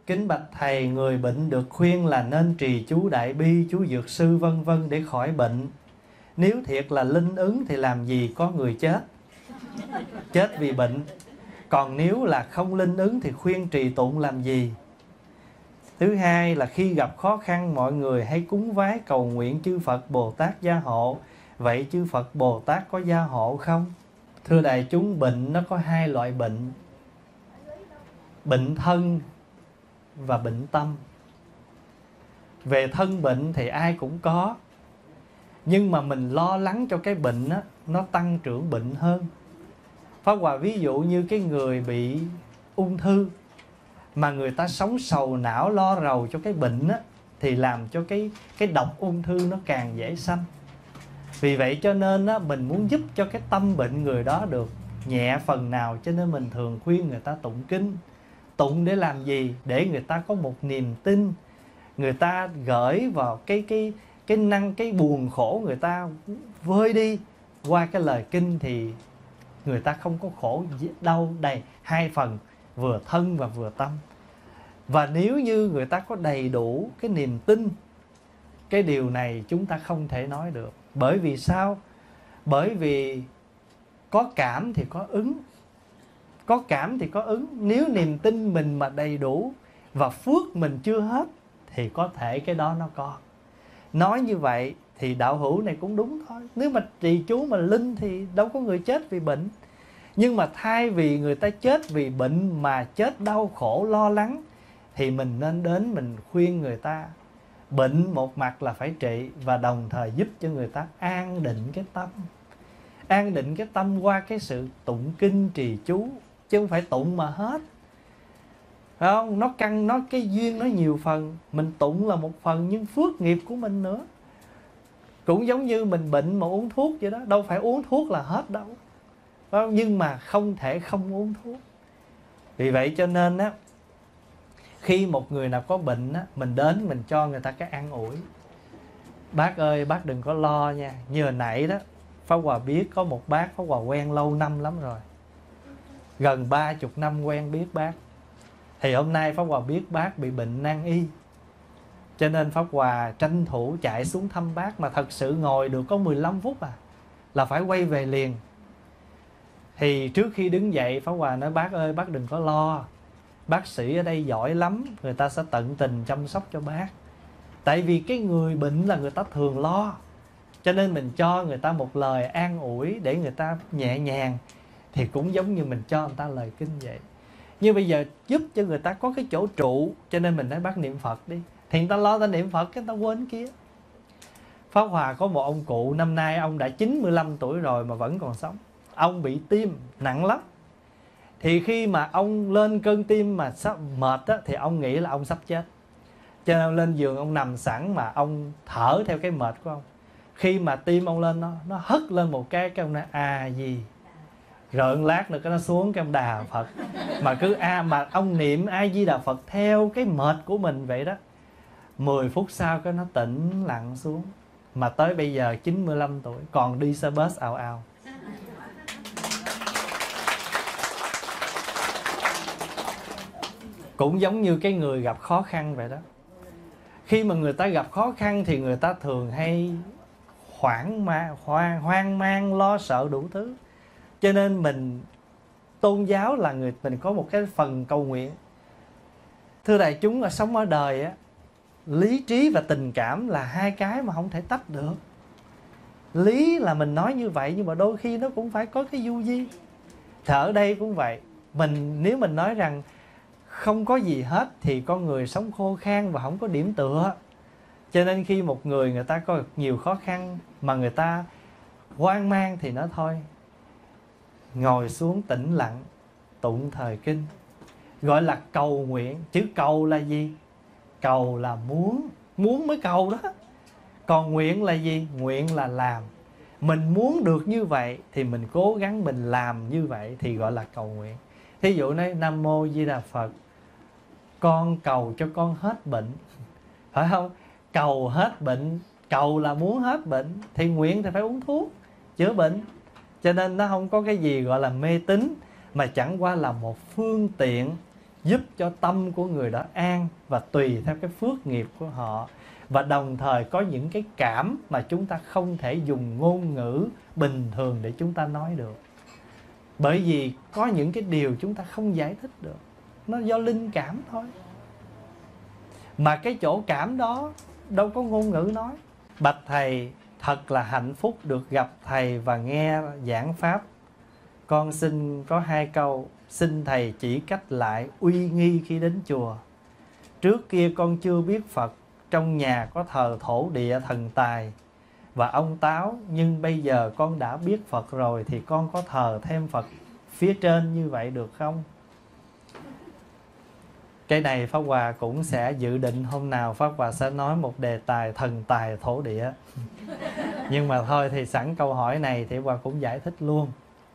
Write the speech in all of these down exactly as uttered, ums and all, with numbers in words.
Kính bạch thầy, người bệnh được khuyên là nên trì chú Đại Bi, chú Dược Sư vân vân để khỏi bệnh. Nếu thiệt là linh ứng thì làm gì có người chết, chết vì bệnh. Còn nếu là không linh ứng thì khuyên trì tụng làm gì? Thứ hai là khi gặp khó khăn, mọi người hay cúng vái cầu nguyện chư Phật Bồ Tát gia hộ. Vậy chư Phật Bồ Tát có gia hộ không? Thưa đại chúng, bệnh nó có hai loại bệnh: bệnh thân và bệnh tâm. Về thân bệnh thì ai cũng có, nhưng mà mình lo lắng cho cái bệnh đó, nó tăng trưởng bệnh hơn. Pháp Hòa ví dụ như cái người bị ung thư mà người ta sống sầu não lo rầu cho cái bệnh á, thì làm cho cái, cái độc ung thư nó càng dễ sanh. Vì vậy cho nên á, mình muốn giúp cho cái tâm bệnh người đó được nhẹ phần nào, cho nên mình thường khuyên người ta tụng kinh. Tụng để làm gì? Để người ta có một niềm tin, người ta gửi vào cái cái cái năng cái buồn khổ, người ta vơi đi qua cái lời kinh thì người ta không có khổ đau đầy hai phần, vừa thân và vừa tâm. Và nếu như người ta có đầy đủ cái niềm tin, cái điều này chúng ta không thể nói được. Bởi vì sao? Bởi vì có cảm thì có ứng. Có cảm thì có ứng. Nếu niềm tin mình mà đầy đủ và phước mình chưa hết thì có thể cái đó nó có. Nói như vậy thì đạo hữu này cũng đúng thôi. Nếu mà trì chú mà linh thì đâu có người chết vì bệnh. Nhưng mà thay vì người ta chết vì bệnh mà chết đau khổ lo lắng, thì mình nên đến mình khuyên người ta. Bệnh một mặt là phải trị, và đồng thời giúp cho người ta an định cái tâm. An định cái tâm qua cái sự tụng kinh trì chú, chứ không phải tụng mà hết. Phải không? Nó căn, nó cái duyên nó nhiều phần. Mình tụng là một phần, nhưng phước nghiệp của mình nữa. Cũng giống như mình bệnh mà uống thuốc vậy đó. Đâu phải uống thuốc là hết đâu. Phải không? Nhưng mà không thể không uống thuốc. Vì vậy cho nên á, khi một người nào có bệnh á, mình đến mình cho người ta cái an ủi. Bác ơi, bác đừng có lo nha. Như hồi nãy đó, Pháp Hòa biết có một bác Pháp Hòa quen lâu năm lắm rồi, gần ba chục năm quen biết bác. Thì hôm nay Pháp Hòa biết bác bị bệnh nan y, cho nên Pháp Hòa tranh thủ chạy xuống thăm bác. Mà thật sự ngồi được có mười lăm phút à, là phải quay về liền. Thì trước khi đứng dậy, Pháp Hòa nói bác ơi, bác đừng có lo, bác sĩ ở đây giỏi lắm, người ta sẽ tận tình chăm sóc cho bác. Tại vì cái người bệnh là người ta thường lo, cho nên mình cho người ta một lời an ủi để người ta nhẹ nhàng. Thì cũng giống như mình cho người ta lời kinh vậy. Như bây giờ giúp cho người ta có cái chỗ trụ, cho nên mình nói bác niệm Phật đi. Thì người ta lo ta niệm Phật, cái người ta quên kia. Pháp Hòa có một ông cụ, năm nay ông đã chín mươi lăm tuổi rồi mà vẫn còn sống. Ông bị tim nặng lắm. Thì khi mà ông lên cơn tim mà sắp mệt á, thì ông nghĩ là ông sắp chết. Cho nên ông lên giường ông nằm sẵn mà ông thở theo cái mệt của ông. Khi mà tim ông lên, nó nó hất lên một cái, cái ông nói a gì. Rồi lát nữa cái nó xuống, cái ông đà Phật. Mà cứ a mà ông niệm A Di Đà Phật theo cái mệt của mình vậy đó. Mười phút sau cái nó tĩnh lặng xuống. Mà tới bây giờ chín mươi lăm tuổi còn đi xe bus ào ào. Cũng giống như cái người gặp khó khăn vậy đó. Khi mà người ta gặp khó khăn thì người ta thường hay hoảng ma, hoang, hoang mang, lo sợ đủ thứ. Cho nên mình, tôn giáo là người mình có một cái phần cầu nguyện. Thưa đại chúng, là sống ở đời á, lý trí và tình cảm là hai cái mà không thể tách được. Lý là mình nói như vậy, nhưng mà đôi khi nó cũng phải có cái du di. Thì ở đây cũng vậy. Mình nếu mình nói rằng không có gì hết thì con người sống khô khan và không có điểm tựa. Cho nên khi một người người ta có nhiều khó khăn mà người ta hoang mang thì nói thôi, ngồi xuống tĩnh lặng, tụng thời kinh, gọi là cầu nguyện. Chữ cầu là gì? Cầu là muốn, muốn mới cầu đó. Còn nguyện là gì? Nguyện là làm. Mình muốn được như vậy thì mình cố gắng mình làm như vậy thì gọi là cầu nguyện. Thí dụ nói Nam Mô Di Đà Phật, con cầu cho con hết bệnh. Phải không? Cầu hết bệnh, cầu là muốn hết bệnh, thì nguyện thì phải uống thuốc chữa bệnh. Cho nên nó không có cái gì gọi là mê tín, mà chẳng qua là một phương tiện giúp cho tâm của người đó an và tùy theo cái phước nghiệp của họ. Và đồng thời có những cái cảm mà chúng ta không thể dùng ngôn ngữ bình thường để chúng ta nói được. Bởi vì có những cái điều chúng ta không giải thích được, nó do linh cảm thôi. Mà cái chỗ cảm đó đâu có ngôn ngữ nói. Bạch Thầy, thật là hạnh phúc được gặp Thầy và nghe giảng Pháp. Con xin có hai câu, xin Thầy chỉ cách lại uy nghi khi đến chùa. Trước kia con chưa biết Phật, trong nhà có thờ thổ địa thần tài và ông Táo, nhưng bây giờ con đã biết Phật rồi thì con có thờ thêm Phật phía trên như vậy được không? Cái này Pháp Hòa cũng sẽ dự định hôm nào Pháp Hòa sẽ nói một đề tài thần tài thổ địa. Nhưng mà thôi thì sẵn câu hỏi này thì Hòa cũng giải thích luôn.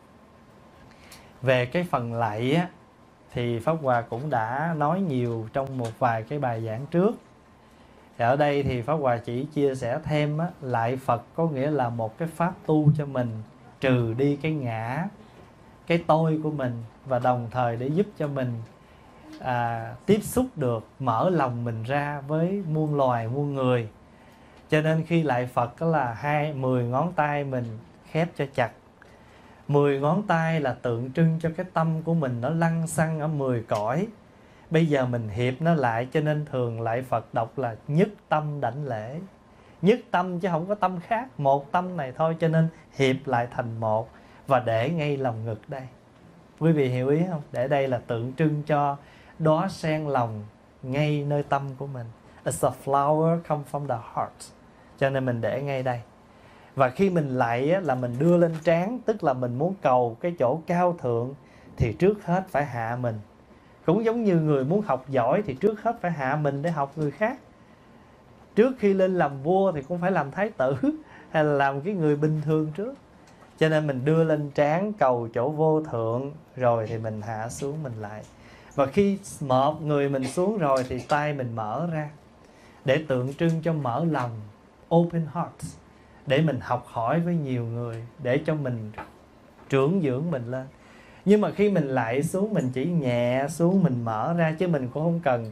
Về cái phần lạy á, thì Pháp Hòa cũng đã nói nhiều trong một vài cái bài giảng trước. Thì ở đây thì Pháp Hòa chỉ chia sẻ thêm á, lạy Phật có nghĩa là một cái pháp tu cho mình, trừ đi cái ngã, cái tôi của mình, và đồng thời để giúp cho mình à, tiếp xúc được, mở lòng mình ra với muôn loài, muôn người. Cho nên khi lạy Phật đó là hai mười ngón tay mình khép cho chặt. Mười ngón tay là tượng trưng cho cái tâm của mình nó lăng xăng ở mười cõi. Bây giờ mình hiệp nó lại, cho nên thường lạy Phật đọc là nhất tâm đảnh lễ. Nhất tâm chứ không có tâm khác, một tâm này thôi, cho nên hiệp lại thành một và để ngay lòng ngực đây. Quý vị hiểu ý không? Để đây là tượng trưng cho đóa sen lòng ngay nơi tâm của mình. It's a flower come from the heart. Cho nên mình để ngay đây. Và khi mình lạy á, là mình đưa lên trán, tức là mình muốn cầu cái chỗ cao thượng thì trước hết phải hạ mình. Cũng giống như người muốn học giỏi thì trước hết phải hạ mình để học người khác. Trước khi lên làm vua thì cũng phải làm thái tử hay là làm cái người bình thường trước. Cho nên mình đưa lên trán cầu chỗ vô thượng, rồi thì mình hạ xuống mình lại. Và khi một người mình xuống rồi thì tay mình mở ra, để tượng trưng cho mở lòng, open heart, để mình học hỏi với nhiều người, để cho mình trưởng dưỡng mình lên. Nhưng mà khi mình lại xuống, mình chỉ nhẹ xuống, mình mở ra, chứ mình cũng không cần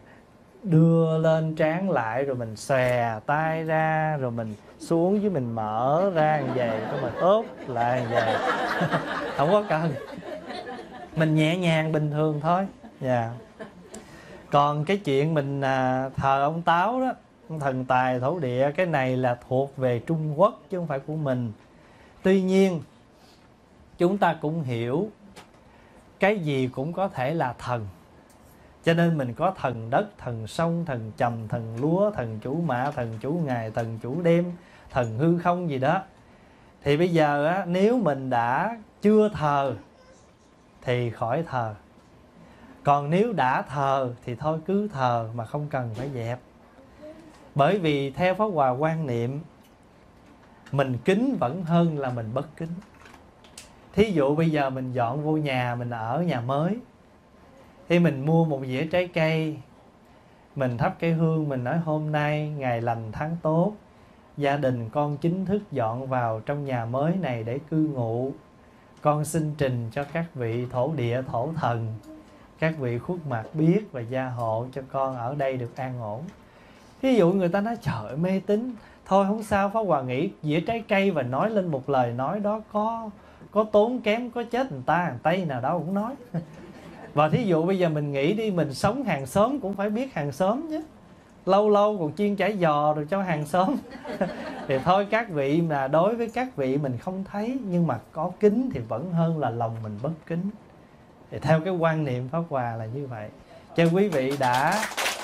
đưa lên trán lại rồi mình xòe tay ra, rồi mình xuống với mình mở ra như vậy, rồi mình ốp lại như vậy. Không có cần. Mình nhẹ nhàng bình thường thôi. Yeah. Còn cái chuyện mình à, thờ ông Táo đó, thần tài thổ địa, cái này là thuộc về Trung Quốc chứ không phải của mình. Tuy nhiên chúng ta cũng hiểu cái gì cũng có thể là thần. Cho nên mình có thần đất, thần sông, thần trầm, thần lúa, thần chủ mã, thần chủ ngày, thần chủ đêm, thần hư không gì đó. Thì bây giờ á, nếu mình đã chưa thờ thì khỏi thờ. Còn nếu đã thờ thì thôi cứ thờ mà không cần phải dẹp. Bởi vì theo Pháp Hòa quan niệm, mình kính vẫn hơn là mình bất kính. Thí dụ bây giờ mình dọn vô nhà, mình ở nhà mới, thì mình mua một dĩa trái cây, mình thắp cây hương, mình nói hôm nay ngày lành tháng tốt, gia đình con chính thức dọn vào trong nhà mới này để cư ngụ. Con xin trình cho các vị thổ địa, thổ thần, các vị khuất mặt biết và gia hộ cho con ở đây được an ổn. Ví dụ người ta nói trời mê tín, thôi không sao, Pháp Hòa nghĩ dĩa trái cây và nói lên một lời nói đó có có tốn kém, có chết người ta, hàng Tây nào đó cũng nói. Và thí dụ bây giờ mình nghĩ đi, mình sống hàng xóm cũng phải biết hàng xóm chứ. Lâu lâu còn chiên chả giò rồi cho hàng xóm. Thì thôi các vị mà đối với các vị mình không thấy, nhưng mà có kính thì vẫn hơn là lòng mình bất kính. Thì theo cái quan niệm Pháp Hòa là như vậy. Cho quý vị đã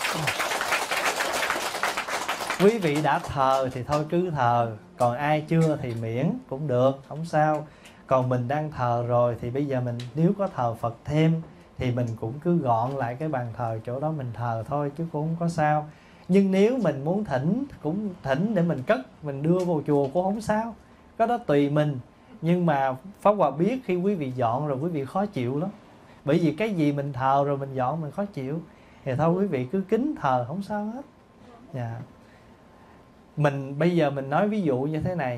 Quý vị đã thờ thì thôi cứ thờ. Còn ai chưa thì miễn cũng được, không sao. Còn mình đang thờ rồi thì bây giờ mình nếu có thờ Phật thêm thì mình cũng cứ gọn lại cái bàn thờ chỗ đó mình thờ thôi, chứ cũng không có sao. Nhưng nếu mình muốn thỉnh, cũng thỉnh để mình cất, mình đưa vào chùa cũng không sao. Cái đó tùy mình. Nhưng mà Pháp Hòa biết khi quý vị dọn rồi quý vị khó chịu lắm. Bởi vì cái gì mình thờ rồi mình dọn mình khó chịu. Thì thôi quý vị cứ kính thờ không sao hết. Yeah. Mình bây giờ mình nói ví dụ như thế này.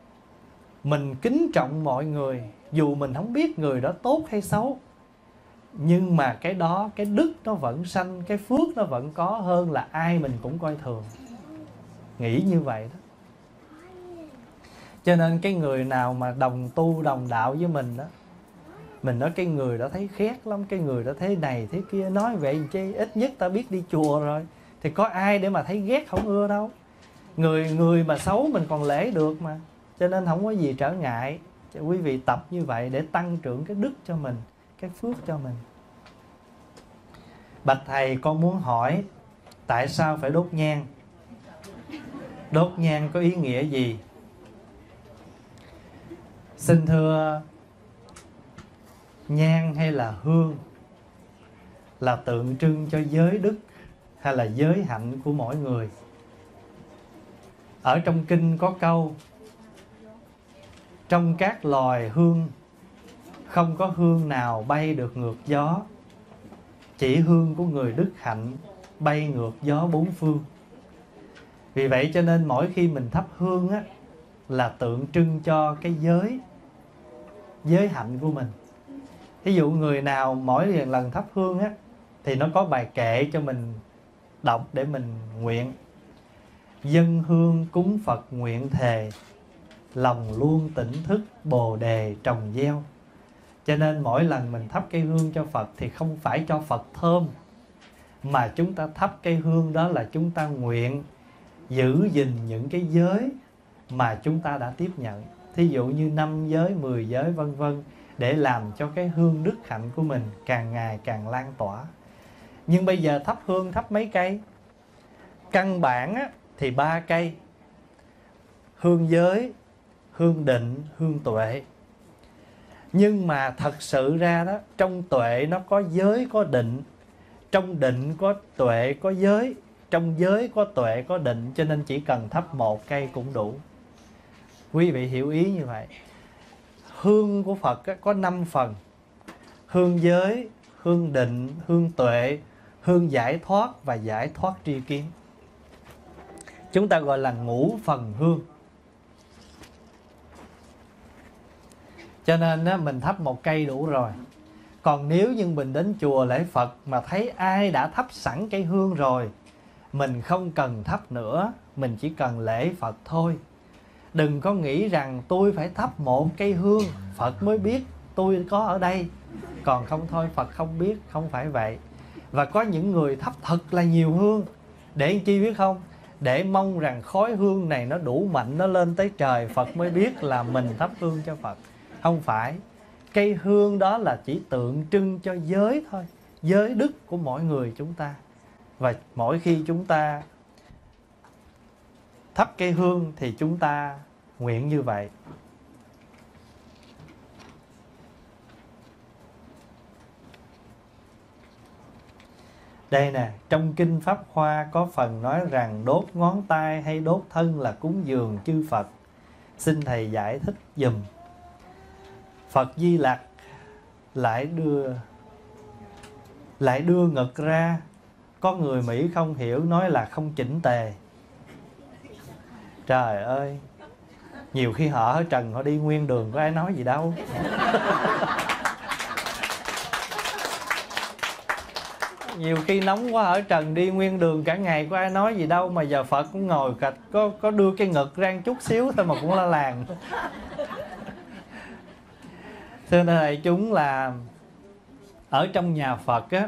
Mình kính trọng mọi người, dù mình không biết người đó tốt hay xấu. Nhưng mà cái đó, cái đức nó vẫn sanh, cái phước nó vẫn có, hơn là ai mình cũng coi thường. Nghĩ như vậy đó. Cho nên cái người nào mà đồng tu đồng đạo với mình đó, mình nói cái người đó thấy khét lắm, cái người đó thế này thế kia, nói vậy chứ ít nhất ta biết đi chùa rồi, thì có ai để mà thấy ghét không ưa đâu. Người người mà xấu mình còn lễ được mà. Cho nên không có gì trở ngại. Quý vị tập như vậy để tăng trưởng cái đức cho mình, cái phước cho mình. Bạch thầy, con muốn hỏi tại sao phải đốt nhang? Đốt nhang có ý nghĩa gì? Xin thưa, nhang hay là hương là tượng trưng cho giới đức hay là giới hạnh của mỗi người. Ở trong kinh có câu: trong các loài hương không có hương nào bay được ngược gió, chỉ hương của người đức hạnh bay ngược gió bốn phương. Vì vậy cho nên mỗi khi mình thắp hương á, là tượng trưng cho cái giới giới hạnh của mình. Ví dụ người nào mỗi lần thắp hương á, thì nó có bài kệ cho mình đọc để mình nguyện: dân hương cúng Phật nguyện thề, lòng luôn tỉnh thức bồ đề trồng gieo. Cho nên mỗi lần mình thắp cây hương cho Phật thì không phải cho Phật thơm, mà chúng ta thắp cây hương đó là chúng ta nguyện giữ gìn những cái giới mà chúng ta đã tiếp nhận. Thí dụ như năm giới, mười giới vân vân, để làm cho cái hương đức hạnh của mình càng ngày càng lan tỏa. Nhưng bây giờ thắp hương thắp mấy cây? Căn bản á, thì ba cây: hương giới, hương định, hương tuệ. Nhưng mà thật sự ra đó, trong tuệ nó có giới có định, trong định có tuệ có giới, trong giới có tuệ có định. Cho nên chỉ cần thắp một cây cũng đủ. Quý vị hiểu ý như vậy. Hương của Phật có năm phần: hương giới, hương định, hương tuệ, hương giải thoát và giải thoát tri kiến. Chúng ta gọi là ngũ phần hương. Cho nên á, mình thắp một cây đủ rồi. Còn nếu như mình đến chùa lễ Phật mà thấy ai đã thắp sẵn cây hương rồi, mình không cần thắp nữa, mình chỉ cần lễ Phật thôi. Đừng có nghĩ rằng tôi phải thắp một cây hương Phật mới biết tôi có ở đây, còn không thôi Phật không biết. Không phải vậy. Và có những người thắp thật là nhiều hương. Để chi biết không? Để mong rằng khói hương này nó đủ mạnh, nó lên tới trời, Phật mới biết là mình thắp hương cho Phật. Không phải. Cây hương đó là chỉ tượng trưng cho giới thôi, giới đức của mỗi người chúng ta. Và mỗi khi chúng ta thắp cây hương thì chúng ta nguyện như vậy. Đây nè, trong Kinh Pháp Hoa có phần nói rằng đốt ngón tay hay đốt thân là cúng dường chư Phật. Xin Thầy giải thích dùm. Phật Di Lặc lại đưa lại đưa ngực ra. Có người Mỹ không hiểu, nói là không chỉnh tề. Trời ơi, nhiều khi họ ở trần họ đi nguyên đường có ai nói gì đâu. Nhiều khi nóng quá ở trần đi nguyên đường cả ngày có ai nói gì đâu, mà giờ Phật cũng ngồi cạch, có có đưa cái ngực ra chút xíu thôi mà cũng la làng. Thưa thầy chúng là ở trong nhà Phật á,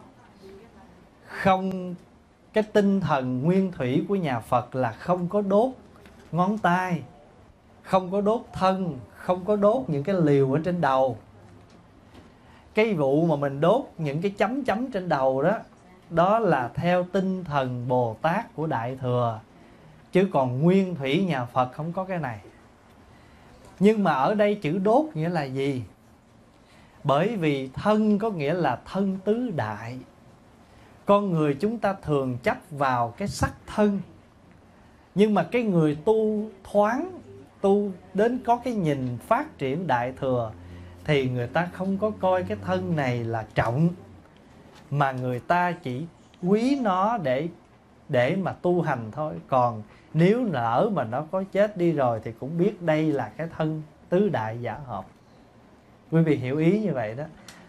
không, cái tinh thần nguyên thủy của nhà Phật là không có đốt ngón tay, không có đốt thân, không có đốt những cái liều ở trên đầu. Cái vụ mà mình đốt những cái chấm chấm trên đầu đó, đó là theo tinh thần Bồ Tát của Đại Thừa. Chứ còn nguyên thủy nhà Phật không có cái này. Nhưng mà ở đây chữ đốt nghĩa là gì? Bởi vì thân có nghĩa là thân tứ đại. Con người chúng ta thường chấp vào cái sắc thân. Nhưng mà cái người tu thoáng, tu đến có cái nhìn phát triển Đại Thừa, thì người ta không có coi cái thân này là trọng, mà người ta chỉ quý nó để để mà tu hành thôi. Còn nếu lỡ mà nó có chết đi rồi thì cũng biết đây là cái thân tứ đại giả hợp. Quý vị hiểu ý như vậy đó.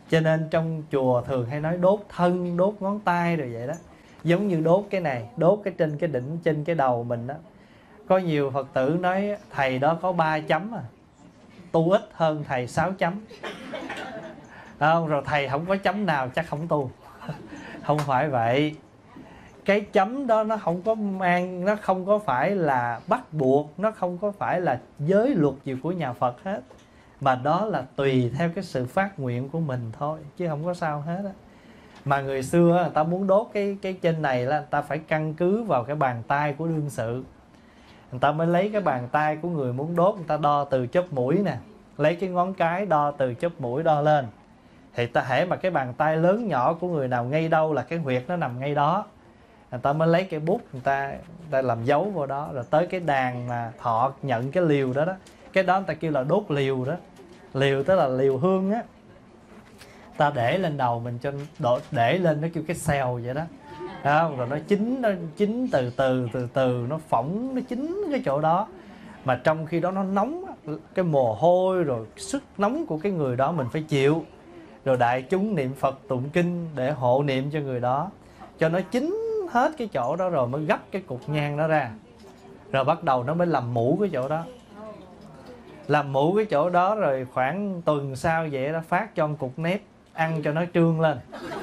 Cho nên trong chùa thường hay nói đốt thân, đốt ngón tay rồi vậy đó. Giống như đốt cái này, đốt cái trên cái đỉnh, trên cái đầu mình đó. Có nhiều Phật tử nói thầy đó có ba chấm à, tu ít hơn thầy sáu chấm. Không, rồi thầy không có chấm nào chắc không tu. Không phải vậy. Cái chấm đó nó không có mang, nó không có phải là bắt buộc, nó không có phải là giới luật gì của nhà Phật hết, mà đó là tùy theo cái sự phát nguyện của mình thôi, chứ không có sao hết á. Mà người xưa người ta muốn đốt cái cái trên này là người ta phải căn cứ vào cái bàn tay của đương sự. Người ta mới lấy cái bàn tay của người muốn đốt, người ta đo từ chóp mũi nè, lấy cái ngón cái đo từ chóp mũi đo lên. Thì ta hễ mà cái bàn tay lớn nhỏ của người nào ngay đâu là cái huyệt nó nằm ngay đó, người ta mới lấy cái bút người ta, người ta làm dấu vào đó. Rồi tới cái đàn mà thọ nhận cái liều đó đó, cái đó người ta kêu là đốt liều đó. Liều tức là liều hương á, ta để lên đầu mình cho độ, để lên nó kêu cái xèo vậy đó. Không? Rồi nó chín, nó chín từ từ từ từ nó phỏng, nó chín cái chỗ đó. Mà trong khi đó nó nóng, cái mồ hôi rồi sức nóng của cái người đó mình phải chịu. Rồi đại chúng niệm Phật tụng kinh để hộ niệm cho người đó, cho nó chín hết cái chỗ đó rồi mới gấp cái cục nhang đó ra. Rồi bắt đầu nó mới làm mũ cái chỗ đó. Làm mũ cái chỗ đó rồi khoảng tuần sau vậy đó phát cho một cục nếp, ăn cho nó trương lên.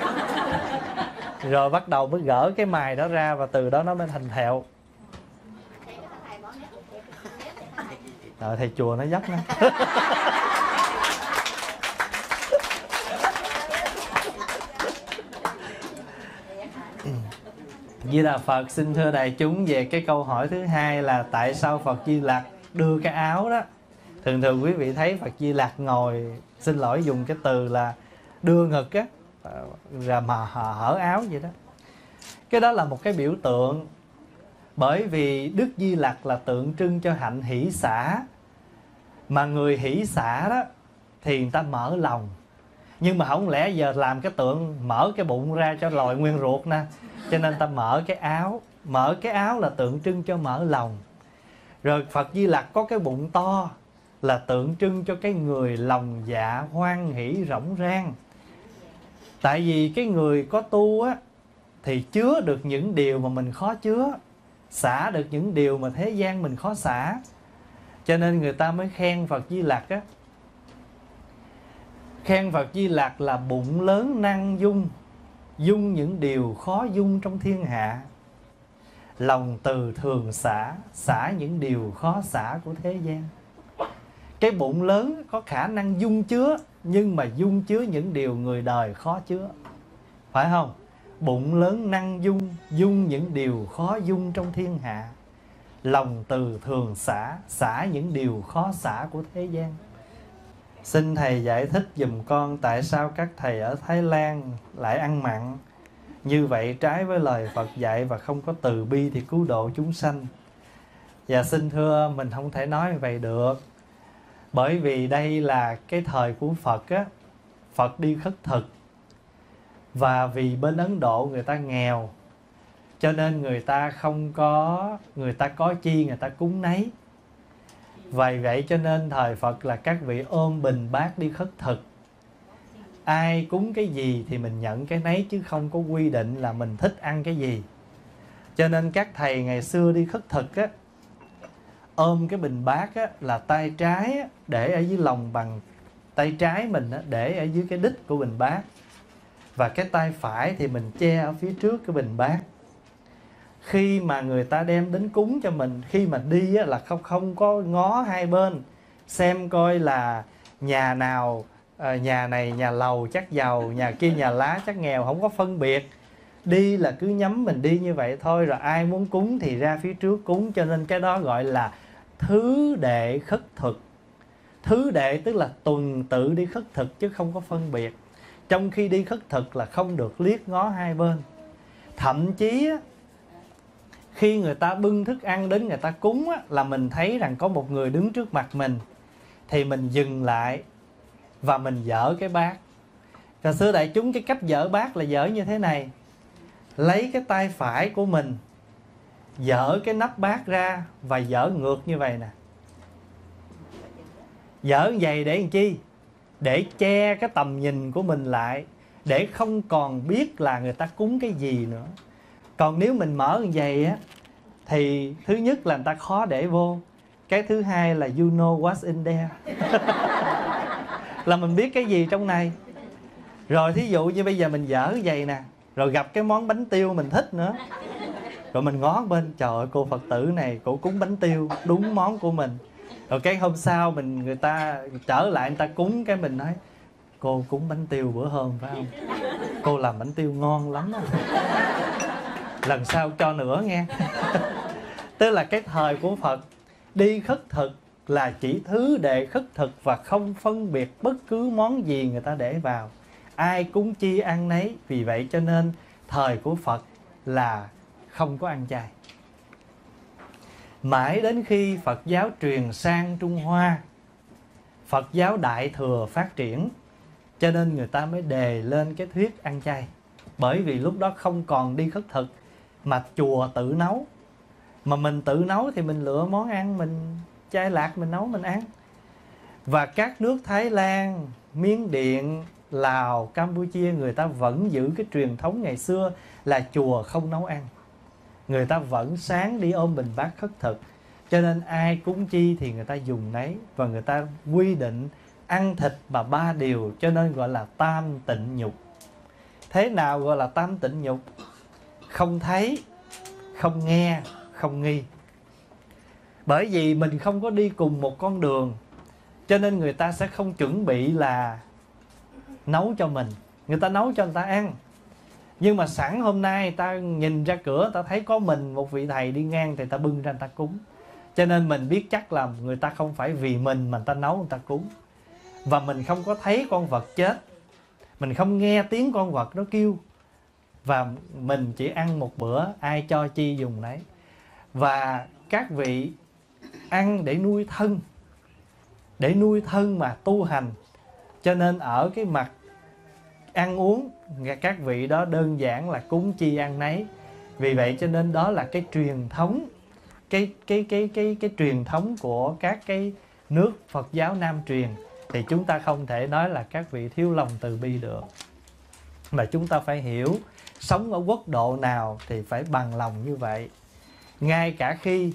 Rồi bắt đầu mới gỡ cái mài đó ra, và từ đó nó mới thành thẹo. Rồi thầy chùa nó dốc nữa. Di Đà Phật. Xin thưa đại chúng, về cái câu hỏi thứ hai là tại sao Phật Di Lặc đưa cái áo đó. Thường thường quý vị thấy Phật Di Lặc ngồi, xin lỗi dùng cái từ là đưa ngực á, rồi mà hở áo vậy đó. Cái đó là một cái biểu tượng. Bởi vì Đức Di Lặc là tượng trưng cho hạnh hỷ xả. Mà người hỷ xả đó thì người ta mở lòng. Nhưng mà không lẽ giờ làm cái tượng mở cái bụng ra cho lòi nguyên ruột nè. Cho nên ta mở cái áo. Mở cái áo là tượng trưng cho mở lòng. Rồi Phật Di Lặc có cái bụng to là tượng trưng cho cái người lòng dạ hoan hỷ rỗng rang. Tại vì cái người có tu á thì chứa được những điều mà mình khó chứa, xả được những điều mà thế gian mình khó xả. Cho nên người ta mới khen Phật Di Lặc á. Khen Phật Di Lặc là bụng lớn năng dung, dung những điều khó dung trong thiên hạ. Lòng từ thường xả, xả những điều khó xả của thế gian. Cái bụng lớn có khả năng dung chứa, nhưng mà dung chứa những điều người đời khó chứa. Phải không? Bụng lớn năng dung, dung những điều khó dung trong thiên hạ. Lòng từ thường xả, xả những điều khó xả của thế gian. Xin thầy giải thích giùm con tại sao các thầy ở Thái Lan lại ăn mặn. Như vậy trái với lời Phật dạy và không có từ bi thì cứu độ chúng sanh. Và xin thưa, mình không thể nói như vậy được. Bởi vì đây là cái thời của Phật á. Phật đi khất thực. Và vì bên Ấn Độ người ta nghèo, cho nên người ta không có, người ta có chi người ta cúng nấy. Vậy vậy cho nên thời Phật là các vị ôm bình bát đi khất thực. Ai cúng cái gì thì mình nhận cái nấy, chứ không có quy định là mình thích ăn cái gì. Cho nên các thầy ngày xưa đi khất thực á, ôm cái bình bát á, là tay trái á, để ở dưới lòng bằng tay trái mình á, để ở dưới cái đít của bình bát. Và cái tay phải thì mình che ở phía trước cái bình bát. Khi mà người ta đem đến cúng cho mình, khi mà đi á, là không, không có ngó hai bên, xem coi là nhà nào, à, nhà này nhà lầu chắc giàu, nhà kia nhà lá chắc nghèo, không có phân biệt. Đi là cứ nhắm mình đi như vậy thôi, rồi ai muốn cúng thì ra phía trước cúng. Cho nên cái đó gọi là thứ đệ khất thực. Thứ đệ tức là tuần tự đi khất thực chứ không có phân biệt. Trong khi đi khất thực là không được liếc ngó hai bên. Thậm chí á, khi người ta bưng thức ăn đến người ta cúng á, là mình thấy rằng có một người đứng trước mặt mình, thì mình dừng lại và mình dỡ cái bát. Và xưa đại chúng, cái cách dỡ bát là dỡ như thế này. Lấy cái tay phải của mình dỡ cái nắp bát ra và dỡ ngược như vậy nè. Dỡ vậy để làm chi? để che cái tầm nhìn của mình lại, để không còn biết là người ta cúng cái gì nữa. Còn nếu mình mở như vậy á, thì thứ nhất là người ta khó để vô. Cái thứ hai là you know what's in there. Là mình biết cái gì trong này. Rồi thí dụ như bây giờ mình dở vậy nè, rồi gặp cái món bánh tiêu mình thích nữa, rồi mình ngó bên, trời ơi cô Phật tử này cổ cúng bánh tiêu đúng món của mình. Rồi cái hôm sau mình người ta trở lại người ta cúng, cái mình nói cô cúng bánh tiêu bữa hôm phải không? Cô làm bánh tiêu ngon lắm đó. Lần sau cho nữa nghe. Tức là cái thời của Phật đi khất thực là chỉ thứ để khất thực và không phân biệt bất cứ món gì người ta để vào. Ai cúng chi ăn nấy. Vì vậy cho nên thời của Phật là không có ăn chay. Mãi đến khi Phật giáo truyền sang Trung Hoa, Phật giáo Đại Thừa phát triển, cho nên người ta mới đề lên cái thuyết ăn chay. Bởi vì lúc đó không còn đi khất thực, mà chùa tự nấu. Mà mình tự nấu thì mình lựa món ăn, mình chay lạc mình nấu mình ăn. Và các nước Thái Lan, Miến Điện, Lào, Campuchia, người ta vẫn giữ cái truyền thống ngày xưa là chùa không nấu ăn. Người ta vẫn sáng đi ôm bình bát khất thực. Cho nên ai cúng chi thì người ta dùng nấy. Và người ta quy định ăn thịt mà ba điều, cho nên gọi là tam tịnh nhục. Thế nào gọi là tam tịnh nhục? Không thấy, không nghe, không nghi. Bởi vì mình không có đi cùng một con đường, cho nên người ta sẽ không chuẩn bị là nấu cho mình. Người ta nấu cho người ta ăn. Nhưng mà sẵn hôm nay ta nhìn ra cửa, ta thấy có mình một vị thầy đi ngang, thì ta bưng ra người ta cúng. Cho nên mình biết chắc là người ta không phải vì mình mà người ta nấu người ta cúng. Và mình không có thấy con vật chết, mình không nghe tiếng con vật nó kêu, và mình chỉ ăn một bữa, ai cho chi dùng đấy. Và các vị ăn để nuôi thân, để nuôi thân mà tu hành. Cho nên ở cái mặt ăn uống, các vị đó đơn giản là cúng chi ăn nấy. Vì vậy cho nên đó là cái truyền thống, cái cái cái cái cái truyền thống của các cái nước Phật giáo Nam truyền. Thì chúng ta không thể nói là các vị thiếu lòng từ bi được. Mà chúng ta phải hiểu sống ở quốc độ nào thì phải bằng lòng như vậy. Ngay cả khi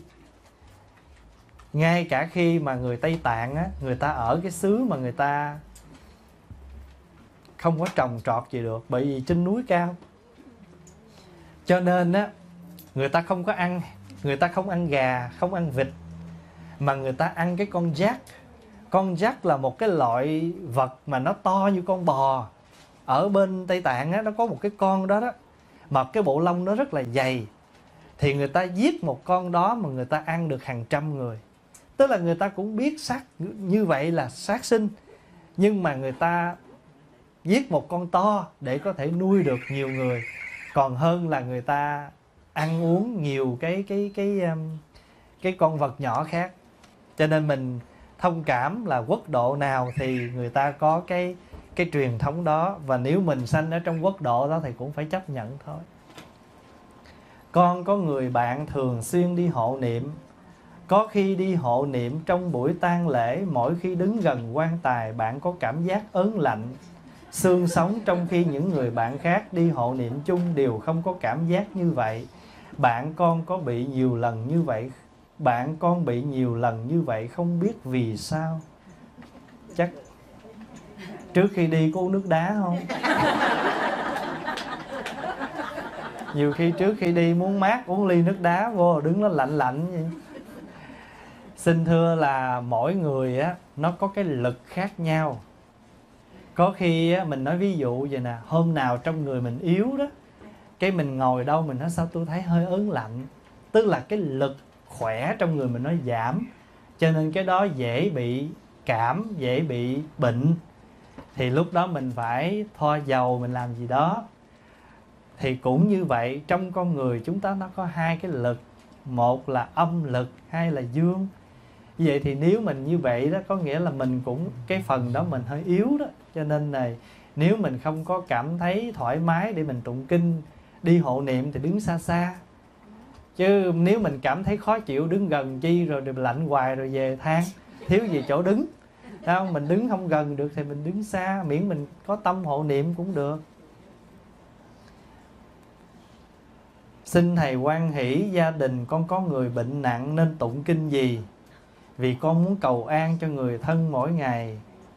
Ngay cả khi mà người Tây Tạng á, người ta ở cái xứ mà người ta không có trồng trọt gì được, bởi vì trên núi cao. Cho nên á, người ta không có ăn, người ta không ăn gà, không ăn vịt, mà người ta ăn cái con giác. Con giác là một cái loại vật mà nó to như con bò. Ở bên Tây Tạng á, nó có một cái con đó đó, mà cái bộ lông nó rất là dày. Thì người ta giết một con đó mà người ta ăn được hàng trăm người. Tức là người ta cũng biết sát như vậy là sát sinh, nhưng mà người ta giết một con to để có thể nuôi được nhiều người, còn hơn là người ta ăn uống nhiều cái cái cái cái, cái con vật nhỏ khác. Cho nên mình thông cảm là quốc độ nào thì người ta có cái cái truyền thống đó, và nếu mình sanh ở trong quốc độ đó thì cũng phải chấp nhận thôi. Con có người bạn thường xuyên đi hộ niệm. Có khi đi hộ niệm trong buổi tang lễ, mỗi khi đứng gần quan tài bạn có cảm giác ớn lạnh, xương sống, trong khi những người bạn khác đi hộ niệm chung đều không có cảm giác như vậy. Bạn con có bị nhiều lần như vậy? Bạn con bị nhiều lần như vậy, không biết vì sao. Chắc trước khi đi có uống nước đá không? Nhiều khi trước khi đi muốn mát uống ly nước đá vô, đứng nó lạnh lạnh vậy. Xin thưa là mỗi người á, nó có cái lực khác nhau. Có khi á, mình nói ví dụ vậy nè, hôm nào trong người mình yếu đó, cái mình ngồi đâu mình nói sao tôi thấy hơi ớn lạnh. Tức là cái lực khỏe trong người mình nó giảm, cho nên cái đó dễ bị cảm, dễ bị bệnh. Thì lúc đó mình phải thoa dầu, mình làm gì đó. Thì cũng như vậy, trong con người chúng ta nó có hai cái lực, một là âm lực, hai là dương. Vậy thì nếu mình như vậy đó, có nghĩa là mình cũng, cái phần đó mình hơi yếu đó. Cho nên này, nếu mình không có cảm thấy thoải mái để mình tụng kinh, đi hộ niệm thì đứng xa xa. Chứ nếu mình cảm thấy khó chịu đứng gần chi, rồi lạnh hoài rồi về than, thiếu gì chỗ đứng. Không, mình đứng không gần được thì mình đứng xa, miễn mình có tâm hộ niệm cũng được. Xin thầy hoan hỷ, gia đình con có người bệnh nặng nên tụng kinh gì? Vì con muốn cầu an cho người thân mỗi ngày.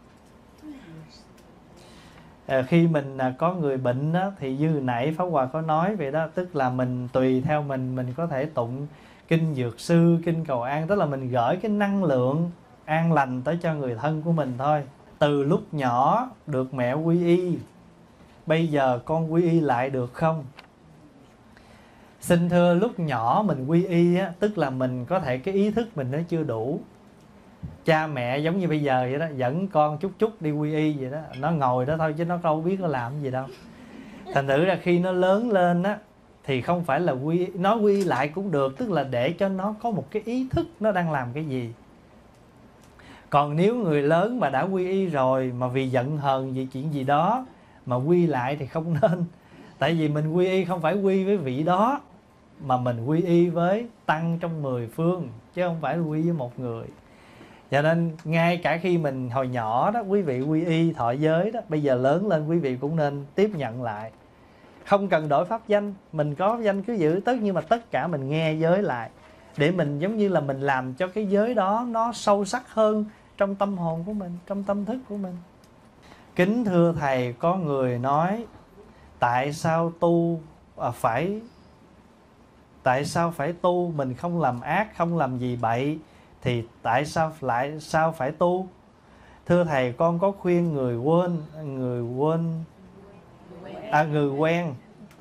À, khi mình à, có người bệnh đó, thì như nãy Pháp Hòa có nói vậy đó, tức là mình tùy theo mình, mình có thể tụng kinh dược sư, kinh cầu an, tức là mình gửi cái năng lượng an lành tới cho người thân của mình thôi. Từ lúc nhỏ được mẹ quy y, bây giờ con quy y lại được không? Xin thưa, lúc nhỏ mình quy y á, tức là mình có thể cái ý thức mình nó chưa đủ. Cha mẹ giống như bây giờ vậy đó, dẫn con chút chút đi quy y vậy đó, nó ngồi đó thôi chứ nó đâu biết nó làm gì đâu. Thành thử ra khi nó lớn lên á, thì không phải là quy nó quy y lại cũng được, tức là để cho nó có một cái ý thức nó đang làm cái gì. Còn nếu người lớn mà đã quy y rồi mà vì giận hờn vì chuyện gì đó mà quy lại thì không nên. Tại vì mình quy y không phải quy với vị đó, mà mình quy y với tăng trong mười phương, chứ không phải quy với một người. Cho nên ngay cả khi mình hồi nhỏ đó, quý vị quy y thọ giới đó, bây giờ lớn lên quý vị cũng nên tiếp nhận lại. Không cần đổi pháp danh, mình có pháp danh cứ giữ tất, nhưng mà tất cả mình nghe giới lại, để mình giống như là mình làm cho cái giới đó nó sâu sắc hơn trong tâm hồn của mình, trong tâm thức của mình. Kính thưa thầy, có người nói tại sao tu à, phải tại sao phải tu, mình không làm ác, không làm gì bậy thì tại sao lại sao phải tu? Thưa thầy, con có khuyên người quên người quên à người quen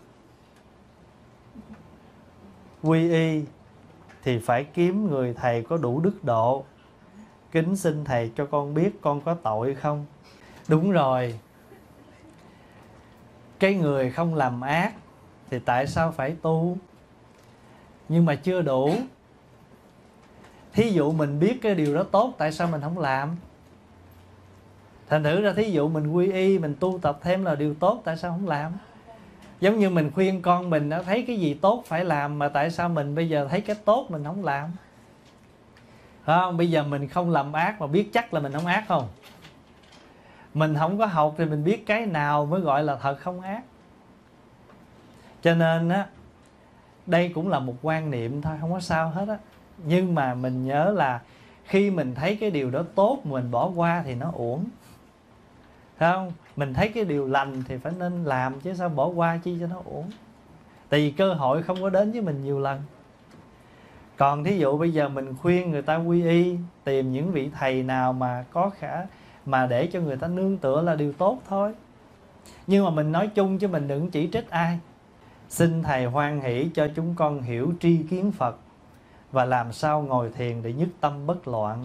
quy y thì phải kiếm người thầy có đủ đức độ. Kính xin thầy cho con biết con có tội không? Đúng rồi, cái người không làm ác thì tại sao phải tu? Nhưng mà chưa đủ. Thí dụ mình biết cái điều đó tốt, tại sao mình không làm? Thành thử ra thí dụ mình quy y, mình tu tập thêm là điều tốt, tại sao không làm? Giống như mình khuyên con mình đã thấy cái gì tốt phải làm, mà tại sao mình bây giờ thấy cái tốt mình không làm? Không, bây giờ mình không làm ác mà biết chắc là mình không ác không? Mình không có học thì mình biết cái nào mới gọi là thật không ác. Cho nên á, đây cũng là một quan niệm thôi, không có sao hết á. Nhưng mà mình nhớ là khi mình thấy cái điều đó tốt mình bỏ qua thì nó uổng. Thấy không? Mình thấy cái điều lành thì phải nên làm, chứ sao bỏ qua chi cho nó uổng. Tại vì cơ hội không có đến với mình nhiều lần. Còn thí dụ bây giờ mình khuyên người ta quy y, tìm những vị thầy nào mà có khả mà để cho người ta nương tựa là điều tốt thôi. Nhưng mà mình nói chung chứ mình đừng chỉ trích ai. Xin thầy hoan hỷ cho chúng con hiểu tri kiến Phật và làm sao ngồi thiền để nhất tâm bất loạn.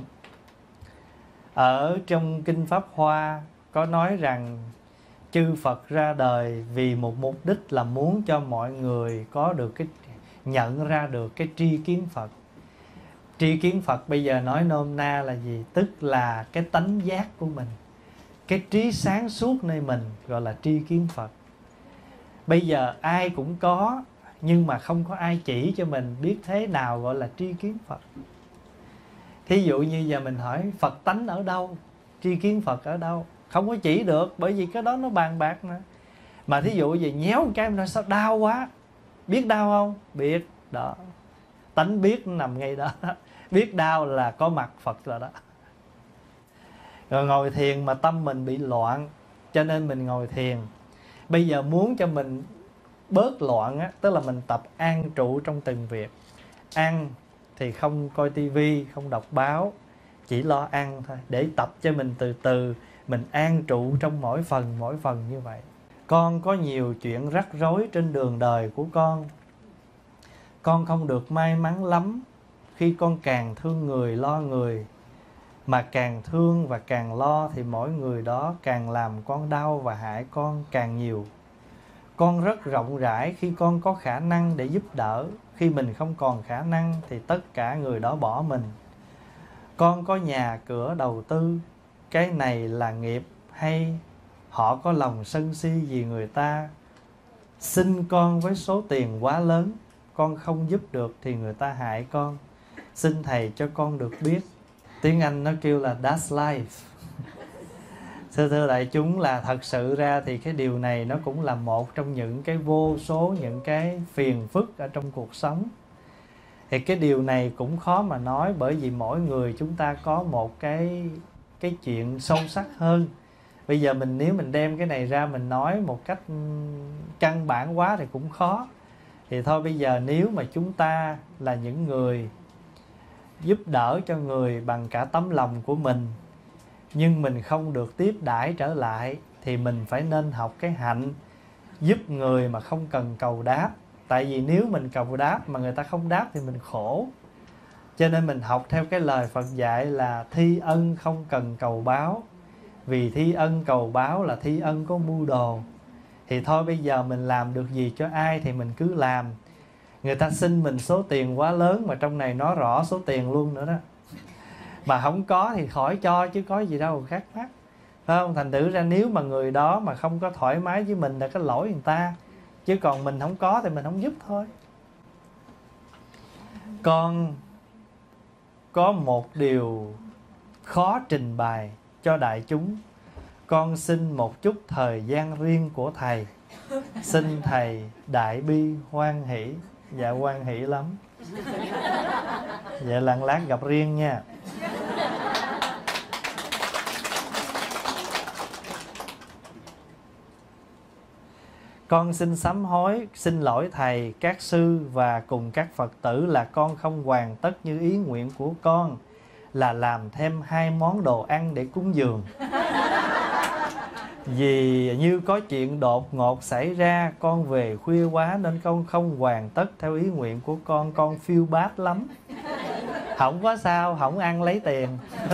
Ở trong Kinh Pháp Hoa có nói rằng chư Phật ra đời vì một mục đích là muốn cho mọi người có được cái nhận ra được cái tri kiến Phật. Tri kiến Phật bây giờ nói nôm na là gì? Tức là cái tánh giác của mình, cái trí sáng suốt nơi mình gọi là tri kiến Phật. Bây giờ ai cũng có, nhưng mà không có ai chỉ cho mình biết thế nào gọi là tri kiến Phật. Thí dụ như giờ mình hỏi Phật tánh ở đâu, tri kiến Phật ở đâu, không có chỉ được, bởi vì cái đó nó bàn bạc nữa. Mà thí dụ về nhéo một cái nó sao đau quá, biết đau không? Biết đó, tánh biết nằm ngay đó. Biết đau là có mặt Phật rồi đó. Rồi ngồi thiền mà tâm mình bị loạn, cho nên mình ngồi thiền. Bây giờ muốn cho mình bớt loạn á, tức là mình tập an trụ trong từng việc. Ăn thì không coi tivi, không đọc báo, chỉ lo ăn thôi, để tập cho mình từ từ mình an trụ trong mỗi phần mỗi phần như vậy. Con có nhiều chuyện rắc rối trên đường đời của con. Con không được may mắn lắm. Khi con càng thương người lo người, mà càng thương và càng lo thì mỗi người đó càng làm con đau và hại con càng nhiều. Con rất rộng rãi khi con có khả năng để giúp đỡ. Khi mình không còn khả năng thì tất cả người đó bỏ mình. Con có nhà cửa đầu tư, cái này là nghiệp hay họ có lòng sân si vì người ta xin con với số tiền quá lớn, con không giúp được thì người ta hại con. Xin thầy cho con được biết. Tiếng Anh nó kêu là that's life. Thưa thưa đại chúng, là thật sự ra thì cái điều này nó cũng là một trong những cái vô số những cái phiền phức ở trong cuộc sống. Thì cái điều này cũng khó mà nói, bởi vì mỗi người chúng ta có một cái cái chuyện sâu sắc hơn. Bây giờ mình nếu mình đem cái này ra mình nói một cách căn bản quá thì cũng khó. Thì thôi bây giờ nếu mà chúng ta là những người giúp đỡ cho người bằng cả tấm lòng của mình, nhưng mình không được tiếp đãi trở lại, thì mình phải nên học cái hạnh giúp người mà không cần cầu đáp. Tại vì nếu mình cầu đáp mà người ta không đáp thì mình khổ. Cho nên mình học theo cái lời Phật dạy là thi ân không cần cầu báo. Vì thi ân cầu báo là thi ân có mưu đồ. Thì thôi bây giờ mình làm được gì cho ai thì mình cứ làm. Người ta xin mình số tiền quá lớn, mà trong này nói rõ số tiền luôn nữa đó. Mà không có thì khỏi cho, chứ có gì đâu khác mắc, phải không? Thành thử ra nếu mà người đó mà không có thoải mái với mình là cái lỗi người ta, chứ còn mình không có thì mình không giúp thôi. Con có một điều khó trình bày cho đại chúng. Con xin một chút thời gian riêng của thầy. Xin thầy đại bi hoan hỷ. Dạ hoan hỷ lắm. Vậy lần lát gặp riêng nha. Con xin sám hối, xin lỗi thầy, các sư và cùng các Phật tử là con không hoàn tất như ý nguyện của con là làm thêm hai món đồ ăn để cúng dường. Vì như có chuyện đột ngột xảy ra, con về khuya quá nên con không hoàn tất theo ý nguyện của con. Con phiêu bát lắm. Không có sao, không ăn lấy tiền.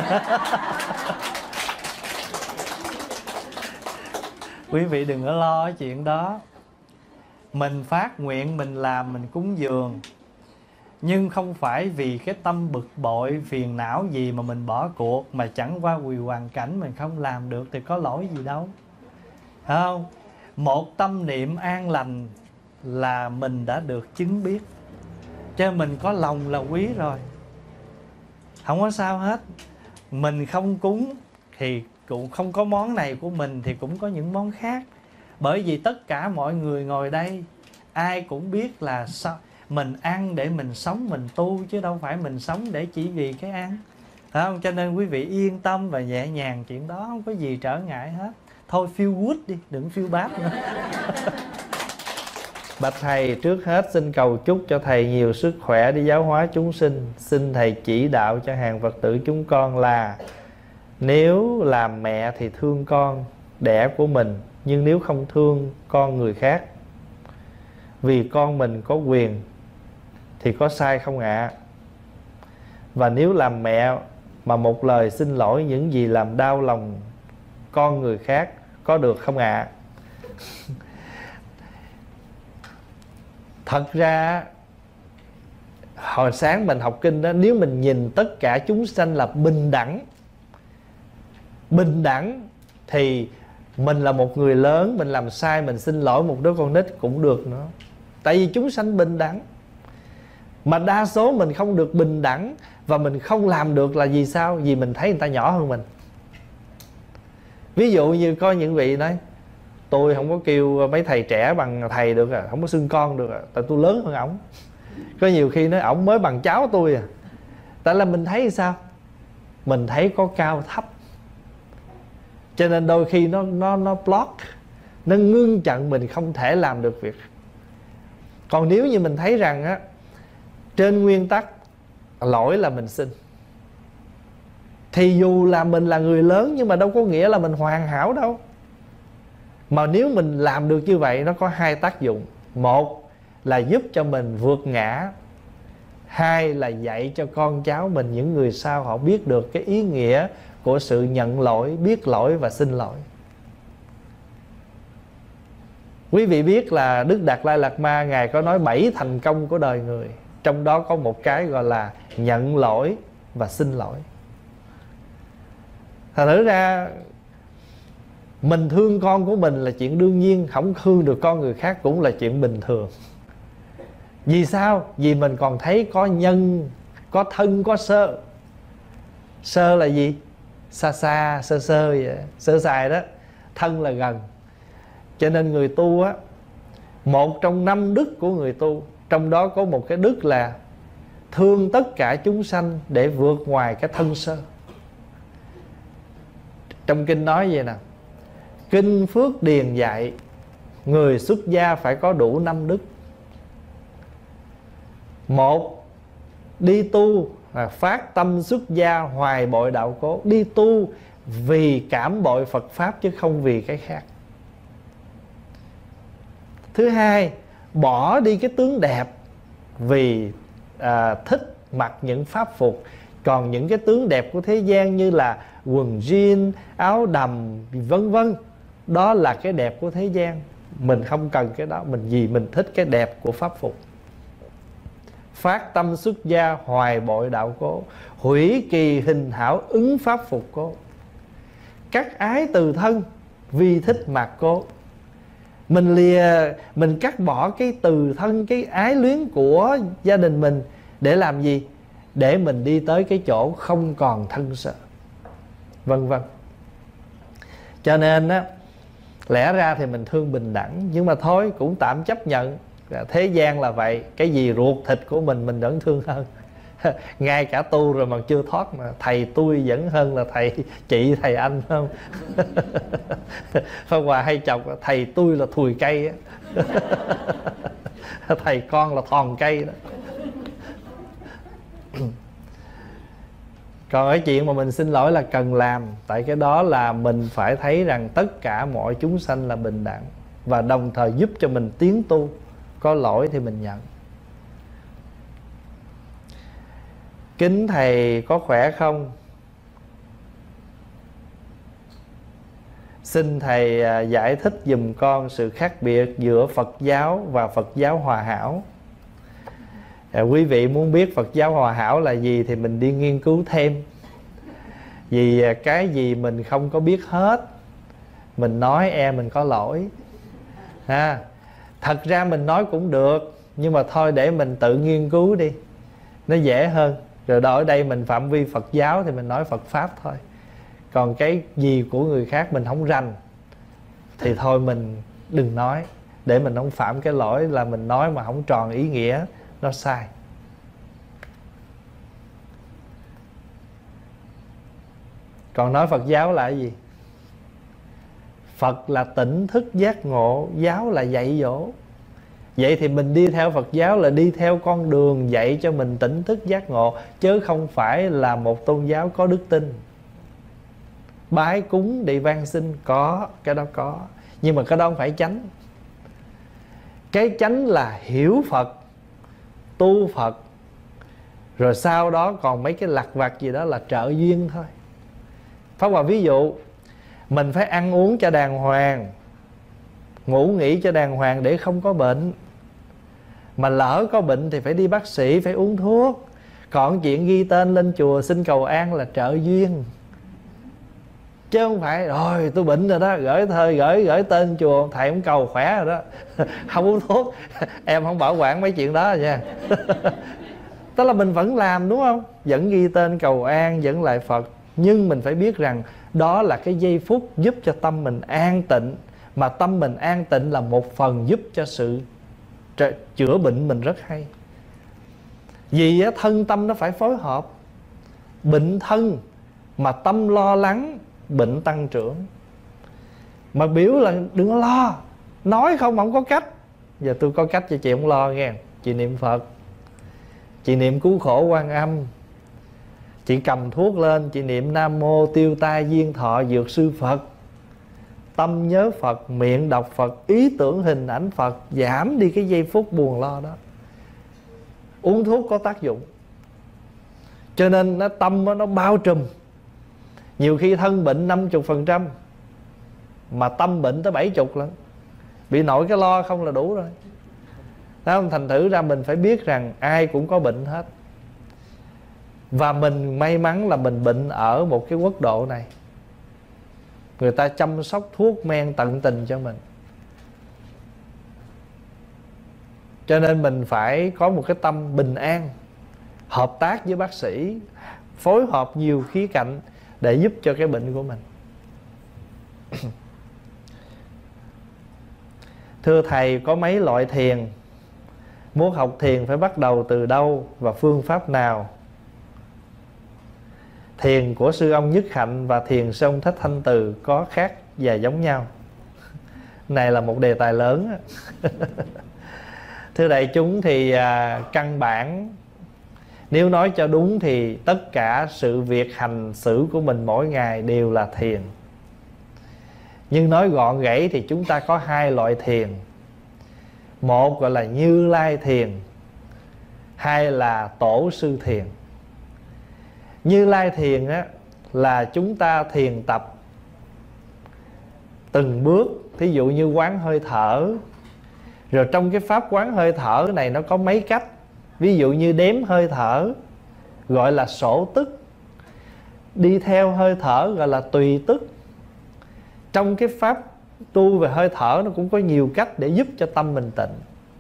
Quý vị đừng có lo cái chuyện đó. Mình phát nguyện, mình làm, mình cúng dường, nhưng không phải vì cái tâm bực bội, phiền não gì mà mình bỏ cuộc, mà chẳng qua vì hoàn cảnh mình không làm được thì có lỗi gì đâu. Phải không? Một tâm niệm an lành là mình đã được chứng biết, cho mình có lòng là quý rồi. Không có sao hết. Mình không cúng thì cũng không có món này của mình, thì cũng có những món khác. Bởi vì tất cả mọi người ngồi đây ai cũng biết là sao mình ăn để mình sống, mình tu, chứ đâu phải mình sống để chỉ vì cái ăn. Phải không? Cho nên quý vị yên tâm và nhẹ nhàng, chuyện đó không có gì trở ngại hết. Thôi feel good đi, đừng feel bad nữa. Bạch thầy, trước hết xin cầu chúc cho thầy nhiều sức khỏe để giáo hóa chúng sinh. Xin thầy chỉ đạo cho hàng Phật tử chúng con là nếu làm mẹ thì thương con đẻ của mình, nhưng nếu không thương con người khác, vì con mình có quyền thì có sai không ạ? À? Và nếu làm mẹ mà một lời xin lỗi những gì làm đau lòng con người khác có được không ạ? À? Thật ra hồi sáng mình học kinh đó, nếu mình nhìn tất cả chúng sanh là bình đẳng, bình đẳng thì mình là một người lớn, mình làm sai, mình xin lỗi một đứa con nít cũng được nữa. Tại vì chúng sanh bình đẳng. Mà đa số mình không được bình đẳng, và mình không làm được là vì sao? Vì mình thấy người ta nhỏ hơn mình. Ví dụ như có những vị nói tôi không có kêu mấy thầy trẻ bằng thầy được à, không có xưng con được à, tại tôi lớn hơn ổng. Có nhiều khi nói ổng mới bằng cháu tôi à. Tại là mình thấy sao? Mình thấy có cao thấp, cho nên đôi khi nó nó nó block, nó ngưng chặn mình không thể làm được việc. Còn nếu như mình thấy rằng á, trên nguyên tắc lỗi là mình xin, thì dù là mình là người lớn nhưng mà đâu có nghĩa là mình hoàn hảo đâu. Mà nếu mình làm được như vậy, nó có hai tác dụng. Một là giúp cho mình vượt ngã, hai là dạy cho con cháu mình, những người sau họ biết được cái ý nghĩa của sự nhận lỗi, biết lỗi và xin lỗi. Quý vị biết là Đức Đạt Lai Lạt Ma Ngài có nói bảy thành công của đời người, trong đó có một cái gọi là nhận lỗi và xin lỗi. Thật thử ra mình thương con của mình là chuyện đương nhiên, không thương được con người khác cũng là chuyện bình thường. Vì sao? Vì mình còn thấy có nhân, có thân, có sơ. Sơ là gì? xa xa sơ sơ vậy, sơ sài đó. Thân là gần. Cho nên người tu á, một trong năm đức của người tu, trong đó có một cái đức là thương tất cả chúng sanh để vượt ngoài cái thân sơ. Trong kinh nói vậy nè: Kinh Phước Điền dạy người xuất gia phải có đủ năm đức. Một, đi tu là phát tâm xuất gia hoài bội đạo cố. Đi tu vì cảm bội Phật Pháp chứ không vì cái khác. Thứ hai, bỏ đi cái tướng đẹp vì à, thích mặc những pháp phục. Còn những cái tướng đẹp của thế gian như là quần jean, áo đầm vân vân, đó là cái đẹp của thế gian. Mình không cần cái đó, mình vì mình thích cái đẹp của pháp phục. Phát tâm xuất gia hoài bội đạo cố, hủy kỳ hình hảo ứng pháp phục cố. Cắt ái từ thân vì thích mặc cố. Mình lìa, mình cắt bỏ cái từ thân, cái ái luyến của gia đình mình để làm gì? Để mình đi tới cái chỗ không còn thân sợ, vân vân. Cho nên á, lẽ ra thì mình thương bình đẳng, nhưng mà thôi cũng tạm chấp nhận. Thế gian là vậy, cái gì ruột thịt của mình mình vẫn thương hơn. Ngay cả tu rồi mà chưa thoát mà thầy tôi vẫn hơn là thầy chị thầy anh, không? Pháp Hòa hay chọc thầy tôi là thùi cây á. Thầy con là thòn cây đó. Còn cái chuyện mà mình xin lỗi là cần làm, tại cái đó là mình phải thấy rằng tất cả mọi chúng sanh là bình đẳng, và đồng thời giúp cho mình tiến tu. Có lỗi thì mình nhận. Kính thầy có khỏe không? Xin thầy giải thích giùm con sự khác biệt giữa Phật giáo và Phật giáo Hòa Hảo. À, quý vị muốn biết Phật giáo Hòa Hảo là gì thì mình đi nghiên cứu thêm. Vì cái gì mình không có biết hết, mình nói e mình có lỗi. À, thật ra mình nói cũng được, nhưng mà thôi để mình tự nghiên cứu đi, nó dễ hơn. Rồi đó, ở đây mình phạm vi Phật giáo thì mình nói Phật Pháp thôi. Còn cái gì của người khác mình không rành thì thôi mình đừng nói, để mình không phạm cái lỗi là mình nói mà không tròn ý nghĩa, nó sai. Còn nói Phật giáo là cái gì? Phật là tỉnh thức giác ngộ, giáo là dạy dỗ. Vậy thì mình đi theo Phật giáo là đi theo con đường dạy cho mình tỉnh thức giác ngộ, chứ không phải là một tôn giáo có đức tin. Bái cúng để van xin có, cái đó có, nhưng mà cái đó không phải chánh. Cái chánh là hiểu Phật, tu Phật, rồi sau đó còn mấy cái lặt vặt gì đó là trợ duyên thôi. Pháp Hòa ví dụ, mình phải ăn uống cho đàng hoàng, ngủ nghỉ cho đàng hoàng để không có bệnh. Mà lỡ có bệnh thì phải đi bác sĩ, phải uống thuốc. Còn chuyện ghi tên lên chùa xin cầu an là trợ duyên, chứ không phải rồi tôi bệnh rồi đó, gửi thơ gửi gửi tên chùa thầy cũng cầu khỏe rồi đó. Không uống thuốc. Em không bảo quản mấy chuyện đó nha. Tức là mình vẫn làm, đúng không? Vẫn ghi tên cầu an, vẫn lại Phật. Nhưng mình phải biết rằng đó là cái giây phút giúp cho tâm mình an tịnh. Mà tâm mình an tịnh là một phần giúp cho sự chữa bệnh mình rất hay. Vì thân tâm nó phải phối hợp. Bệnh thân mà tâm lo lắng, bệnh tăng trưởng. Mà biểu là đừng có lo, nói không không có cách. Giờ tôi có cách cho chị không lo nghe. Chị niệm Phật, chị niệm cứu khổ Quan Âm, chị cầm thuốc lên, chị niệm Nam Mô Tiêu Tai Duyên Thọ Dược Sư Phật. Tâm nhớ Phật, miệng đọc Phật, ý tưởng hình ảnh Phật, giảm đi cái giây phút buồn lo đó. Uống thuốc có tác dụng. Cho nên nó tâm nó, nó bao trùm. Nhiều khi thân bệnh năm mươi phần trăm mà tâm bệnh tới bảy mươi lần. Bị nội cái lo không là đủ rồi. Đó, thành thử ra mình phải biết rằng ai cũng có bệnh hết. Và mình may mắn là mình bệnh ở một cái quốc độ này, người ta chăm sóc thuốc men tận tình cho mình. Cho nên mình phải có một cái tâm bình an, hợp tác với bác sĩ, phối hợp nhiều khía cạnh để giúp cho cái bệnh của mình. Thưa Thầy, có mấy loại thiền? Muốn học thiền phải bắt đầu từ đâu và phương pháp nào? Thiền của sư ông Nhất Hạnh và thiền sư ông Thích Thanh Từ có khác và giống nhau? Này là một đề tài lớn. Thưa đại chúng thì à, căn bản nếu nói cho đúng thì tất cả sự việc hành xử của mình mỗi ngày đều là thiền. Nhưng nói gọn gãy thì chúng ta có hai loại thiền. Một gọi là Như Lai thiền, hai là Tổ sư thiền. Như Lai thiền á, là chúng ta thiền tập từng bước. Thí dụ như quán hơi thở. Rồi trong cái pháp quán hơi thở này nó có mấy cách. Ví dụ như đếm hơi thở gọi là sổ tức, đi theo hơi thở gọi là tùy tức. Trong cái pháp tu về hơi thở nó cũng có nhiều cách để giúp cho tâm mình tịnh.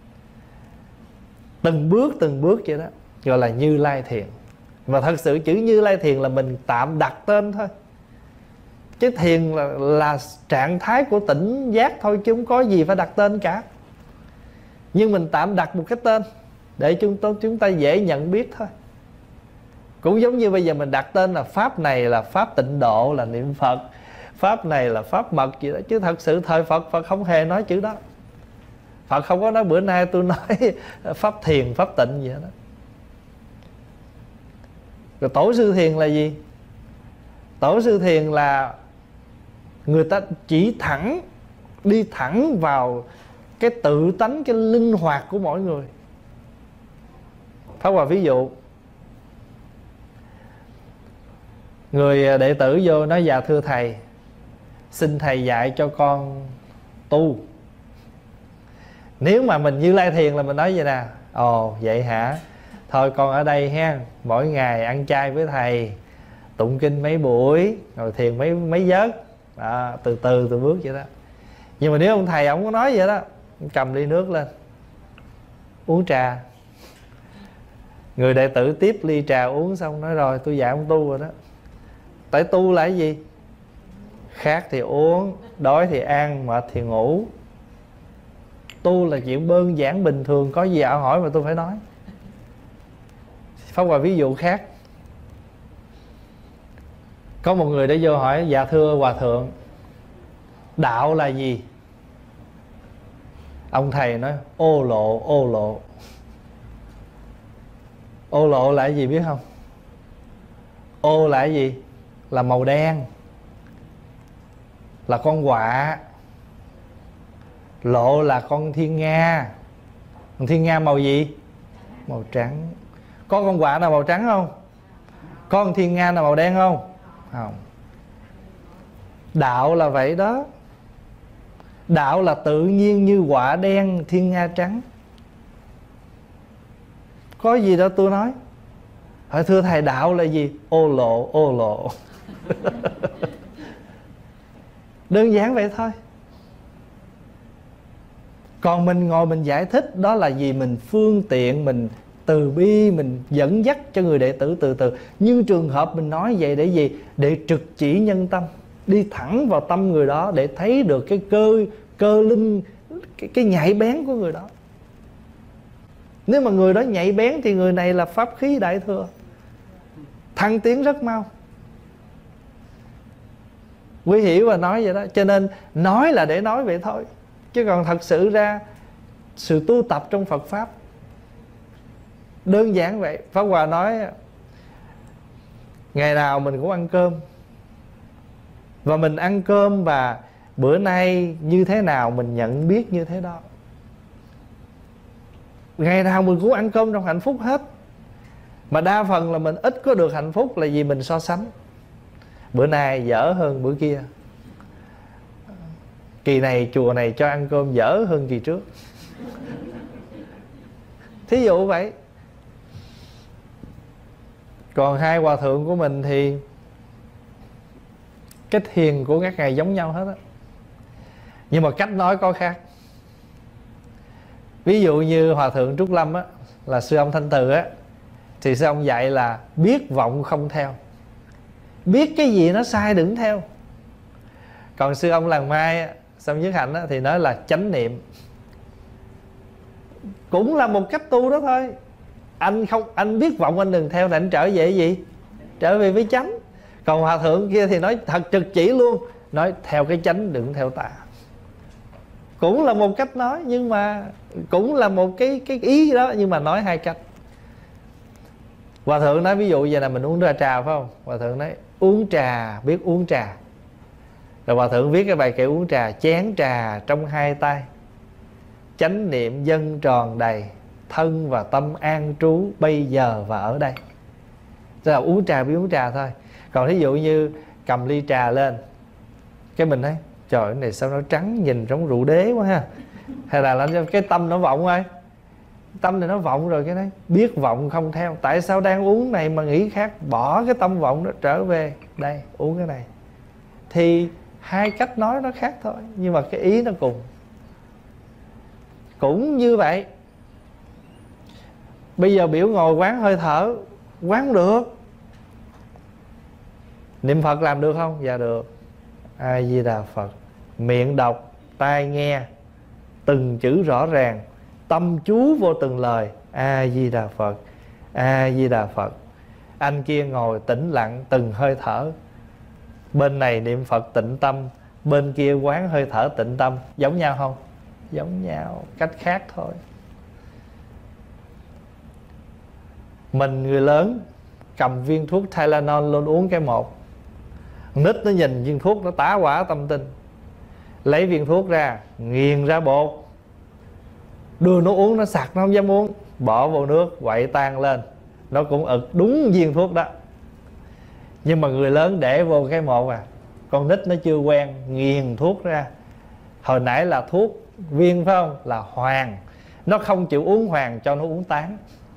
Từng bước từng bước vậy đó, gọi là Như Lai thiền. Mà thật sự chữ Như Lai thiền là mình tạm đặt tên thôi. Chứ thiền là, là trạng thái của tỉnh giác thôi, chứ không có gì phải đặt tên cả. Nhưng mình tạm đặt một cái tên để chúng ta, chúng ta dễ nhận biết thôi. Cũng giống như bây giờ mình đặt tên là pháp này là pháp tịnh độ, là niệm Phật, pháp này là pháp mật gì đó. Chứ thật sự thời Phật, Phật không hề nói chữ đó. Phật không có nói bữa nay tôi nói pháp thiền, pháp tịnh gì đó. Rồi tổ sư thiền là gì? Tổ sư thiền là người ta chỉ thẳng, đi thẳng vào cái tự tánh, cái linh hoạt của mỗi người. Pháp Hòa ví dụ, người đệ tử vô nói: dạ thưa thầy, xin thầy dạy cho con tu. Nếu mà mình Như Lai thiền là mình nói vậy nè: ồ vậy hả, thôi con ở đây ha, mỗi ngày ăn chay với thầy, tụng kinh mấy buổi, rồi thiền mấy mấy giấc. Đó, từ từ từ bước vậy đó. Nhưng mà nếu ông thầy ông có nói vậy đó, cầm ly nước lên uống trà. Người đệ tử tiếp ly trà uống xong nói: rồi tôi dạy ông tu rồi đó. Tại tu là cái gì? Khát thì uống, đói thì ăn, mệt thì ngủ. Tu là chuyện đơn giản bình thường, có gì ảo hỏi mà tôi phải nói. Pháp Hòa ví dụ khác. Có một người đã vô hỏi: dạ thưa Hòa thượng, đạo là gì? Ông thầy nói: ô lộ, ô lộ. Ô lộ là cái gì biết không? Ô là cái gì? Là màu đen, là con quạ. Lộ là con thiên nga. Con thiên nga màu gì? Màu trắng. Có con quạ nào màu trắng không? Có con thiên nga nào màu đen không? Không. Đạo là vậy đó. Đạo là tự nhiên như quạ đen, thiên nga trắng. Có gì đâu tôi nói. Hỏi thưa thầy, đạo là gì? Ô lộ, ô lộ. Đơn giản vậy thôi. Còn mình ngồi mình giải thích đó là gì? Mình phương tiện, mình từ bi, mình dẫn dắt cho người đệ tử từ từ. Nhưng trường hợp mình nói vậy để gì? Để trực chỉ nhân tâm, đi thẳng vào tâm người đó để thấy được cái cơ cơ linh, cái, cái nhạy bén của người đó. Nếu mà người đó nhạy bén thì người này là pháp khí đại thừa, thăng tiến rất mau. Quý hiểu và nói vậy đó. Cho nên nói là để nói vậy thôi, chứ còn thật sự ra sự tu tập trong Phật Pháp đơn giản vậy. Pháp Hòa nói ngày nào mình cũng ăn cơm, và mình ăn cơm và bữa nay như thế nào mình nhận biết như thế đó. Ngày nào mình cũng ăn cơm trong hạnh phúc hết. Mà đa phần là mình ít có được hạnh phúc là vì mình so sánh. Bữa nay dở hơn bữa kia, kỳ này chùa này cho ăn cơm dở hơn kỳ trước. Thí dụ vậy. Còn hai hòa thượng của mình thì cái thiền của các ngài giống nhau hết á, nhưng mà cách nói có khác. Ví dụ như hòa thượng Trúc Lâm á, là sư ông Thanh Từ á, thì sư ông dạy là biết vọng không theo. biết cái gì nó sai đừng theo. Còn sư ông làng Mai Sâm Nhất Hạnh thì nói là chánh niệm, cũng là một cách tu đó thôi. Anh không, anh biết vọng anh đừng theo, là anh trở về gì? Trở về với chánh. Còn hòa thượng kia thì nói thật trực chỉ luôn, nói theo cái chánh đừng theo tà. Cũng là một cách nói, nhưng mà cũng là một cái cái ý đó, nhưng mà nói hai cách. Hòa thượng nói ví dụ vậy là mình uống ra trà phải không? Hòa thượng nói uống trà, biết uống trà. Rồi hòa thượng viết cái bài kệ uống trà: chén trà trong hai tay, chánh niệm dân tròn đầy, thân và tâm an trú bây giờ và ở đây. Tức là uống trà biết uống trà thôi. Còn thí dụ như cầm ly trà lên, cái mình thấy trời, cái này sao nó trắng, nhìn giống rượu đế quá ha. Hay là làm cái tâm nó vọng ơi, tâm này nó vọng rồi, cái đấy biết vọng không theo. Tại sao đang uống này mà nghĩ khác? Bỏ cái tâm vọng đó, trở về đây uống cái này. Thì hai cách nói nó khác thôi, nhưng mà cái ý nó cùng. Cũng như vậy, bây giờ biểu ngồi quán hơi thở, quán không được. Niệm Phật làm được không? Dạ được. A Di Đà Phật, miệng đọc, tai nghe, từng chữ rõ ràng, tâm chú vô từng lời. A Di Đà Phật, A Di Đà Phật. Anh kia ngồi tĩnh lặng từng hơi thở, bên này niệm Phật tịnh tâm, bên kia quán hơi thở tịnh tâm. Giống nhau không? Giống nhau, cách khác thôi. Mình người lớn cầm viên thuốc Tylenol luôn uống cái một, nít nó nhìn viên thuốc nó tá hỏa tâm tinh, lấy viên thuốc ra nghiền ra bột, đưa nó uống, nó sặc, nó không dám uống, bỏ vào nước quậy tan lên, nó cũng ực đúng viên thuốc đó. Nhưng mà người lớn để vô cái một à, con nít nó chưa quen, nghiền thuốc ra. Hồi nãy là thuốc viên phải không? Là hoàng, nó không chịu uống hoàng, cho nó uống tán.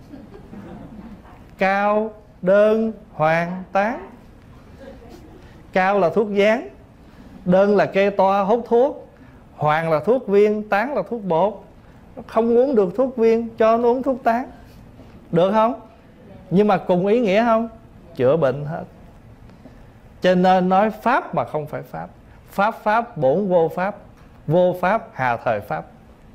Cao, đơn, hoàng, tán. Cao là thuốc dán, đơn là kê toa hút thuốc, hoàng là thuốc viên, tán là thuốc bột. Nó không uống được thuốc viên, cho nó uống thuốc tán. Được không? Nhưng mà cùng ý nghĩa không? Chữa bệnh hết. Cho nên nói pháp mà không phải pháp. Pháp pháp bổn vô pháp, vô pháp hà thời pháp.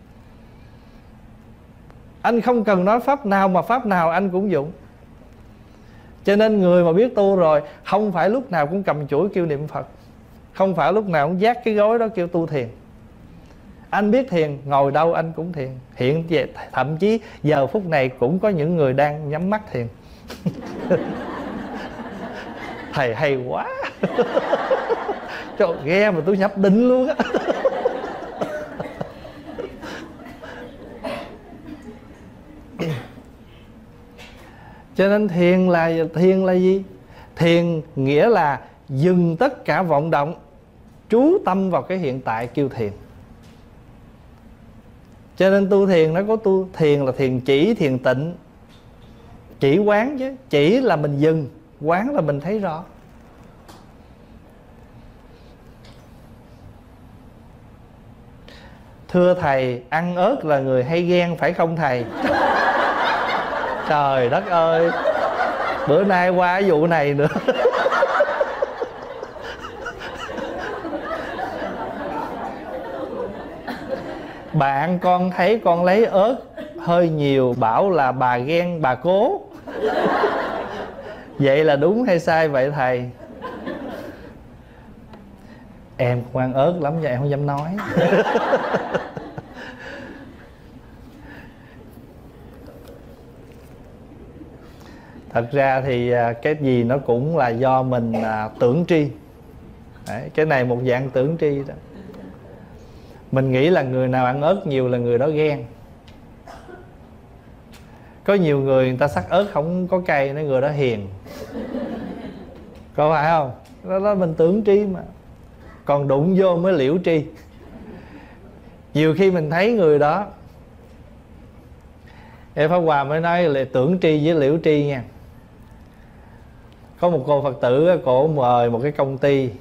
Anh không cần nói pháp nào, mà pháp nào anh cũng dụng. Cho nên người mà biết tu rồi, không phải lúc nào cũng cầm chuỗi kêu niệm Phật, không phải lúc nào cũng vác cái gối đó kêu tu thiền. Anh biết thiền, ngồi đâu anh cũng thiền. Hiện về thậm chí giờ phút này cũng có những người đang nhắm mắt thiền. Thầy hay quá. Trời, nghe mà tôi nhập định luôn á. Cho nên thiền là thiền là gì? Thiền nghĩa là dừng tất cả vọng động, trú tâm vào cái hiện tại, kêu thiền. Cho nên tu thiền nó có tu thiền là thiền chỉ, thiền tịnh. Chỉ quán chứ, chỉ là mình dừng, quán là mình thấy rõ. Thưa thầy, ăn ớt là người hay ghen phải không thầy? Trời đất ơi, bữa nay qua cái vụ này nữa. Bạn con thấy con lấy ớt hơi nhiều, bảo là bà ghen bà cố. Vậy là đúng hay sai vậy thầy? Em cũng ăn ớt lắm, vậy em không dám nói. Thật ra thì cái gì nó cũng là do mình à, tưởng tri. Đấy, cái này một dạng tưởng tri đó. Mình nghĩ là người nào ăn ớt nhiều là người đó ghen. Có nhiều người người ta sắc ớt không có cay, nói người đó hiền. Có phải không? Đó là mình tưởng tri mà. Còn đụng vô mới liễu tri. Nhiều khi mình thấy người đó, em Pháp Hòa mới nói là tưởng tri với liễu tri nha. Có một cô Phật tử, cổ mời một cái công ty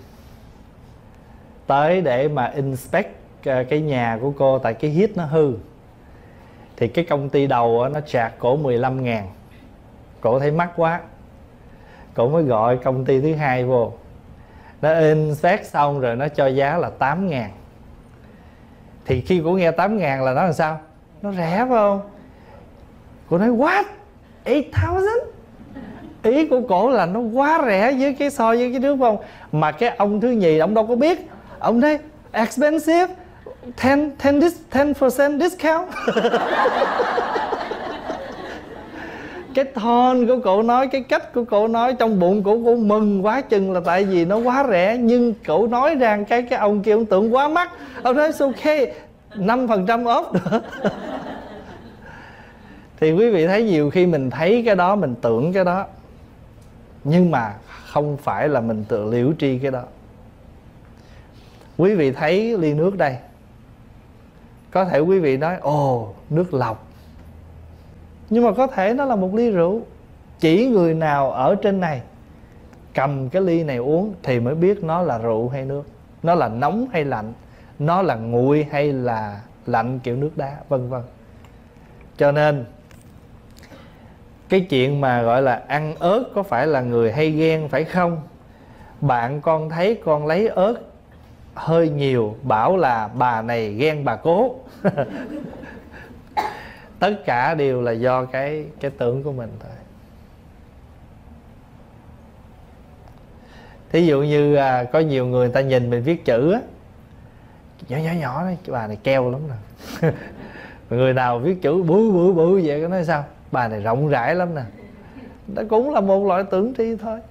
tới để mà inspect cái nhà của cô, tại cái heat nó hư. Thì cái công ty đầu nó chạc cổ mười lăm ngàn. Cổ thấy mắc quá, Cổ mới gọi công ty thứ hai vô, nó inspect xong rồi nó cho giá là tám ngàn. Thì khi cổ nghe tám ngàn là nó làm sao? Nó rẻ phải không? Cổ nói what? eight thousand? Ý của cổ là nó quá rẻ với cái so với cái trước không. Mà cái ông thứ nhì ông đâu có biết. Ông nói expensive, ten, ten, ten percent discount. Cái tone của cổ nói, cái cách của cổ nói, trong bụng cổ cổ mừng quá chừng là tại vì nó quá rẻ. Nhưng cổ nói ra cái cái ông kia ông tưởng quá mắc. Ông nói it's okay, năm phần trăm off nữa. Thì quý vị thấy nhiều khi mình thấy cái đó, mình tưởng cái đó, nhưng mà không phải là mình tự liễu tri cái đó. Quý vị thấy ly nước đây, có thể quý vị nói ồ nước lọc, nhưng mà có thể nó là một ly rượu. Chỉ người nào ở trên này cầm cái ly này uống thì mới biết nó là rượu hay nước, nó là nóng hay lạnh, nó là nguội hay là lạnh kiểu nước đá, vân vân. Cho nên cái chuyện mà gọi là ăn ớt có phải là người hay ghen phải không? Bạn con thấy con lấy ớt hơi nhiều, bảo là bà này ghen bà cố. Tất cả đều là do cái cái tưởng của mình thôi. Thí dụ như à, có nhiều người, người ta nhìn mình viết chữ á, nhỏ nhỏ nhỏ đấy, bà này keo lắm nè. Người nào viết chữ bự bự bự vậy có nói sao? Bà này rộng rãi lắm nè. Đó cũng là một loại tưởng tri thôi.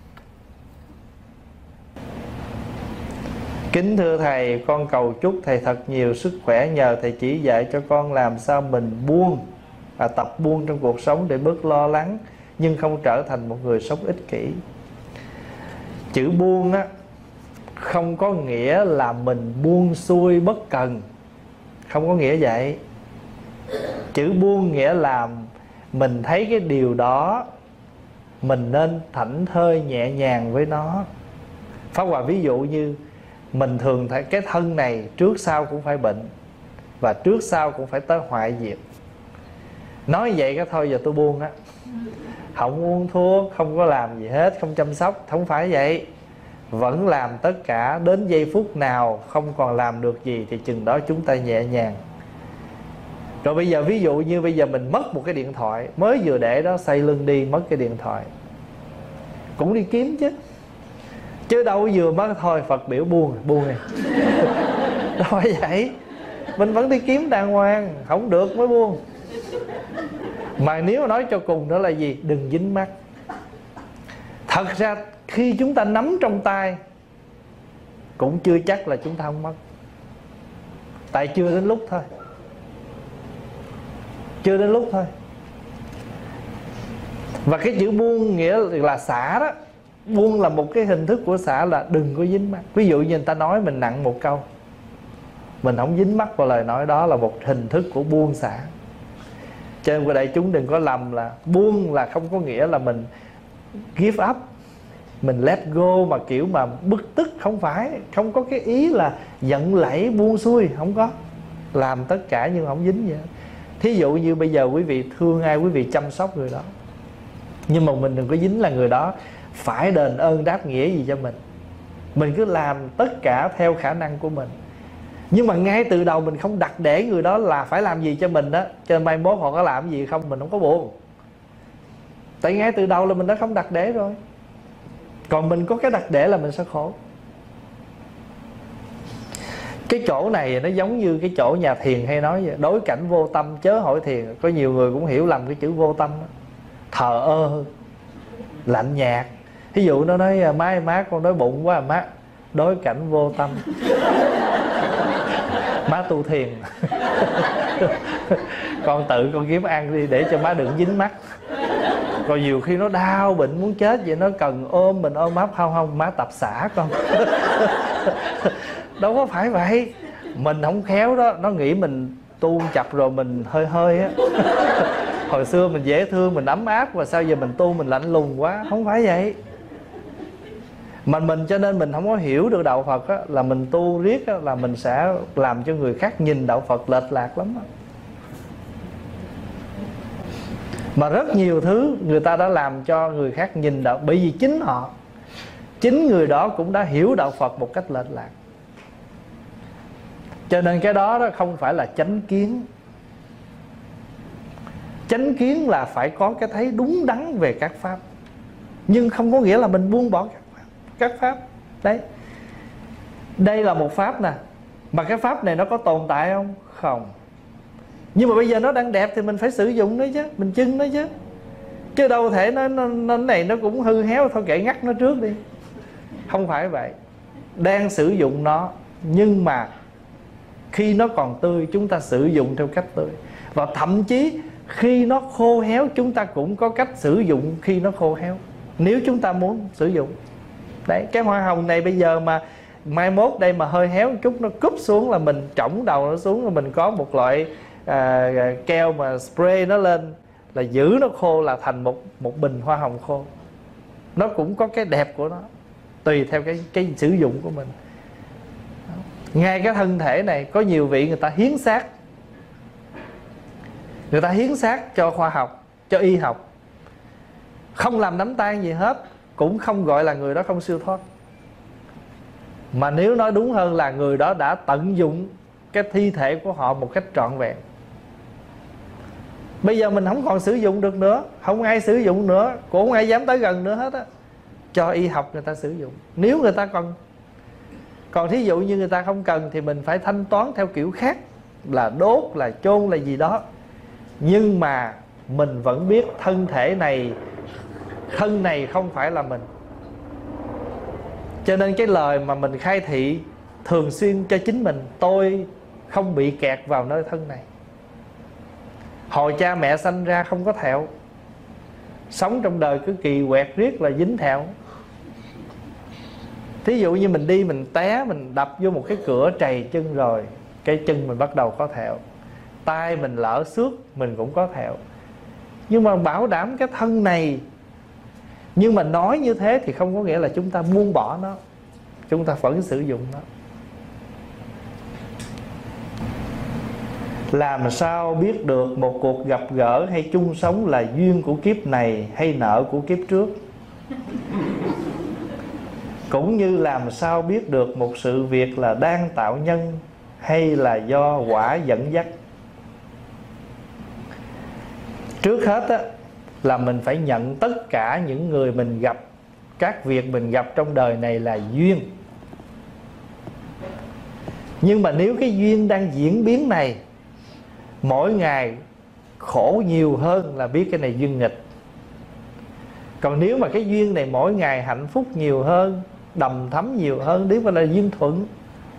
Kính thưa Thầy, con cầu chúc Thầy thật nhiều sức khỏe, nhờ Thầy chỉ dạy cho con làm sao mình buông và tập buông trong cuộc sống để bớt lo lắng, nhưng không trở thành một người sống ích kỷ. Chữ buông á không có nghĩa là mình buông xuôi bất cần, không có nghĩa vậy. Chữ buông nghĩa là mình thấy cái điều đó mình nên thảnh thơi nhẹ nhàng với nó. Pháp Hòa ví dụ như mình thường thấy cái thân này trước sau cũng phải bệnh, và trước sau cũng phải tới hoại diệt. Nói vậy cái thôi giờ tôi buông á, không uống thuốc, không có làm gì hết, không chăm sóc. Không phải vậy. Vẫn làm tất cả, đến giây phút nào không còn làm được gì thì chừng đó chúng ta nhẹ nhàng. Rồi bây giờ ví dụ như bây giờ mình mất một cái điện thoại, mới vừa để đó xoay lưng đi mất cái điện thoại, cũng đi kiếm chứ. Chứ đâu vừa mất thôi Phật biểu buông buông này. Đâu phải vậy. Mình vẫn đi kiếm đàng hoàng, không được mới buông. Mà nếu mà nói cho cùng nữa là gì? Đừng dính mắc. Thật ra khi chúng ta nắm trong tay cũng chưa chắc là chúng ta không mất. Tại chưa đến lúc thôi. Chưa đến lúc thôi. Và cái chữ buông nghĩa là xả đó. Buông là một cái hình thức của xả, là đừng có dính mắc. Ví dụ như người ta nói mình nặng một câu, mình không dính mắc vào lời nói đó, là một hình thức của buông xả. Cho nên đại chúng đừng có lầm là buông là không có nghĩa là mình give up, mình let go mà kiểu mà bực tức. Không phải. Không có cái ý là giận lẫy buông xuôi. Không có. Làm tất cả nhưng không dính gì hết. Thí dụ như bây giờ quý vị thương ai, quý vị chăm sóc người đó, nhưng mà mình đừng có dính là người đó phải đền ơn đáp nghĩa gì cho mình. Mình cứ làm tất cả theo khả năng của mình. Nhưng mà ngay từ đầu mình không đặt để người đó là phải làm gì cho mình đó, cho nên mai mốt họ có làm gì không mình không có buồn. Tại ngay từ đầu là mình đã không đặt để rồi. Còn mình có cái đặt để là mình sẽ khổ. Cái chỗ này nó giống như cái chỗ nhà thiền hay nói vậy. Đối cảnh vô tâm chớ hỏi thiền. Có nhiều người cũng hiểu lầm cái chữ vô tâm đó. Thờ ơ, lạnh nhạt. Ví dụ nó nói má má con đói bụng quá má, đối cảnh vô tâm. Má tu thiền. Con tự con kiếm ăn đi để cho má đừng dính mắt. Còn nhiều khi nó đau bệnh muốn chết vậy, nó cần ôm mình ôm ấp. Không không, má tập xả con. Đâu có phải vậy. Mình không khéo đó, nó nghĩ mình tu chập rồi mình hơi hơi á. Hồi xưa mình dễ thương, mình ấm áp, và sao giờ mình tu mình lạnh lùng quá. Không phải vậy. Mà mình cho nên mình không có hiểu được đạo Phật á, là mình tu riết á, là mình sẽ làm cho người khác nhìn đạo Phật lệch lạc lắm á. Mà rất nhiều thứ người ta đã làm cho người khác nhìn đạo, bởi vì chính họ, chính người đó cũng đã hiểu đạo Phật một cách lệch lạc. Cho nên cái đó, đó không phải là chánh kiến. Chánh kiến là phải có cái thấy đúng đắn về các pháp, nhưng không có nghĩa là mình buông bỏ các pháp. Các pháp đấy, đây là một pháp nè, mà cái pháp này nó có tồn tại không? Không. Nhưng mà bây giờ nó đang đẹp thì mình phải sử dụng nó chứ, mình trưng nó chứ. Chứ đâu thể nó, nó, nó này nó cũng hư héo, thôi kệ ngắt nó trước đi. Không phải vậy. Đang sử dụng nó, nhưng mà khi nó còn tươi chúng ta sử dụng theo cách tươi. Và thậm chí khi nó khô héo chúng ta cũng có cách sử dụng khi nó khô héo, nếu chúng ta muốn sử dụng. Đấy, cái hoa hồng này bây giờ mà mai mốt đây mà hơi héo một chút, nó cúp xuống là mình trỏng đầu nó xuống, là mình có một loại à, keo mà spray nó lên, là giữ nó khô là thành một, một bình hoa hồng khô. Nó cũng có cái đẹp của nó, tùy theo cái, cái sử dụng của mình. Ngay cái thân thể này có nhiều vị người ta hiến xác, người ta hiến xác cho khoa học, cho y học, không làm đám tang gì hết, cũng không gọi là người đó không siêu thoát. Mà nếu nói đúng hơn là người đó đã tận dụng cái thi thể của họ một cách trọn vẹn. Bây giờ mình không còn sử dụng được nữa, không ai sử dụng nữa, cũng không ai dám tới gần nữa hết á. Cho y học người ta sử dụng, nếu người ta còn. Còn thí dụ như người ta không cần thì mình phải thanh toán theo kiểu khác, là đốt, là chôn, là gì đó. Nhưng mà mình vẫn biết thân thể này, thân này không phải là mình. Cho nên cái lời mà mình khai thị thường xuyên cho chính mình, tôi không bị kẹt vào nơi thân này. Hồi cha mẹ sanh ra không có thẹo, sống trong đời cứ kỳ quẹt riết là dính thẹo. Thí dụ như mình đi mình té, mình đập vô một cái cửa trầy chân rồi, cái chân mình bắt đầu có thẹo. tay mình lỡ xước mình cũng có thẹo. Nhưng mà bảo đảm cái thân này. Nhưng mà nói như thế thì không có nghĩa là chúng ta buông bỏ nó, chúng ta vẫn sử dụng nó. Làm sao biết được một cuộc gặp gỡ hay chung sống là duyên của kiếp này hay nợ của kiếp trước? Cũng như làm sao biết được một sự việc là đang tạo nhân hay là do quả dẫn dắt? Trước hết á, là mình phải nhận tất cả những người mình gặp, các việc mình gặp trong đời này là duyên. Nhưng mà nếu cái duyên đang diễn biến này mỗi ngày khổ nhiều hơn là biết cái này duyên nghịch. Còn nếu mà cái duyên này mỗi ngày hạnh phúc nhiều hơn, đầm thắm nhiều hơn, đấy phải là duyên thuận.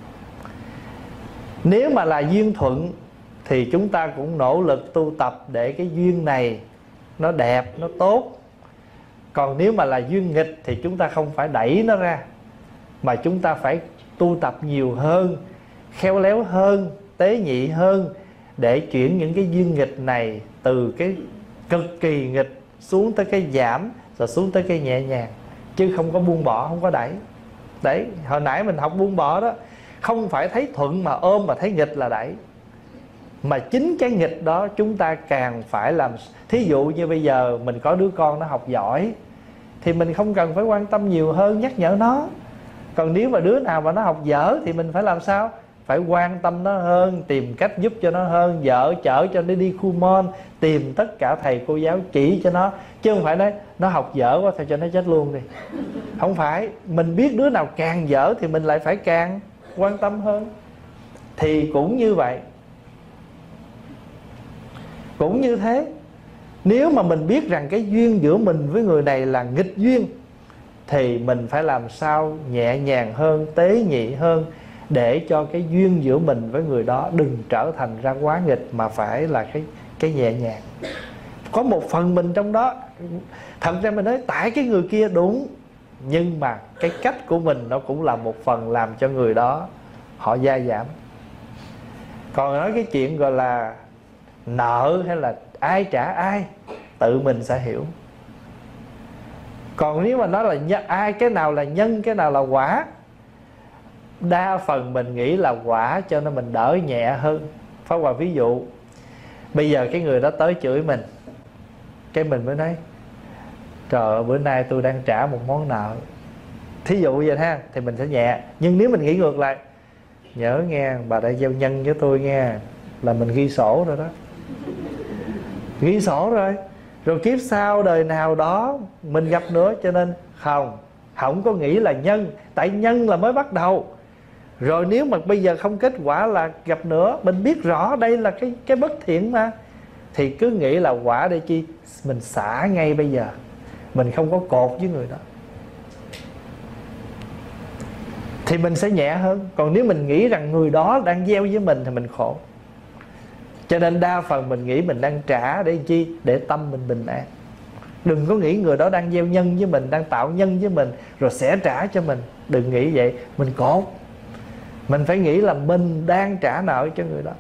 Nếu mà là duyên thuận thì chúng ta cũng nỗ lực tu tập để cái duyên này nó đẹp, nó tốt. Còn nếu mà là duyên nghịch thì chúng ta không phải đẩy nó ra, mà chúng ta phải tu tập nhiều hơn, khéo léo hơn, tế nhị hơn, để chuyển những cái duyên nghịch này từ cái cực kỳ nghịch xuống tới cái giảm, rồi xuống tới cái nhẹ nhàng. Chứ không có buông bỏ, không có đẩy. Đấy, hồi nãy mình học buông bỏ đó, không phải thấy thuận mà ôm, mà thấy nghịch là đẩy. Mà chính cái nghịch đó chúng ta càng phải làm. Thí dụ như bây giờ mình có đứa con nó học giỏi thì mình không cần phải quan tâm nhiều hơn, nhắc nhở nó. Còn nếu mà đứa nào mà nó học dở thì mình phải làm sao? Phải quan tâm nó hơn, tìm cách giúp cho nó hơn, dở chở cho nó đi khu môn, tìm tất cả thầy cô giáo chỉ cho nó. Chứ không phải nói nó học dở quá thôi cho nó chết luôn đi. Không phải, mình biết đứa nào càng dở thì mình lại phải càng quan tâm hơn. Thì cũng như vậy, cũng như thế. Nếu mà mình biết rằng cái duyên giữa mình với người này là nghịch duyên thì mình phải làm sao nhẹ nhàng hơn, tế nhị hơn, để cho cái duyên giữa mình với người đó đừng trở thành ra quá nghịch, mà phải là cái, cái nhẹ nhàng. Có một phần mình trong đó. Thật ra mình nói tại cái người kia đúng, nhưng mà cái cách của mình nó cũng là một phần làm cho người đó họ gia giảm. Còn nói cái chuyện gọi là nợ hay là ai trả ai, tự mình sẽ hiểu. Còn nếu mà nói là nhân, ai cái nào là nhân, cái nào là quả, đa phần mình nghĩ là quả cho nên mình đỡ nhẹ hơn. Pháp Hòa ví dụ, bây giờ cái người đó tới chửi mình, Cái mình mới nói trời ơi, bữa nay tôi đang trả một món nợ, thí dụ vậy ha, thì mình sẽ nhẹ. Nhưng nếu mình nghĩ ngược lại, nhớ nghe bà đã gieo nhân với tôi nghe, là mình ghi sổ rồi đó. Ghi sổ rồi, rồi kiếp sau đời nào đó mình gặp nữa. Cho nên không, không có nghĩ là nhân. Tại nhân là mới bắt đầu. Rồi nếu mà bây giờ không kết quả là gặp nữa, mình biết rõ đây là cái, cái bất thiện mà, thì cứ nghĩ là quả để chi, mình xả ngay bây giờ. Mình không có cột với người đó, thì mình sẽ nhẹ hơn. Còn nếu mình nghĩ rằng người đó đang gieo với mình thì mình khổ. Cho nên đa phần mình nghĩ mình đang trả để chi? Để tâm mình bình an. Đừng có nghĩ người đó đang gieo nhân với mình, đang tạo nhân với mình, rồi sẽ trả cho mình. Đừng nghĩ vậy, mình cột. Mình phải nghĩ là mình đang trả nợ cho người đó.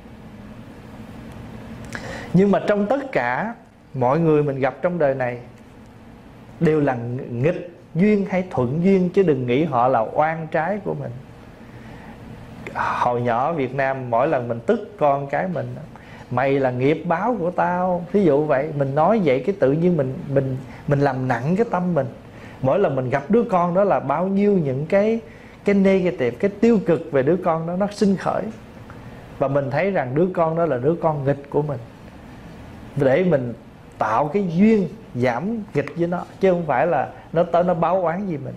Nhưng mà trong tất cả mọi người mình gặp trong đời này đều là nghịch duyên hay thuận duyên, chứ đừng nghĩ họ là oan trái của mình. Hồi nhỏ ở Việt Nam, mỗi lần mình tức con cái mình, mày là nghiệp báo của tao, ví dụ vậy. Mình nói vậy cái tự nhiên mình mình mình làm nặng cái tâm mình. Mỗi lần mình gặp đứa con đó là bao nhiêu những cái cái negative, cái tiêu cực về đứa con đó nó sinh khởi. Và mình thấy rằng đứa con đó là đứa con nghịch của mình, để mình tạo cái duyên giảm nghịch với nó, chứ không phải là nó tới nó báo oán gì mình.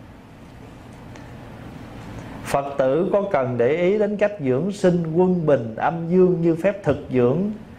Phật tử có cần để ý đến cách dưỡng sinh quân bình âm dương như phép thực dưỡng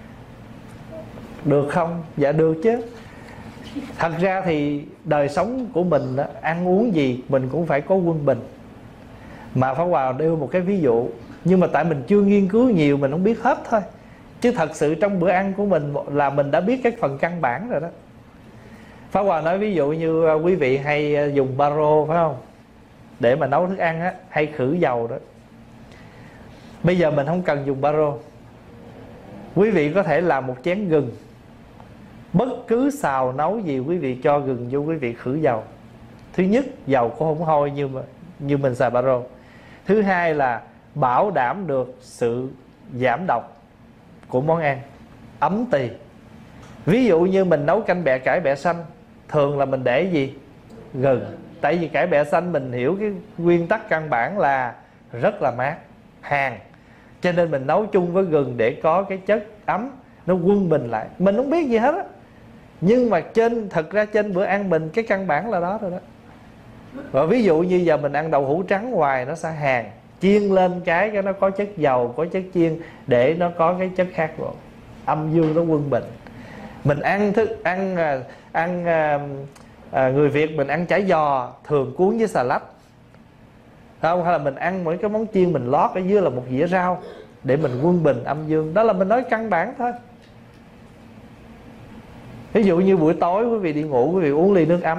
được không? Dạ được chứ. Thật ra thì đời sống của mình đó, ăn uống gì mình cũng phải có quân bình. Mà Pháp Hòa đưa một cái ví dụ, nhưng mà tại mình chưa nghiên cứu nhiều, mình không biết hết thôi. Chứ thật sự trong bữa ăn của mình là mình đã biết cái phần căn bản rồi đó. Pháp Hòa nói ví dụ như quý vị hay dùng baro phải không, để mà nấu thức ăn á, hay khử dầu đó. Bây giờ mình không cần dùng baro. Quý vị có thể làm một chén gừng. Bất cứ xào nấu gì quý vị cho gừng vô, quý vị khử dầu. Thứ nhất, dầu cũng không hôi như mà, như mình xài baro. Thứ hai là bảo đảm được sự giảm độc của món ăn, ấm tỳ. Ví dụ như mình nấu canh bẹ cải bẹ xanh, thường là mình để gì? Gừng. Tại vì cải bẹ xanh mình hiểu cái nguyên tắc căn bản là rất là mát, hàn. Cho nên mình nấu chung với gừng để có cái chất ấm, nó quân bình lại. Mình không biết gì hết á, nhưng mà trên, thật ra trên bữa ăn mình cái căn bản là đó rồi đó. Và ví dụ như giờ mình ăn đậu hũ trắng hoài nó sẽ hàn, chiên lên cái cái nó có chất dầu, có chất chiên, để nó có cái chất khác rồi, âm dương nó quân bình. Mình ăn thức ăn ăn à, người Việt mình ăn chả giò thường cuốn với xà lách, không? Hay là mình ăn mỗi cái món chiên mình lót ở dưới là một dĩa rau để mình quân bình âm dương. Đó là mình nói căn bản thôi. Ví dụ như buổi tối quý vị đi ngủ, quý vị uống ly nước ấm,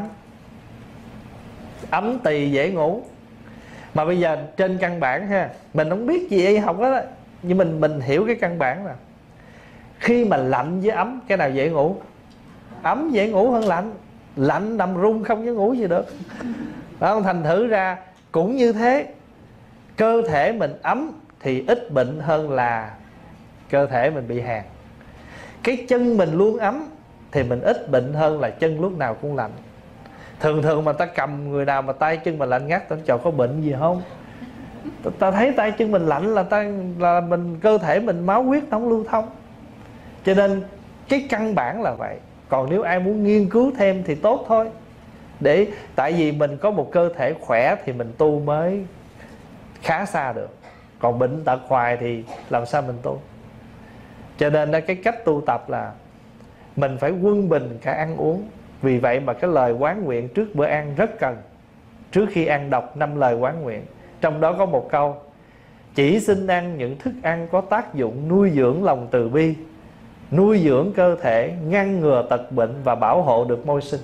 ấm tỳ dễ ngủ. Mà bây giờ trên căn bản ha, mình không biết gì y học đó, nhưng mình mình hiểu cái căn bản là khi mà lạnh với ấm, cái nào dễ ngủ? Ấm dễ ngủ hơn lạnh. Lạnh nằm run không có ngủ gì được. Đó, thành thử ra cũng như thế. Cơ thể mình ấm thì ít bệnh hơn là cơ thể mình bị hàn. Cái chân mình luôn ấm thì mình ít bệnh hơn là chân lúc nào cũng lạnh. Thường thường mà ta cầm người nào mà tay chân mình lạnh ngắt, ta cho có bệnh gì không? Ta, ta thấy tay chân mình lạnh là ta là mình, cơ thể mình máu huyết không lưu thông. Cho nên cái căn bản là vậy. Còn nếu ai muốn nghiên cứu thêm thì tốt thôi. Để tại vì mình có một cơ thể khỏe thì mình tu mới khá xa được. Còn bệnh tật hoài thì làm sao mình tu? Cho nên cái cách tu tập là mình phải quân bình cả ăn uống. Vì vậy mà cái lời quán nguyện trước bữa ăn rất cần. Trước khi ăn đọc năm lời quán nguyện. Trong đó có một câu: chỉ xin ăn những thức ăn có tác dụng nuôi dưỡng lòng từ bi, nuôi dưỡng cơ thể, ngăn ngừa tật bệnh và bảo hộ được môi sinh.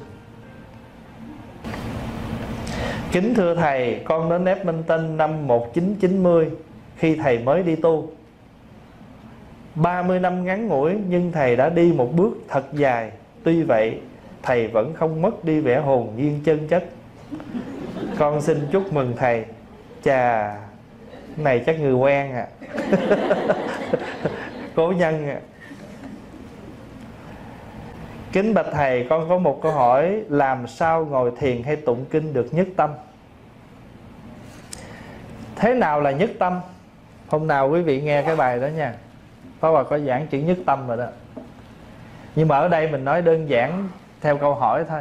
Kính thưa Thầy, con đến Edmonton năm một nghìn chín trăm chín mươi khi Thầy mới đi tu. ba mươi năm ngắn ngủi nhưng Thầy đã đi một bước thật dài. Tuy vậy Thầy vẫn không mất đi vẻ hồn nhiên chân chất. Con xin chúc mừng Thầy. Chà, này chắc người quen à. Cố nhân à. Kính bạch thầy, con có một câu hỏi: làm sao ngồi thiền hay tụng kinh được nhất tâm? Thế nào là nhất tâm? Hôm nào quý vị nghe cái bài đó nha, Pháp Hòa có giảng chữ nhất tâm rồi đó. Nhưng mà ở đây mình nói đơn giản theo câu hỏi thôi.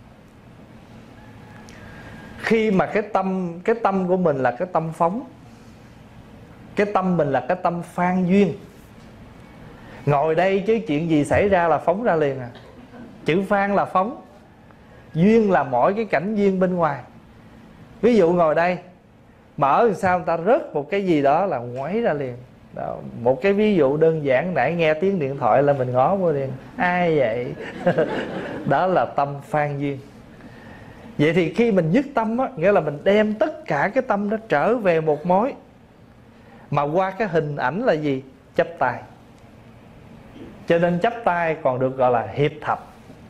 Khi mà cái tâm Cái tâm của mình là cái tâm phóng, cái tâm mình là cái tâm phan duyên. Ngồi đây chứ chuyện gì xảy ra là phóng ra liền à. Chữ phan là phóng, duyên là mỗi cái cảnh duyên bên ngoài. Ví dụ ngồi đây, mở làm sao người ta rớt một cái gì đó là ngoáy ra liền đó. Một cái ví dụ đơn giản, nãy nghe tiếng điện thoại là mình ngó vô liền, ai vậy? Đó là tâm phan duyên. Vậy thì khi mình dứt tâm á, nghĩa là mình đem tất cả cái tâm đó trở về một mối. Mà qua cái hình ảnh là gì? Chắp tay. Cho nên chắp tay còn được gọi là hiệp thập.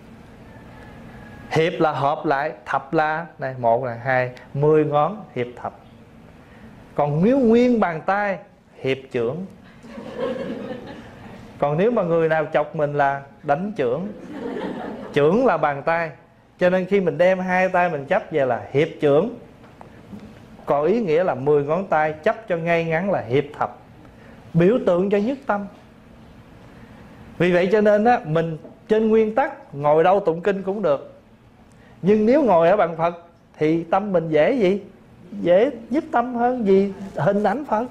Hiệp là hợp lại, thập là này, một là hai, mười ngón hiệp thập. Còn nếu nguyên bàn tay hiệp chưởng. Còn nếu mà người nào chọc mình là đánh chưởng. Chưởng là bàn tay. Cho nên khi mình đem hai tay mình chấp về là hiệp chưởng. Còn ý nghĩa là mười ngón tay chấp cho ngay ngắn là hiệp thập, biểu tượng cho nhất tâm. Vì vậy cho nên á, mình trên nguyên tắc ngồi đâu tụng kinh cũng được. Nhưng nếu ngồi ở bàn Phật thì tâm mình dễ gì? Dễ nhất tâm hơn vì hình ảnh Phật.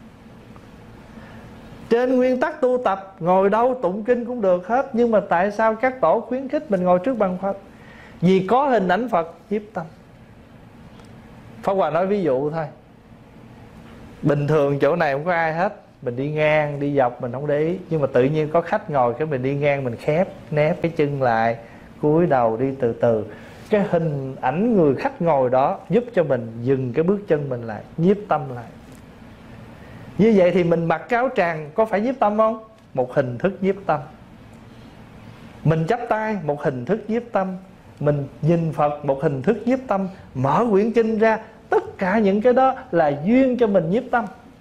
Trên nguyên tắc tu tập, ngồi đâu tụng kinh cũng được hết. Nhưng mà tại sao các tổ khuyến khích mình ngồi trước bàn Phật? Vì có hình ảnh Phật nhiếp tâm. Pháp Hòa nói ví dụ thôi. Bình thường chỗ này không có ai hết, mình đi ngang, đi dọc mình không để ý. Nhưng mà tự nhiên có khách ngồi, cái mình đi ngang mình khép, nép cái chân lại, cúi đầu đi từ từ. Cái hình ảnh người khách ngồi đó giúp cho mình dừng cái bước chân mình lại, nhiếp tâm lại. Như vậy thì mình mặc cái áo tràng có phải nhiếp tâm không? Một hình thức nhiếp tâm. Mình chắp tay, một hình thức nhiếp tâm. Mình nhìn Phật, một hình thức nhiếp tâm. Mở quyển kinh ra, tất cả những cái đó là duyên cho mình nhiếp tâm.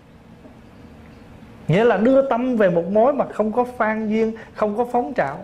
Nghĩa là đưa tâm về một mối mà không có phan duyên, không có phóng trạo.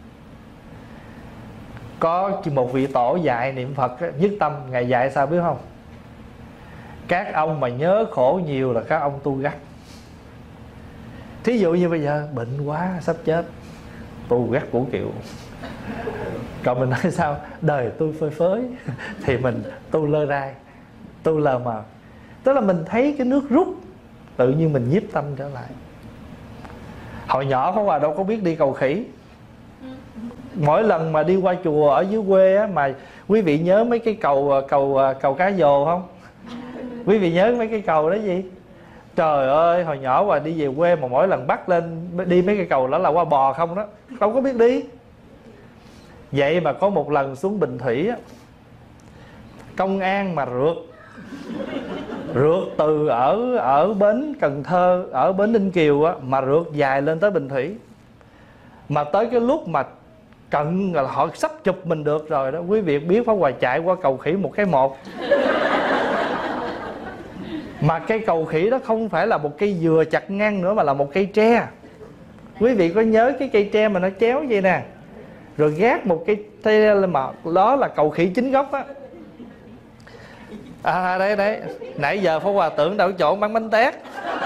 Có một vị tổ dạy niệm Phật nhất tâm. Ngài dạy sao biết không? Các ông mà nhớ khổ nhiều là các ông tu gắt. Thí dụ như bây giờ bệnh quá sắp chết, tu gắt của kiệu. Còn mình nói sao? Đời tôi phơi phới thì mình tu lơ rai, tu lờ mờ. Tức là mình thấy cái nước rút, tự nhiên mình nhiếp tâm trở lại. Hồi nhỏ Pháp Hòa đâu có biết đi cầu khỉ. Mỗi lần mà đi qua chùa ở dưới quê á, mà quý vị nhớ mấy cái cầu cầu cầu cá dồ không? Quý vị nhớ mấy cái cầu đó gì? Trời ơi, hồi nhỏ Hòa đi về quê mà mỗi lần bắt lên đi mấy cái cầu đó là qua bò không đó, đâu có biết đi. Vậy mà có một lần xuống Bình Thủy á, công an mà rượt rượt từ ở ở bến Cần Thơ, ở bến Ninh Kiều á, mà rượt dài lên tới Bình Thủy. Mà tới cái lúc mà cận là họ sắp chụp mình được rồi đó, quý vị biết Pháp Hòa chạy qua cầu khỉ một cái một. Mà cây cầu khỉ đó không phải là một cây dừa chặt ngang nữa, mà là một cây tre. Quý vị có nhớ cái cây tre mà nó chéo vậy nè, rồi gác một cái tre lên, mà đó là cầu khỉ chính gốc á. À đấy đấy, nãy giờ Pháp Hòa tưởng đâu chỗ bán bánh tét.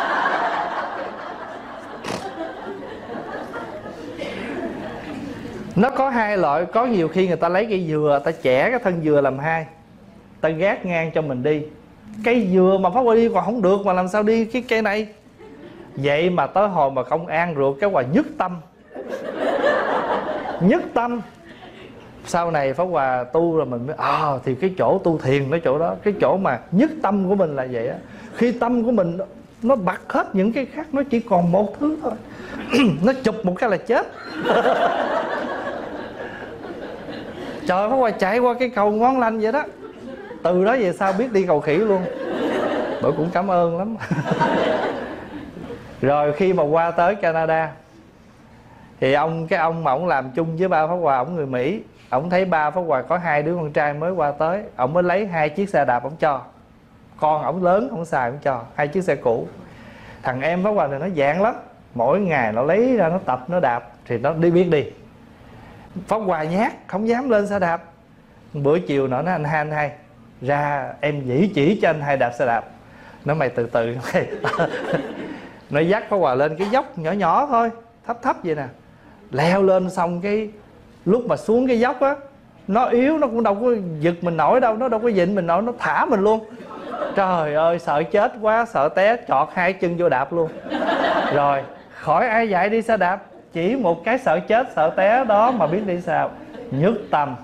Nó có hai loại. Có nhiều khi người ta lấy cây dừa, ta chẻ cái thân dừa làm hai, ta gác ngang cho mình đi. Cây dừa mà Pháp Hòa đi còn không được, mà làm sao đi cái cây này? Vậy mà tới hồi mà công an rượt cái Hòa nhất tâm. Nhất tâm. Sau này Pháp Hòa tu rồi mình mới à, thì cái chỗ tu thiền cái chỗ đó, cái chỗ mà nhất tâm của mình là vậy á. Khi tâm của mình nó bật hết những cái khác, nó chỉ còn một thứ thôi. Nó chụp một cái là chết. Trời, Pháp Hòa chạy qua cái cầu Ngón Lanh vậy đó. Từ đó về sau biết đi cầu khỉ luôn. Bởi cũng cảm ơn lắm. Rồi khi mà qua tới Canada thì ông cái ông mà ông làm chung với ba Pháp Hòa, ông người Mỹ. Ông thấy ba Pháp Hòa có hai đứa con trai mới qua tới, ông mới lấy hai chiếc xe đạp ông cho. Con ông lớn không xài ông cho, hai chiếc xe cũ. Thằng em Pháp Hòa này nó dạng lắm, mỗi ngày nó lấy ra nó tập nó đạp thì nó đi biết đi. Pháp Hòa nhát, không dám lên xe đạp. Bữa chiều nó nói anh hai, anh hai ra em chỉ chỉ cho anh hai đạp xe đạp. Nó mày từ từ mày. Nó dắt Pháp Hòa lên cái dốc nhỏ nhỏ thôi, thấp thấp vậy nè. Leo lên xong cái lúc mà xuống cái dốc á, nó yếu, nó cũng đâu có giật mình nổi đâu, nó đâu có dịnh mình nổi, nó thả mình luôn. Trời ơi sợ chết quá, sợ té, chọt hai chân vô đạp luôn. Rồi khỏi ai dạy đi xe đạp, chỉ một cái sợ chết sợ té đó mà biết đi sao, nhức tâm.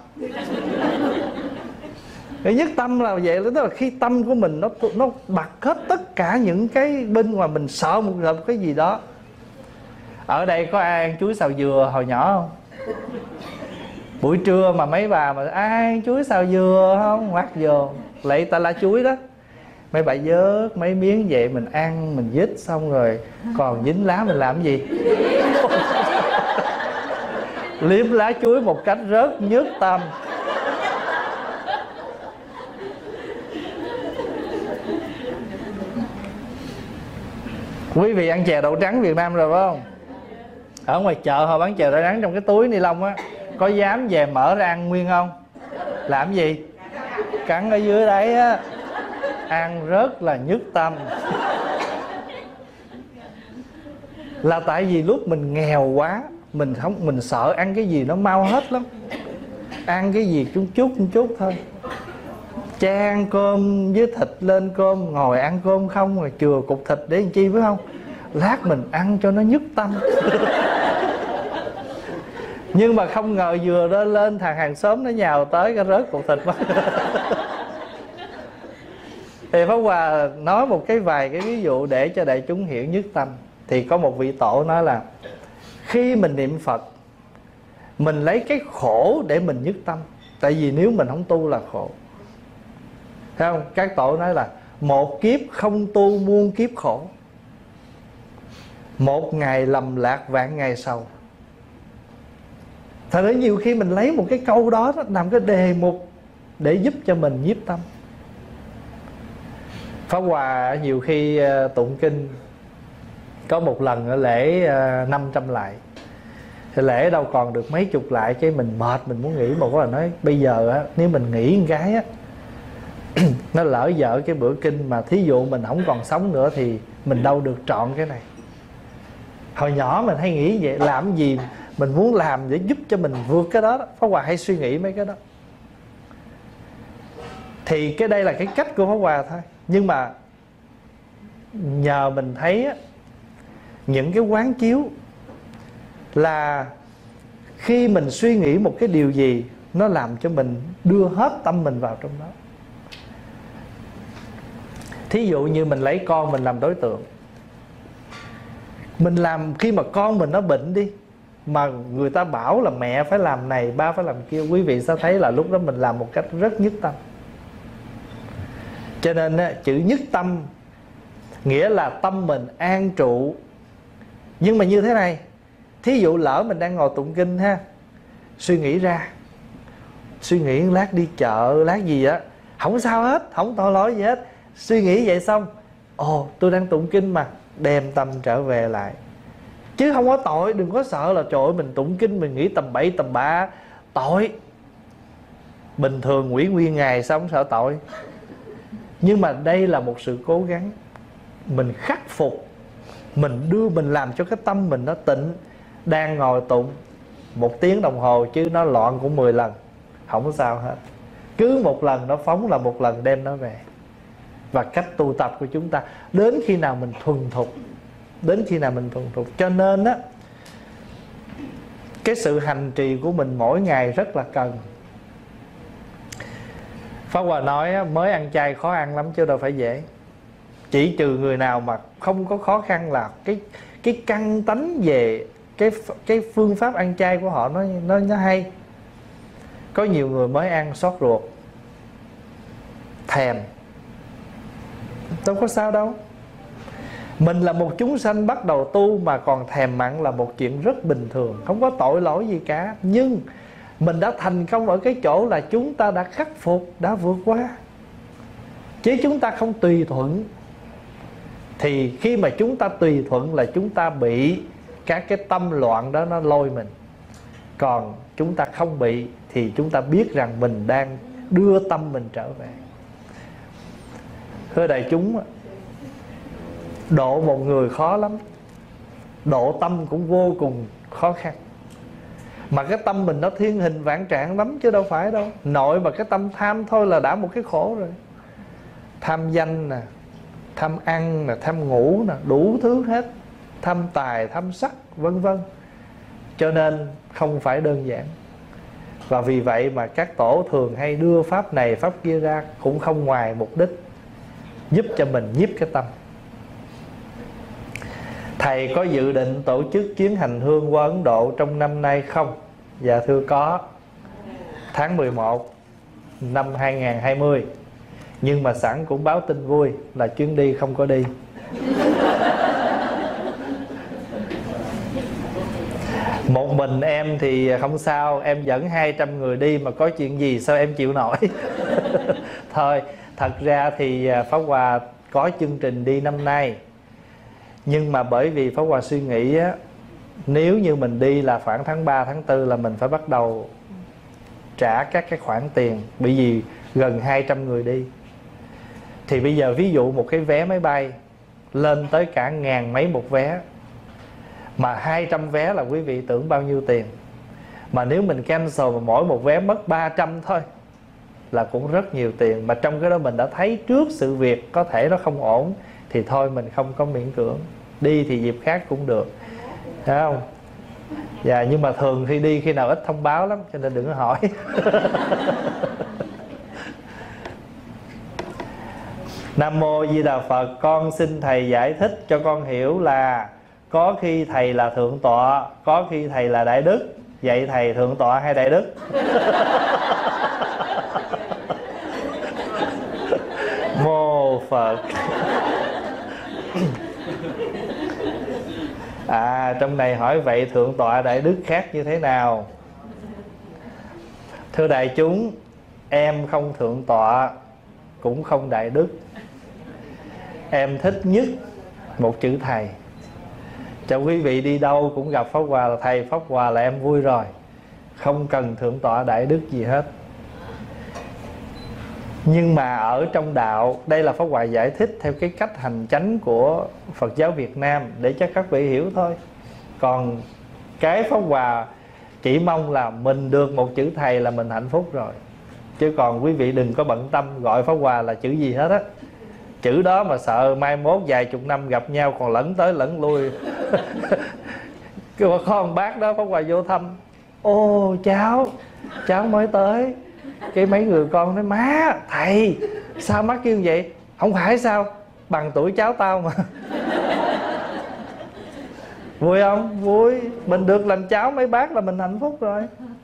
Cái nhất tâm là vậy, tức là khi tâm của mình nó nó bật hết tất cả những cái bên ngoài mình sợ một cái gì đó. Ở đây có ai ăn chuối xào dừa hồi nhỏ không? Buổi trưa mà mấy bà mà ai ăn chuối xào dừa không? Ngoắt vô lấy ta la chuối đó, mấy bà vớt mấy miếng vậy mình ăn, mình dít xong rồi còn dính lá mình làm cái gì? Liếm lá chuối một cách rất nhức tâm. Quý vị ăn chè đậu trắng Việt Nam rồi phải không? Ở ngoài chợ họ bán chè đậu trắng trong cái túi ni lông á, có dám về mở ra ăn nguyên không? Làm gì? Cắn ở dưới đấy á, ăn rất là nhức tâm. Là tại vì lúc mình nghèo quá, mình không mình sợ ăn cái gì nó mau hết lắm. Ăn cái gì chút chút chút thôi. Chan cơm với thịt lên cơm, ngồi ăn cơm không rồi chừa cục thịt để làm chi phải không? Lát mình ăn cho nó nhức tâm. Nhưng mà không ngờ vừa lên lên thằng hàng xóm nó nhào tới cái rớt cục thịt. Thì Pháp Hòa nói một cái vài cái ví dụ để cho đại chúng hiểu nhức tâm. Thì có một vị tổ nói là khi mình niệm Phật, mình lấy cái khổ để mình nhức tâm. Tại vì nếu mình không tu là khổ. Thấy không? Các tổ nói là một kiếp không tu muôn kiếp khổ, một ngày lầm lạc vạn ngày sầu. Thật ra nhiều khi mình lấy một cái câu đó, đó làm cái đề mục để giúp cho mình nhiếp tâm. Pháp Hòa nhiều khi uh, tụng kinh. Có một lần ở lễ uh, năm trăm lại, thì lễ đâu còn được mấy chục lại, cái mình mệt, mình muốn nghỉ. Một cái là nói bây giờ á, nếu mình nghỉ một cái á, nó lỡ dở cái bữa kinh, mà thí dụ mình không còn sống nữa thì mình đâu được trọn cái này. Hồi nhỏ mình hay nghĩ vậy, làm gì mình muốn làm để giúp cho mình vượt cái đó, đó. Pháp Hòa hay suy nghĩ mấy cái đó. Thì cái đây là cái cách của Pháp Hòa thôi. Nhưng mà nhờ mình thấy á, những cái quán chiếu là khi mình suy nghĩ một cái điều gì, nó làm cho mình đưa hết tâm mình vào trong đó. Thí dụ như mình lấy con mình làm đối tượng. Mình làm khi mà con mình nó bệnh đi, mà người ta bảo là mẹ phải làm này, ba phải làm kia, quý vị sẽ thấy là lúc đó mình làm một cách rất nhất tâm. Cho nên chữ nhất tâm nghĩa là tâm mình an trụ. Nhưng mà như thế này, thí dụ lỡ mình đang ngồi tụng kinh ha, suy nghĩ ra, suy nghĩ lát đi chợ, lát gì á, không sao hết, không tội lỗi gì hết. Suy nghĩ vậy xong, ồ tôi đang tụng kinh mà, đem tâm trở về lại. Chứ không có tội, đừng có sợ là trời ơi mình tụng kinh mình nghĩ tầm bậy tầm bạ, tội. Bình thường nghỉ nguyên ngày sao không sợ tội. Nhưng mà đây là một sự cố gắng, mình khắc phục, mình đưa mình làm cho cái tâm mình nó tịnh. Đang ngồi tụng một tiếng đồng hồ chứ nó loạn cũng mười lần, không sao hết. Cứ một lần nó phóng là một lần đem nó về. Và cách tu tập của chúng ta đến khi nào mình thuần thục, đến khi nào mình thuần thục. Cho nên á, cái sự hành trì của mình mỗi ngày rất là cần. Pháp Hòa nói á, mới ăn chay khó ăn lắm chứ đâu phải dễ. Chỉ trừ người nào mà không có khó khăn là cái cái căn tánh về cái cái phương pháp ăn chay của họ nó nó nó hay. Có nhiều người mới ăn xót ruột, thèm, đâu có sao đâu. Mình là một chúng sanh bắt đầu tu mà còn thèm mặn là một chuyện rất bình thường, không có tội lỗi gì cả. Nhưng mình đã thành công ở cái chỗ là chúng ta đã khắc phục, đã vượt qua. Chứ chúng ta không tùy thuận. Thì khi mà chúng ta tùy thuận là chúng ta bị các cái tâm loạn đó nó lôi mình. Còn chúng ta không bị thì chúng ta biết rằng mình đang đưa tâm mình trở về. Thưa đại chúng, độ một người khó lắm, độ tâm cũng vô cùng khó khăn. Mà cái tâm mình nó thiên hình vạn trạng lắm chứ đâu phải đâu. Nội mà cái tâm tham thôi là đã một cái khổ rồi. Tham danh nè, tham ăn nè, tham ngủ nè, đủ thứ hết. Tham tài, tham sắc, vân vân. Cho nên không phải đơn giản. Và vì vậy mà các tổ thường hay đưa pháp này pháp kia ra, cũng không ngoài mục đích giúp cho mình nhiếp cái tâm. Thầy có dự định tổ chức chuyến hành hương qua Ấn Độ trong năm nay không? Dạ thưa có. Tháng mười một năm hai nghìn không trăm hai mươi. Nhưng mà sẵn cũng báo tin vui là chuyến đi không có đi. Một mình em thì không sao, em dẫn hai trăm người đi mà có chuyện gì sao em chịu nổi. Thôi, thật ra thì Pháp Hòa có chương trình đi năm nay. Nhưng mà bởi vì Pháp Hòa suy nghĩ á, nếu như mình đi là khoảng tháng ba, tháng tư là mình phải bắt đầu trả các cái khoản tiền. Bởi vì gần hai trăm người đi. Thì bây giờ ví dụ một cái vé máy bay lên tới cả ngàn mấy một vé, mà hai trăm vé là quý vị tưởng bao nhiêu tiền. Mà nếu mình cancel mà mỗi một vé mất ba trăm thôi là cũng rất nhiều tiền. Mà trong cái đó mình đã thấy trước sự việc có thể nó không ổn, thì thôi mình không có miễn cưỡng. Đi thì dịp khác cũng được, thấy không? Dạ, nhưng mà thường khi đi khi nào ít thông báo lắm, cho nên đừng có hỏi. Nam Mô Di Đà Phật. Con xin thầy giải thích cho con hiểu là có khi thầy là thượng tọa, có khi thầy là đại đức. Vậy thầy thượng tọa hay đại đức? Mô Phật. À, trong này hỏi vậy thượng tọa đại đức khác như thế nào? Thưa đại chúng, em không thượng tọa cũng không đại đức. Em thích nhất một chữ thầy. Cho quý vị đi đâu cũng gặp Pháp Hòa là thầy, Pháp Hòa là em vui rồi. Không cần thượng tọa đại đức gì hết. Nhưng mà ở trong đạo, đây là Pháp Hòa giải thích theo cái cách hành chánh của Phật giáo Việt Nam để cho các vị hiểu thôi. Còn cái Pháp Hòa chỉ mong là mình được một chữ thầy là mình hạnh phúc rồi. Chứ còn quý vị đừng có bận tâm gọi Pháp Hòa là chữ gì hết á. Chữ đó mà sợ mai mốt vài chục năm gặp nhau còn lẫn tới lẫn lui. Cái có ông bác đó Pháp Hòa vô thăm, ô cháu, cháu mới tới. Cái mấy người con nói, má, thầy, sao má kêu vậy? Không phải sao, bằng tuổi cháu tao mà. Vui không? Vui. Mình được làm cháu mấy bác là mình hạnh phúc rồi.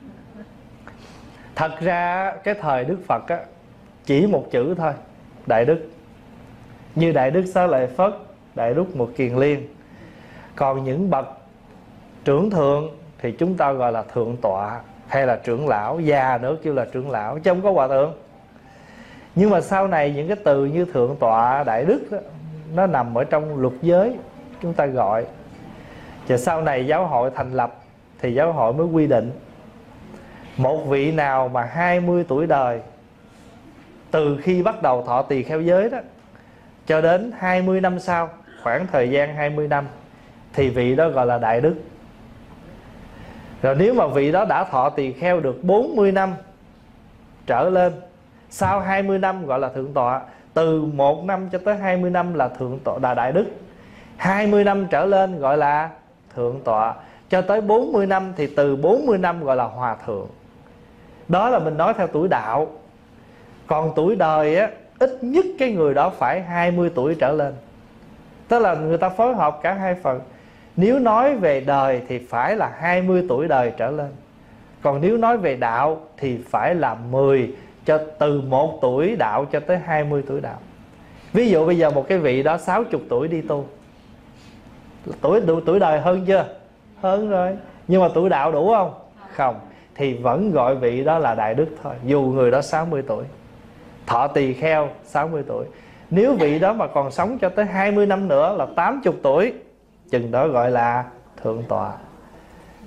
Thật ra cái thời Đức Phật á, chỉ một chữ thôi, đại đức. Như Đại Đức Xá Lợi Phất, Đại Đức Mục Kiền Liên. Còn những bậc trưởng thượng thì chúng ta gọi là thượng tọa hay là trưởng lão, già nữa kêu là trưởng lão, chứ không có hòa thượng. Nhưng mà sau này những cái từ như thượng tọa, đại đức đó, nó nằm ở trong luật giới chúng ta gọi. Và sau này giáo hội thành lập thì giáo hội mới quy định một vị nào mà hai mươi tuổi đời, từ khi bắt đầu thọ tỳ kheo giới đó cho đến hai mươi năm sau, khoảng thời gian hai mươi năm, thì vị đó gọi là đại đức. Rồi nếu mà vị đó đã thọ tỳ kheo được bốn mươi năm trở lên, sau hai mươi năm gọi là thượng tọa. Từ một năm cho tới hai mươi năm là thượng tọa, là đại đức. Hai mươi năm trở lên gọi là thượng tọa. Cho tới bốn mươi năm thì từ bốn mươi năm gọi là hòa thượng. Đó là mình nói theo tuổi đạo. Còn tuổi đời á, ít nhất cái người đó phải hai mươi tuổi trở lên. Tức là người ta phối hợp cả hai phần. Nếu nói về đời thì phải là hai mươi tuổi đời trở lên. Còn nếu nói về đạo thì phải là mười, cho từ một tuổi đạo cho tới hai mươi tuổi đạo. Ví dụ bây giờ một cái vị đó sáu mươi tuổi đi tu, Tuổi tuổi đời hơn chưa? Hơn rồi. Nhưng mà tuổi đạo đủ không? Không. Thì vẫn gọi vị đó là đại đức thôi, dù người đó sáu mươi tuổi. Thọ tỳ kheo sáu mươi tuổi. Nếu vị đó mà còn sống cho tới hai mươi năm nữa là tám mươi tuổi, chừng đó gọi là thượng tọa.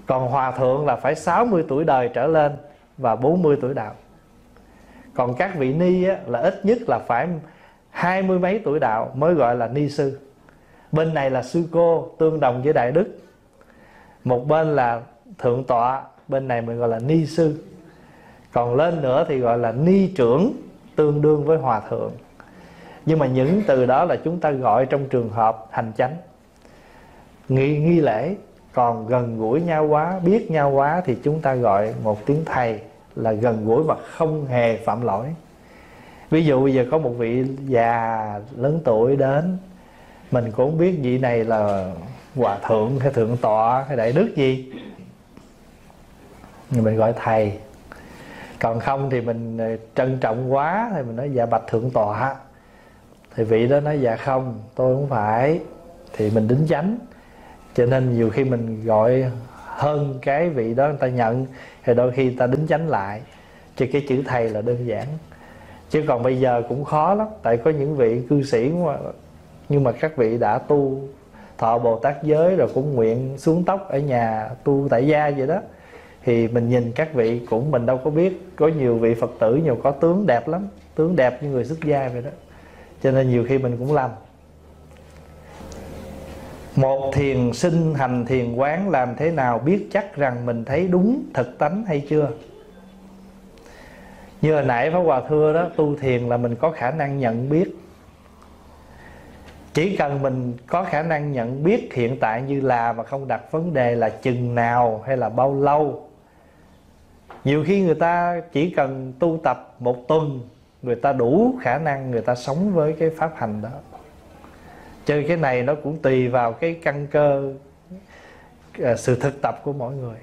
Còn hòa thượng là phải sáu mươi tuổi đời trở lên và bốn mươi tuổi đạo. Còn các vị ni á, là ít nhất là phải hai mươi mấy tuổi đạo mới gọi là ni sư. Bên này là sư cô, tương đồng với đại đức. Một bên là thượng tọa, bên này mình gọi là ni sư. Còn lên nữa thì gọi là ni trưởng, tương đương với hòa thượng. Nhưng mà những từ đó là chúng ta gọi trong trường hợp hành chánh, nghi, nghi lễ. Còn gần gũi nhau quá, biết nhau quá thì chúng ta gọi một tiếng thầy, là gần gũi mà không hề phạm lỗi. Ví dụ bây giờ có một vị già lớn tuổi đến, mình cũng không biết vị này là hòa thượng hay thượng tọa hay đại đức gì, nhưng mình gọi thầy. Còn không thì mình trân trọng quá thì mình nói dạ bạch thượng tọa. Thì vị đó nói dạ không, tôi không phải. Thì mình đính chánh. Cho nên nhiều khi mình gọi hơn cái vị đó người ta nhận, thì đôi khi người ta đính chánh lại. Chứ cái chữ thầy là đơn giản. Chứ còn bây giờ cũng khó lắm. Tại có những vị cư sĩ mà, nhưng mà các vị đã tu thọ Bồ Tát giới rồi cũng nguyện xuống tóc ở nhà tu tại gia vậy đó. Thì mình nhìn các vị cũng mình đâu có biết. Có nhiều vị Phật tử nhiều có tướng đẹp lắm, tướng đẹp như người xuất gia vậy đó. Cho nên nhiều khi mình cũng làm. Một thiền sinh hành thiền quán làm thế nào biết chắc rằng mình thấy đúng thực tánh hay chưa? Như hồi nãy Pháp Hòa thưa đó, tu thiền là mình có khả năng nhận biết. Chỉ cần mình có khả năng nhận biết hiện tại như là, mà không đặt vấn đề là chừng nào hay là bao lâu. Nhiều khi người ta chỉ cần tu tập một tuần, người ta đủ khả năng người ta sống với cái pháp hành đó. Chứ cái này nó cũng tùy vào cái căn cơ, sự thực tập của mỗi người.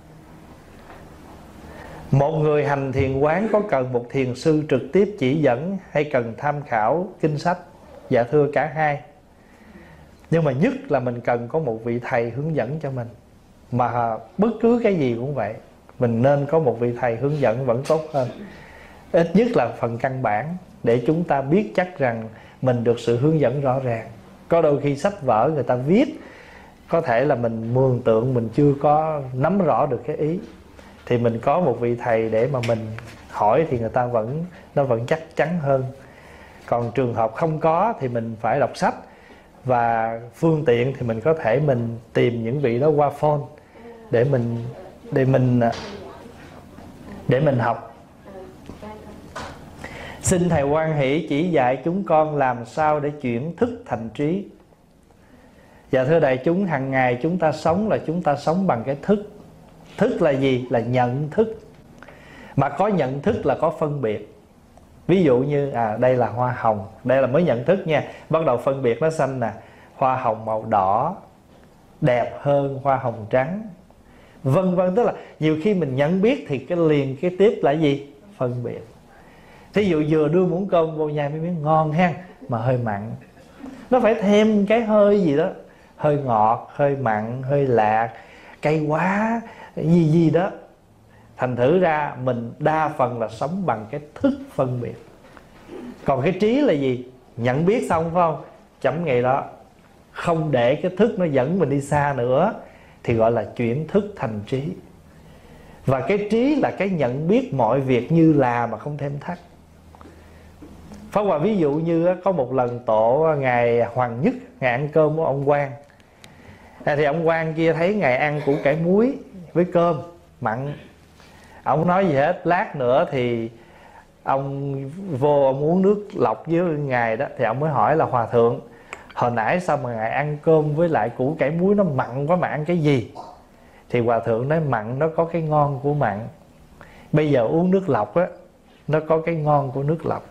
Một người hành thiền quán có cần một thiền sư trực tiếp chỉ dẫn hay cần tham khảo kinh sách? Dạ thưa cả hai. Nhưng mà nhất là mình cần có một vị thầy hướng dẫn cho mình. Mà bất cứ cái gì cũng vậy, mình nên có một vị thầy hướng dẫn vẫn tốt hơn. Ít nhất là phần căn bản, để chúng ta biết chắc rằng mình được sự hướng dẫn rõ ràng. Có đôi khi sách vở người ta viết, có thể là mình mường tượng mình chưa có nắm rõ được cái ý, thì mình có một vị thầy để mà mình hỏi thì người ta vẫn nó vẫn chắc chắn hơn. Còn trường hợp không có thì mình phải đọc sách. Và phương tiện thì mình có thể mình tìm những vị đó qua phone để mình để mình để mình học. Xin thầy hoan hỷ chỉ dạy chúng con làm sao để chuyển thức thành trí. Dạ thưa đại chúng, hàng ngày chúng ta sống là chúng ta sống bằng cái thức. Thức là gì? Là nhận thức. Mà có nhận thức là có phân biệt. Ví dụ như à đây là hoa hồng, đây là mới nhận thức nha. Bắt đầu phân biệt nó xanh nè, hoa hồng màu đỏ đẹp hơn hoa hồng trắng, vân vân. Tức là nhiều khi mình nhận biết thì cái liền cái tiếp là gì? Phân biệt. Thí dụ vừa đưa muỗng cơm vô nhai mới miếng ngon ha, mà hơi mặn. Nó phải thêm cái hơi gì đó, hơi ngọt, hơi mặn, hơi lạc, cay quá, gì gì đó. Thành thử ra mình đa phần là sống bằng cái thức phân biệt. Còn cái trí là gì? Nhận biết xong phải không? Chấm ngay đó. Không để cái thức nó dẫn mình đi xa nữa thì gọi là chuyển thức thành trí. Và cái trí là cái nhận biết mọi việc như là mà không thêm thắt. Pháp Hòa ví dụ như có một lần tổ Ngài Hoàng Nhất, Ngài ăn cơm của ông Quang. Thì ông Quang kia thấy Ngài ăn củ cải muối với cơm mặn. Ông nói gì hết. Lát nữa thì ông vô ông uống nước lọc với Ngài đó. Thì ông mới hỏi là Hòa thượng, hồi nãy sao mà Ngài ăn cơm với lại củ cải muối nó mặn quá mà ăn cái gì? Thì Hòa thượng nói mặn nó có cái ngon của mặn. Bây giờ uống nước lọc á, nó có cái ngon của nước lọc.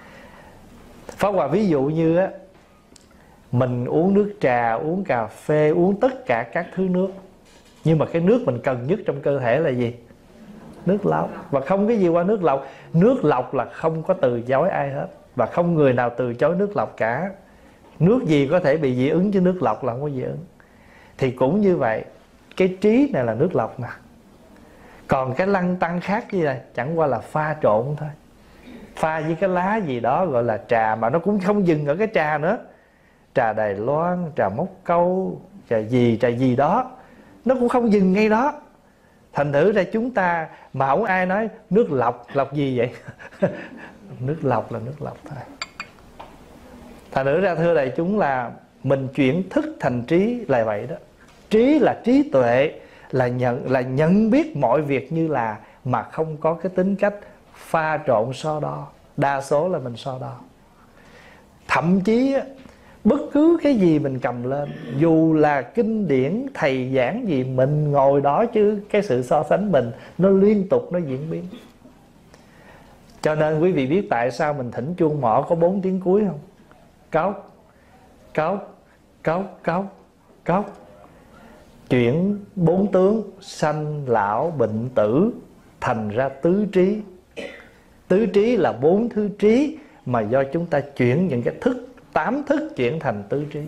Pháp Hòa ví dụ như á, mình uống nước trà, uống cà phê, uống tất cả các thứ nước, nhưng mà cái nước mình cần nhất trong cơ thể là gì? Nước lọc. Và không cái gì qua nước lọc. Nước lọc là không có từ chối ai hết. Và không người nào từ chối nước lọc cả. Nước gì có thể bị dị ứng, chứ nước lọc là không có dị ứng. Thì cũng như vậy, cái trí này là nước lọc mà. Còn cái lăng tăng khác như này chẳng qua là pha trộn thôi. Pha với cái lá gì đó gọi là trà. Mà nó cũng không dừng ở cái trà nữa. Trà Đài Loan, trà Mốc Câu, trà gì, trà gì đó. nó cũng không dừng ngay đó. Thành thử ra chúng ta mà không ai nói nước lọc, lọc gì vậy? Nước lọc là nước lọc thôi. Thành thử ra thưa đại chúng là mình chuyển thức thành trí là vậy đó. Trí là trí tuệ, là nhận, là nhận biết mọi việc như là, mà không có cái tính cách pha trộn so đo. Đa số là mình so đo. Thậm chí bất cứ cái gì mình cầm lên, dù là kinh điển thầy giảng gì, mình ngồi đó chứ cái sự so sánh mình nó liên tục nó diễn biến. Cho nên quý vị biết tại sao mình thỉnh chuông mõ có bốn tiếng cuối không? Cốc, cốc, cốc, cốc, cốc. Chuyển bốn tướng sanh lão bệnh tử thành ra tứ trí. Tứ trí là bốn thứ trí mà do chúng ta chuyển những cái thức, tám thức chuyển thành tứ trí.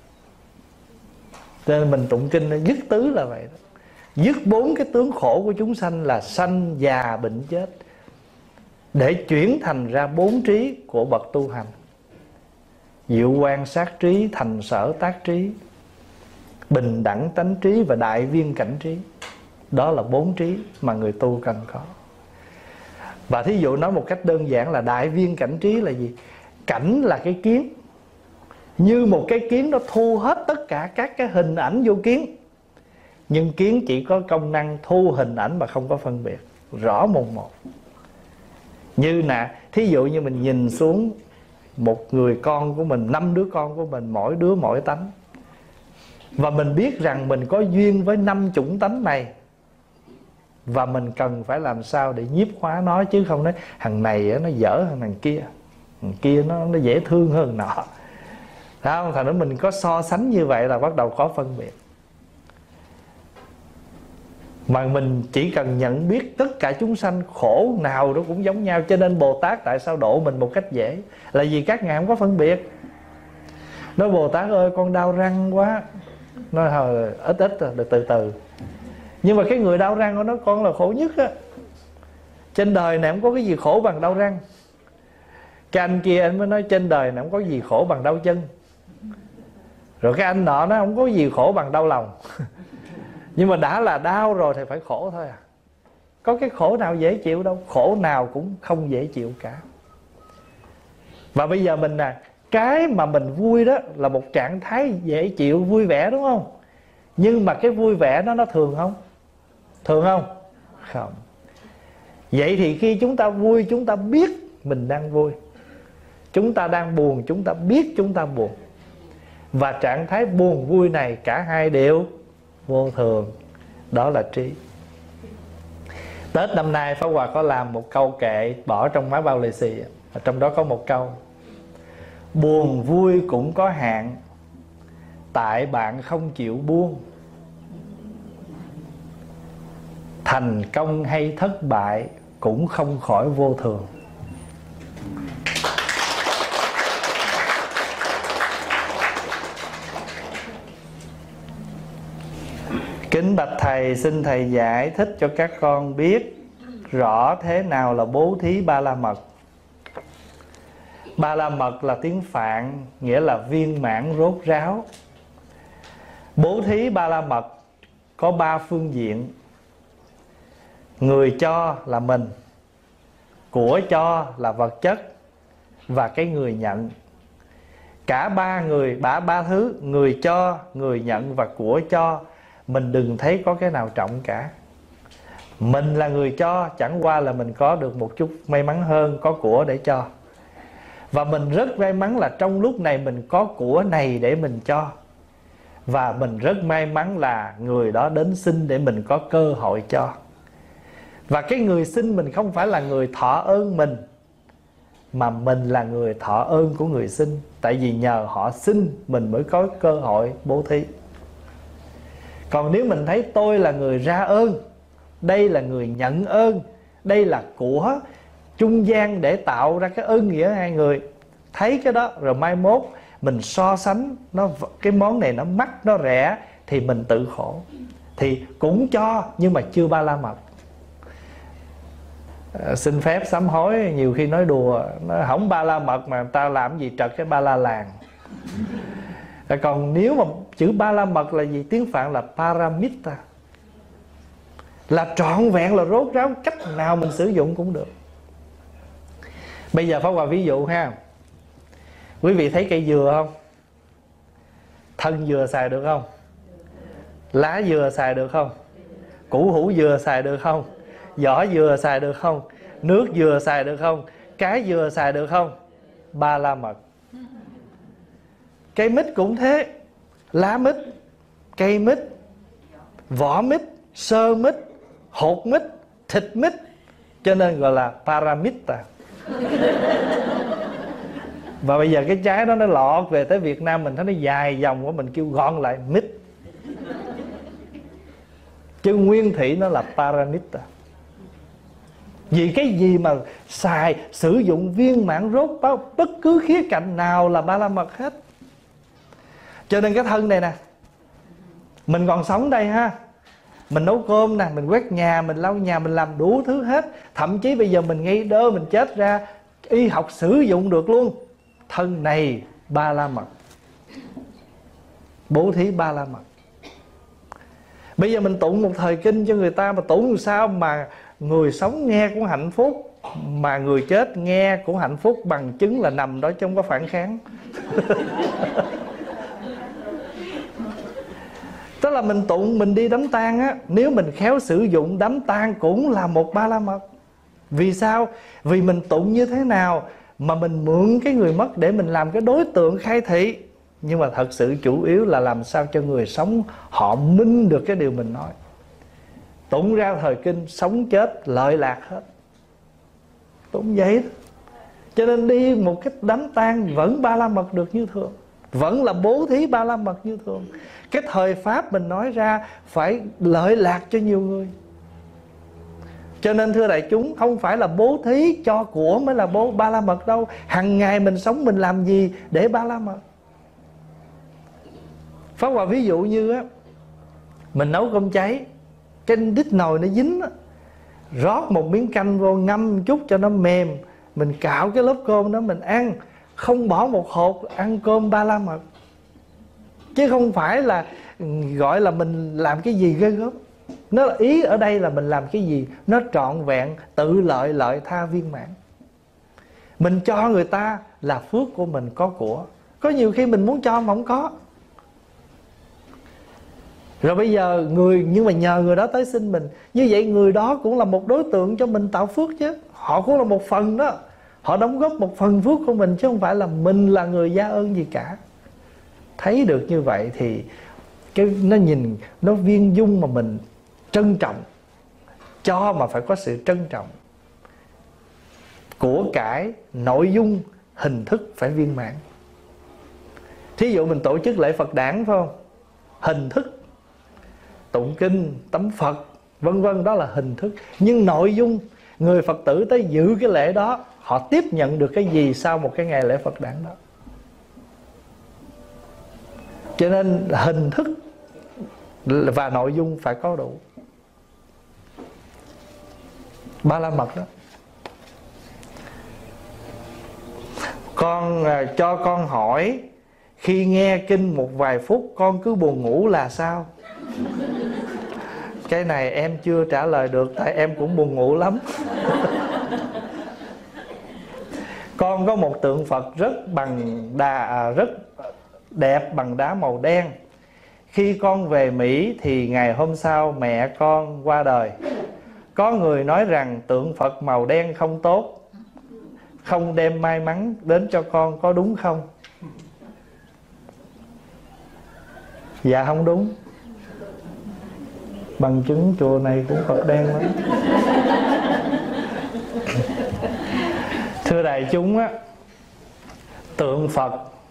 Cho nên mình tụng kinh dứt tứ là vậy đó. Dứt bốn cái tướng khổ của chúng sanh là sanh, già, bệnh, chết, để chuyển thành ra bốn trí của bậc tu hành. Diệu quan sát trí, thành sở tác trí, bình đẳng tánh trí và đại viên cảnh trí. Đó là bốn trí mà người tu cần có. Và thí dụ nói một cách đơn giản là đại viên cảnh trí là gì? Cảnh là cái kiến. Như một cái kiến nó thu hết tất cả các cái hình ảnh vô kiến, nhưng kiến chỉ có công năng thu hình ảnh mà không có phân biệt, rõ mồn một. Như nè, thí dụ như mình nhìn xuống một người con của mình, năm đứa con của mình, mỗi đứa mỗi tánh, và mình biết rằng mình có duyên với năm chủng tánh này, và mình cần phải làm sao để nhiếp hóa nó, chứ không nói thằng này nó dở hơn thằng kia, thằng kia nó, nó dễ thương hơn nọ. Thấy không? Thành ra mình có so sánh như vậy là bắt đầu có phân biệt. Mà mình chỉ cần nhận biết tất cả chúng sanh khổ nào nó cũng giống nhau. Cho nên Bồ Tát tại sao độ mình một cách dễ? Là vì các ngài không có phân biệt. Nói Bồ Tát ơi con đau răng quá, nói thôi ít ít rồi từ từ. Nhưng mà cái người đau răng của nó con là khổ nhất á. Trên đời này không có cái gì khổ bằng đau răng. Cái anh kia anh mới nói trên đời này không có gì khổ bằng đau chân. Rồi cái anh nọ nó không có gì khổ bằng đau lòng. Nhưng mà đã là đau rồi thì phải khổ thôi à. Có cái khổ nào dễ chịu đâu. Khổ nào cũng không dễ chịu cả. Và bây giờ mình nè, cái mà mình vui đó là một trạng thái dễ chịu, vui vẻ đúng không? Nhưng mà cái vui vẻ đó nó thường không? Thường không? Không. Vậy thì khi chúng ta vui, chúng ta biết mình đang vui. Chúng ta đang buồn, chúng ta biết chúng ta buồn. Và trạng thái buồn vui này cả hai đều vô thường. Đó là trí. Tết năm nay Pháp Hòa có làm một câu kệ bỏ trong máy bao lì xì. Trong đó có một câu: buồn vui cũng có hạn, tại bạn không chịu buông. Thành công hay thất bại cũng không khỏi vô thường. Kính bạch Thầy, xin Thầy giải thích cho các con biết rõ thế nào là bố thí ba la mật. Ba la mật là tiếng Phạn, nghĩa là viên mãn rốt ráo. Bố thí ba la mật có ba phương diện. Người cho là mình, của cho là vật chất, và cái người nhận. Cả ba người, ba, ba thứ, người cho, người nhận và của cho, mình đừng thấy có cái nào trọng cả. Mình là người cho, chẳng qua là mình có được một chút may mắn hơn, có của để cho. Và mình rất may mắn là trong lúc này mình có của này để mình cho. Và mình rất may mắn là người đó đến xin để mình có cơ hội cho. Và cái người xin mình không phải là người thọ ơn mình, mà mình là người thọ ơn của người xin. Tại vì nhờ họ xin mình mới có cơ hội bố thí. Còn nếu mình thấy tôi là người ra ơn, đây là người nhận ơn, đây là của trung gian để tạo ra cái ơn nghĩa hai người, thấy cái đó rồi mai mốt mình so sánh nó, cái món này nó mắc, nó rẻ, thì mình tự khổ. Thì cũng cho nhưng mà chưa ba la mật. à, Xin phép sám hối, nhiều khi nói đùa, nó không ba la mật mà người ta làm gì trật cái ba la làng. Còn nếu mà chữ Ba La Mật là gì? Tiếng Phạn là Paramitta, là trọn vẹn, là rốt ráo, cách nào mình sử dụng cũng được. Bây giờ Pháp Hòa ví dụ ha. Quý vị thấy cây dừa không? Thân dừa xài được không? Lá dừa xài được không? Củ hũ dừa xài được không? Vỏ dừa xài được không? Nước dừa xài được không? Cái dừa xài được không? Ba La Mật. Cây mít cũng thế. Lá mít, cây mít, vỏ mít, sơ mít, hột mít, thịt mít, cho nên gọi là Paramitta. Và bây giờ cái trái đó nó lọt về tới Việt Nam mình, thấy nó dài dòng của mình kêu gọn lại mít, chứ nguyên thủy nó là Paramitta. Vì cái gì mà xài, sử dụng viên mãn rốt báo bất cứ khía cạnh nào là Ba La Mật hết. Cho nên cái thân này nè, mình còn sống đây ha, mình nấu cơm nè, mình quét nhà, mình lau nhà, mình làm đủ thứ hết. Thậm chí bây giờ mình ngay đơ, mình chết ra, y học sử dụng được luôn. Thân này Ba La Mật, bố thí Ba La Mật. Bây giờ mình tụng một thời kinh cho người ta, mà tụng làm sao mà người sống nghe cũng hạnh phúc, mà người chết nghe cũng hạnh phúc, bằng chứng là nằm đó trong có phản kháng. Tức là mình tụng, mình đi đám tang á, nếu mình khéo sử dụng, đám tang cũng là một Ba La Mật. Vì sao? Vì mình tụng như thế nào mà mình mượn cái người mất để mình làm cái đối tượng khai thị. Nhưng mà thật sự chủ yếu là làm sao cho người sống họ minh được cái điều mình nói. Tụng ra thời kinh, sống chết lợi lạc hết. Tụng vậy đó. Cho nên đi một cái đám tang vẫn Ba La Mật được như thường, vẫn là bố thí Ba La Mật như thường. Cái thời pháp mình nói ra phải lợi lạc cho nhiều người. Cho nên thưa đại chúng, không phải là bố thí cho của mới là bố Ba La Mật đâu. Hằng ngày mình sống mình làm gì để Ba La Mật. Pháp Hòa ví dụ như á, mình nấu cơm cháy, cái đít nồi nó dính á, rót một miếng canh vô, ngâm chút cho nó mềm, mình cạo cái lớp cơm đó mình ăn, không bỏ một hột, ăn cơm Ba La Mật. Chứ không phải là gọi là mình làm cái gì ghê gớm. Nó là ý ở đây là mình làm cái gì nó trọn vẹn, tự lợi, lợi tha, viên mãn. Mình cho người ta là phước của mình có của. Có nhiều khi mình muốn cho mà không có. Rồi bây giờ người, nhưng mà nhờ người đó tới xin mình, như vậy người đó cũng là một đối tượng cho mình tạo phước chứ. Họ cũng là một phần đó, họ đóng góp một phần phước của mình, chứ không phải là mình là người gia ơn gì cả. Thấy được như vậy thì cái nó nhìn nó viên dung mà mình trân trọng. Cho mà phải có sự trân trọng. Của cải, nội dung, hình thức phải viên mãn. Thí dụ mình tổ chức lễ Phật đản phải không? Hình thức, tụng kinh, tắm Phật, vân vân, đó là hình thức. Nhưng nội dung, người Phật tử tới dự cái lễ đó, họ tiếp nhận được cái gì sau một cái ngày lễ Phật đản đó. Cho nên hình thức và nội dung phải có đủ. Ba La Mật đó. Con cho con hỏi, khi nghe kinh một vài phút con cứ buồn ngủ là sao? Cái này em chưa trả lời được, tại em cũng buồn ngủ lắm. Con có một tượng Phật rất bằng đà à, rất đẹp bằng đá màu đen. Khi con về Mỹ thì ngày hôm sau mẹ con qua đời. Có người nói rằng tượng Phật màu đen không tốt, không đem may mắn đến cho con, có đúng không? Dạ không đúng. Bằng chứng chùa này cũng Phật đen lắm. Thưa đại chúng á, tượng Phật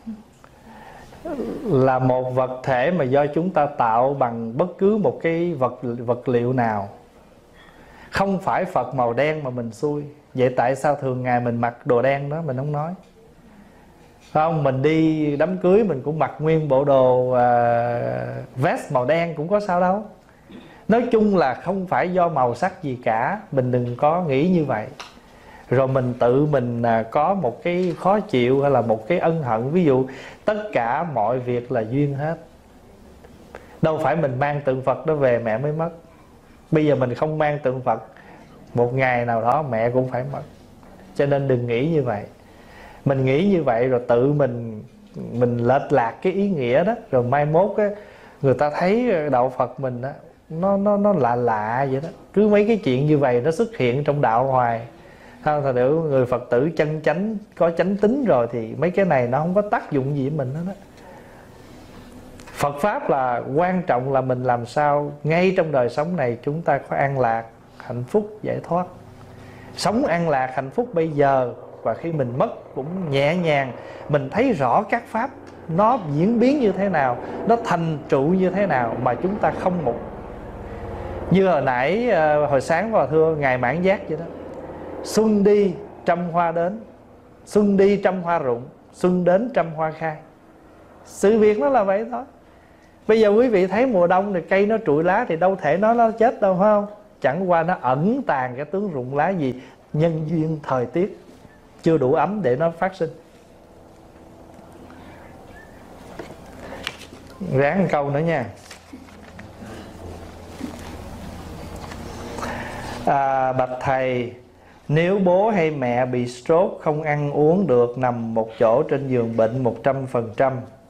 là một vật thể mà do chúng ta tạo bằng bất cứ một cái vật vật liệu nào. Không phải Phật màu đen mà mình xui. Vậy tại sao thường ngày mình mặc đồ đen đó mình không nói? Không, mình đi đám cưới mình cũng mặc nguyên bộ đồ uh, vest màu đen cũng có sao đâu. Nói chung là không phải do màu sắc gì cả, mình đừng có nghĩ như vậy. rồi mình tự mình à, có một cái khó chịu hay là một cái ân hận. Ví dụ tất cả mọi việc là duyên hết. Đâu phải mình mang tượng Phật đó về mẹ mới mất. Bây giờ mình không mang tượng Phật, một ngày nào đó mẹ cũng phải mất. Cho nên đừng nghĩ như vậy. Mình nghĩ như vậy rồi tự mình mình lệch lạc cái ý nghĩa đó. Rồi mai mốt á, người ta thấy đạo Phật mình á, nó nó nó lạ lạ vậy đó. Cứ mấy cái chuyện như vậy nó xuất hiện trong đạo hoài. Thật sự người Phật tử chân chánh, có chánh tín rồi thì mấy cái này nó không có tác dụng gì với mình hết đó. Phật Pháp là quan trọng là mình làm sao ngay trong đời sống này chúng ta có an lạc, hạnh phúc, giải thoát. Sống an lạc, hạnh phúc bây giờ, và khi mình mất cũng nhẹ nhàng. Mình thấy rõ các Pháp nó diễn biến như thế nào, nó thành trụ như thế nào mà chúng ta không một. Như hồi nãy, hồi sáng Hòa thưa Ngài Mãn Giác vậy đó. Xuân đi trăm hoa đến, xuân đi trăm hoa rụng, xuân đến trăm hoa khai. Sự việc nó là vậy thôi. Bây giờ quý vị thấy mùa đông thì cây nó trụi lá thì đâu thể nói nó chết đâu, phải không? Chẳng qua nó ẩn tàng cái tướng rụng lá gì, nhân duyên thời tiết chưa đủ ấm để nó phát sinh. Ráng một câu nữa nha. à, Bạch thầy, nếu bố hay mẹ bị stroke, không ăn uống được, nằm một chỗ trên giường bệnh một trăm phần trăm,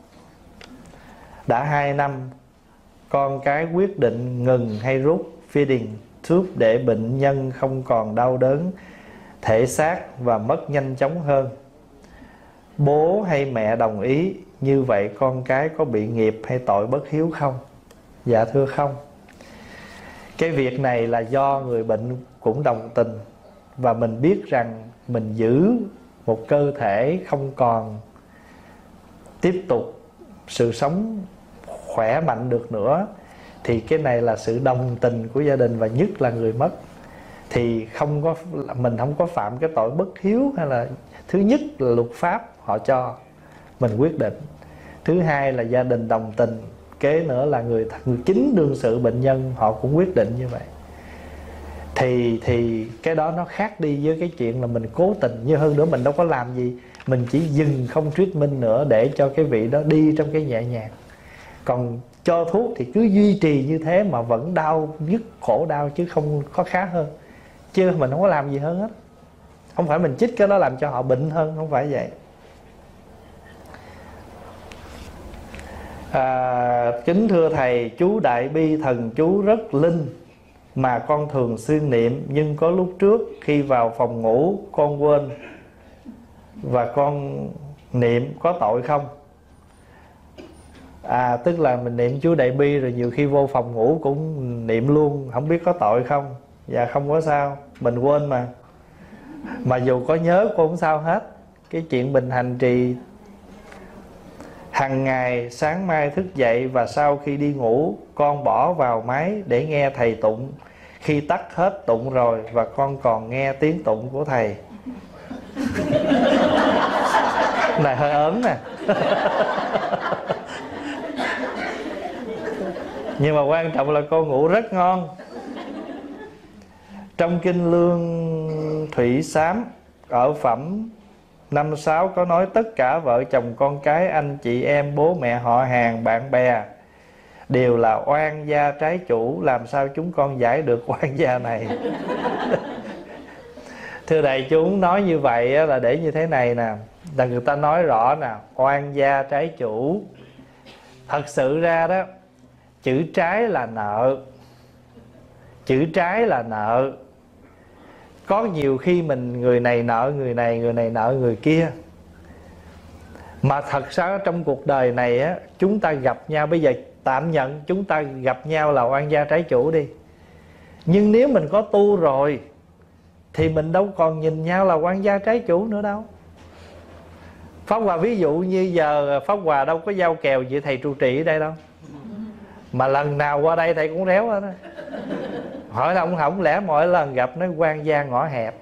đã hai năm, con cái quyết định ngừng hay rút feeding tube để bệnh nhân không còn đau đớn thể xác và mất nhanh chóng hơn. Bố hay mẹ đồng ý, như vậy con cái có bị nghiệp hay tội bất hiếu không? Dạ thưa không. Cái việc này là do người bệnh cũng đồng tình, và mình biết rằng mình giữ một cơ thể không còn tiếp tục sự sống khỏe mạnh được nữa, thì cái này là sự đồng tình của gia đình, và nhất là người mất. Thì không có, mình không có phạm cái tội bất hiếu, hay là thứ nhất là luật pháp họ cho mình quyết định, thứ hai là gia đình đồng tình, kế nữa là người, người chính đương sự bệnh nhân họ cũng quyết định như vậy. Thì thì cái đó nó khác đi với cái chuyện là mình cố tình. Như hơn nữa mình đâu có làm gì, mình chỉ dừng không treatment nữa để cho cái vị đó đi trong cái nhẹ nhàng. Còn cho thuốc thì cứ duy trì như thế mà vẫn đau nhức khổ đau, chứ không có khá hơn. Chứ mình không có làm gì hơn hết. Không phải mình chích cái đó làm cho họ bệnh hơn, không phải vậy. à, Kính thưa thầy, chú Đại Bi thần chú rất linh mà con thường xuyên niệm, nhưng có lúc trước khi vào phòng ngủ con quên, và con niệm có tội không? À, tức là mình niệm chú Đại Bi rồi nhiều khi vô phòng ngủ cũng niệm luôn, không biết có tội không? Dạ không có sao, mình quên mà. Mà dù có nhớ cũng không sao hết. Cái chuyện bình hành trì hàng ngày, sáng mai thức dậy và sau khi đi ngủ, con bỏ vào máy để nghe thầy tụng. Khi tắt hết tụng rồi và con còn nghe tiếng tụng của thầy. Này hơi ớn nè. Nhưng mà quan trọng là cô ngủ rất ngon. Trong kinh Lương Thủy Sám ở phẩm năm sáu có nói tất cả vợ chồng con cái, anh chị em, bố mẹ, họ hàng, bạn bè đều là oan gia trái chủ. Làm sao chúng con giải được oan gia này? Thưa đại chúng, nói như vậy là để như thế này nè, là người ta nói rõ nè, oan gia trái chủ. Thật sự ra đó, chữ trái là nợ. Chữ trái là nợ. Có nhiều khi mình người này nợ người này, người này nợ người kia. Mà thật ra trong cuộc đời này á, chúng ta gặp nhau, bây giờ tạm nhận chúng ta gặp nhau là oan gia trái chủ đi. Nhưng nếu mình có tu rồi thì mình đâu còn nhìn nhau là oan gia trái chủ nữa đâu. Pháp Hòa ví dụ như giờ Pháp Hòa đâu có giao kèo với thầy trụ trì ở đây đâu, mà lần nào qua đây thầy cũng réo hết á. Hỏi là ông không lẽ mỗi lần gặp nói quan gia ngõ hẹp.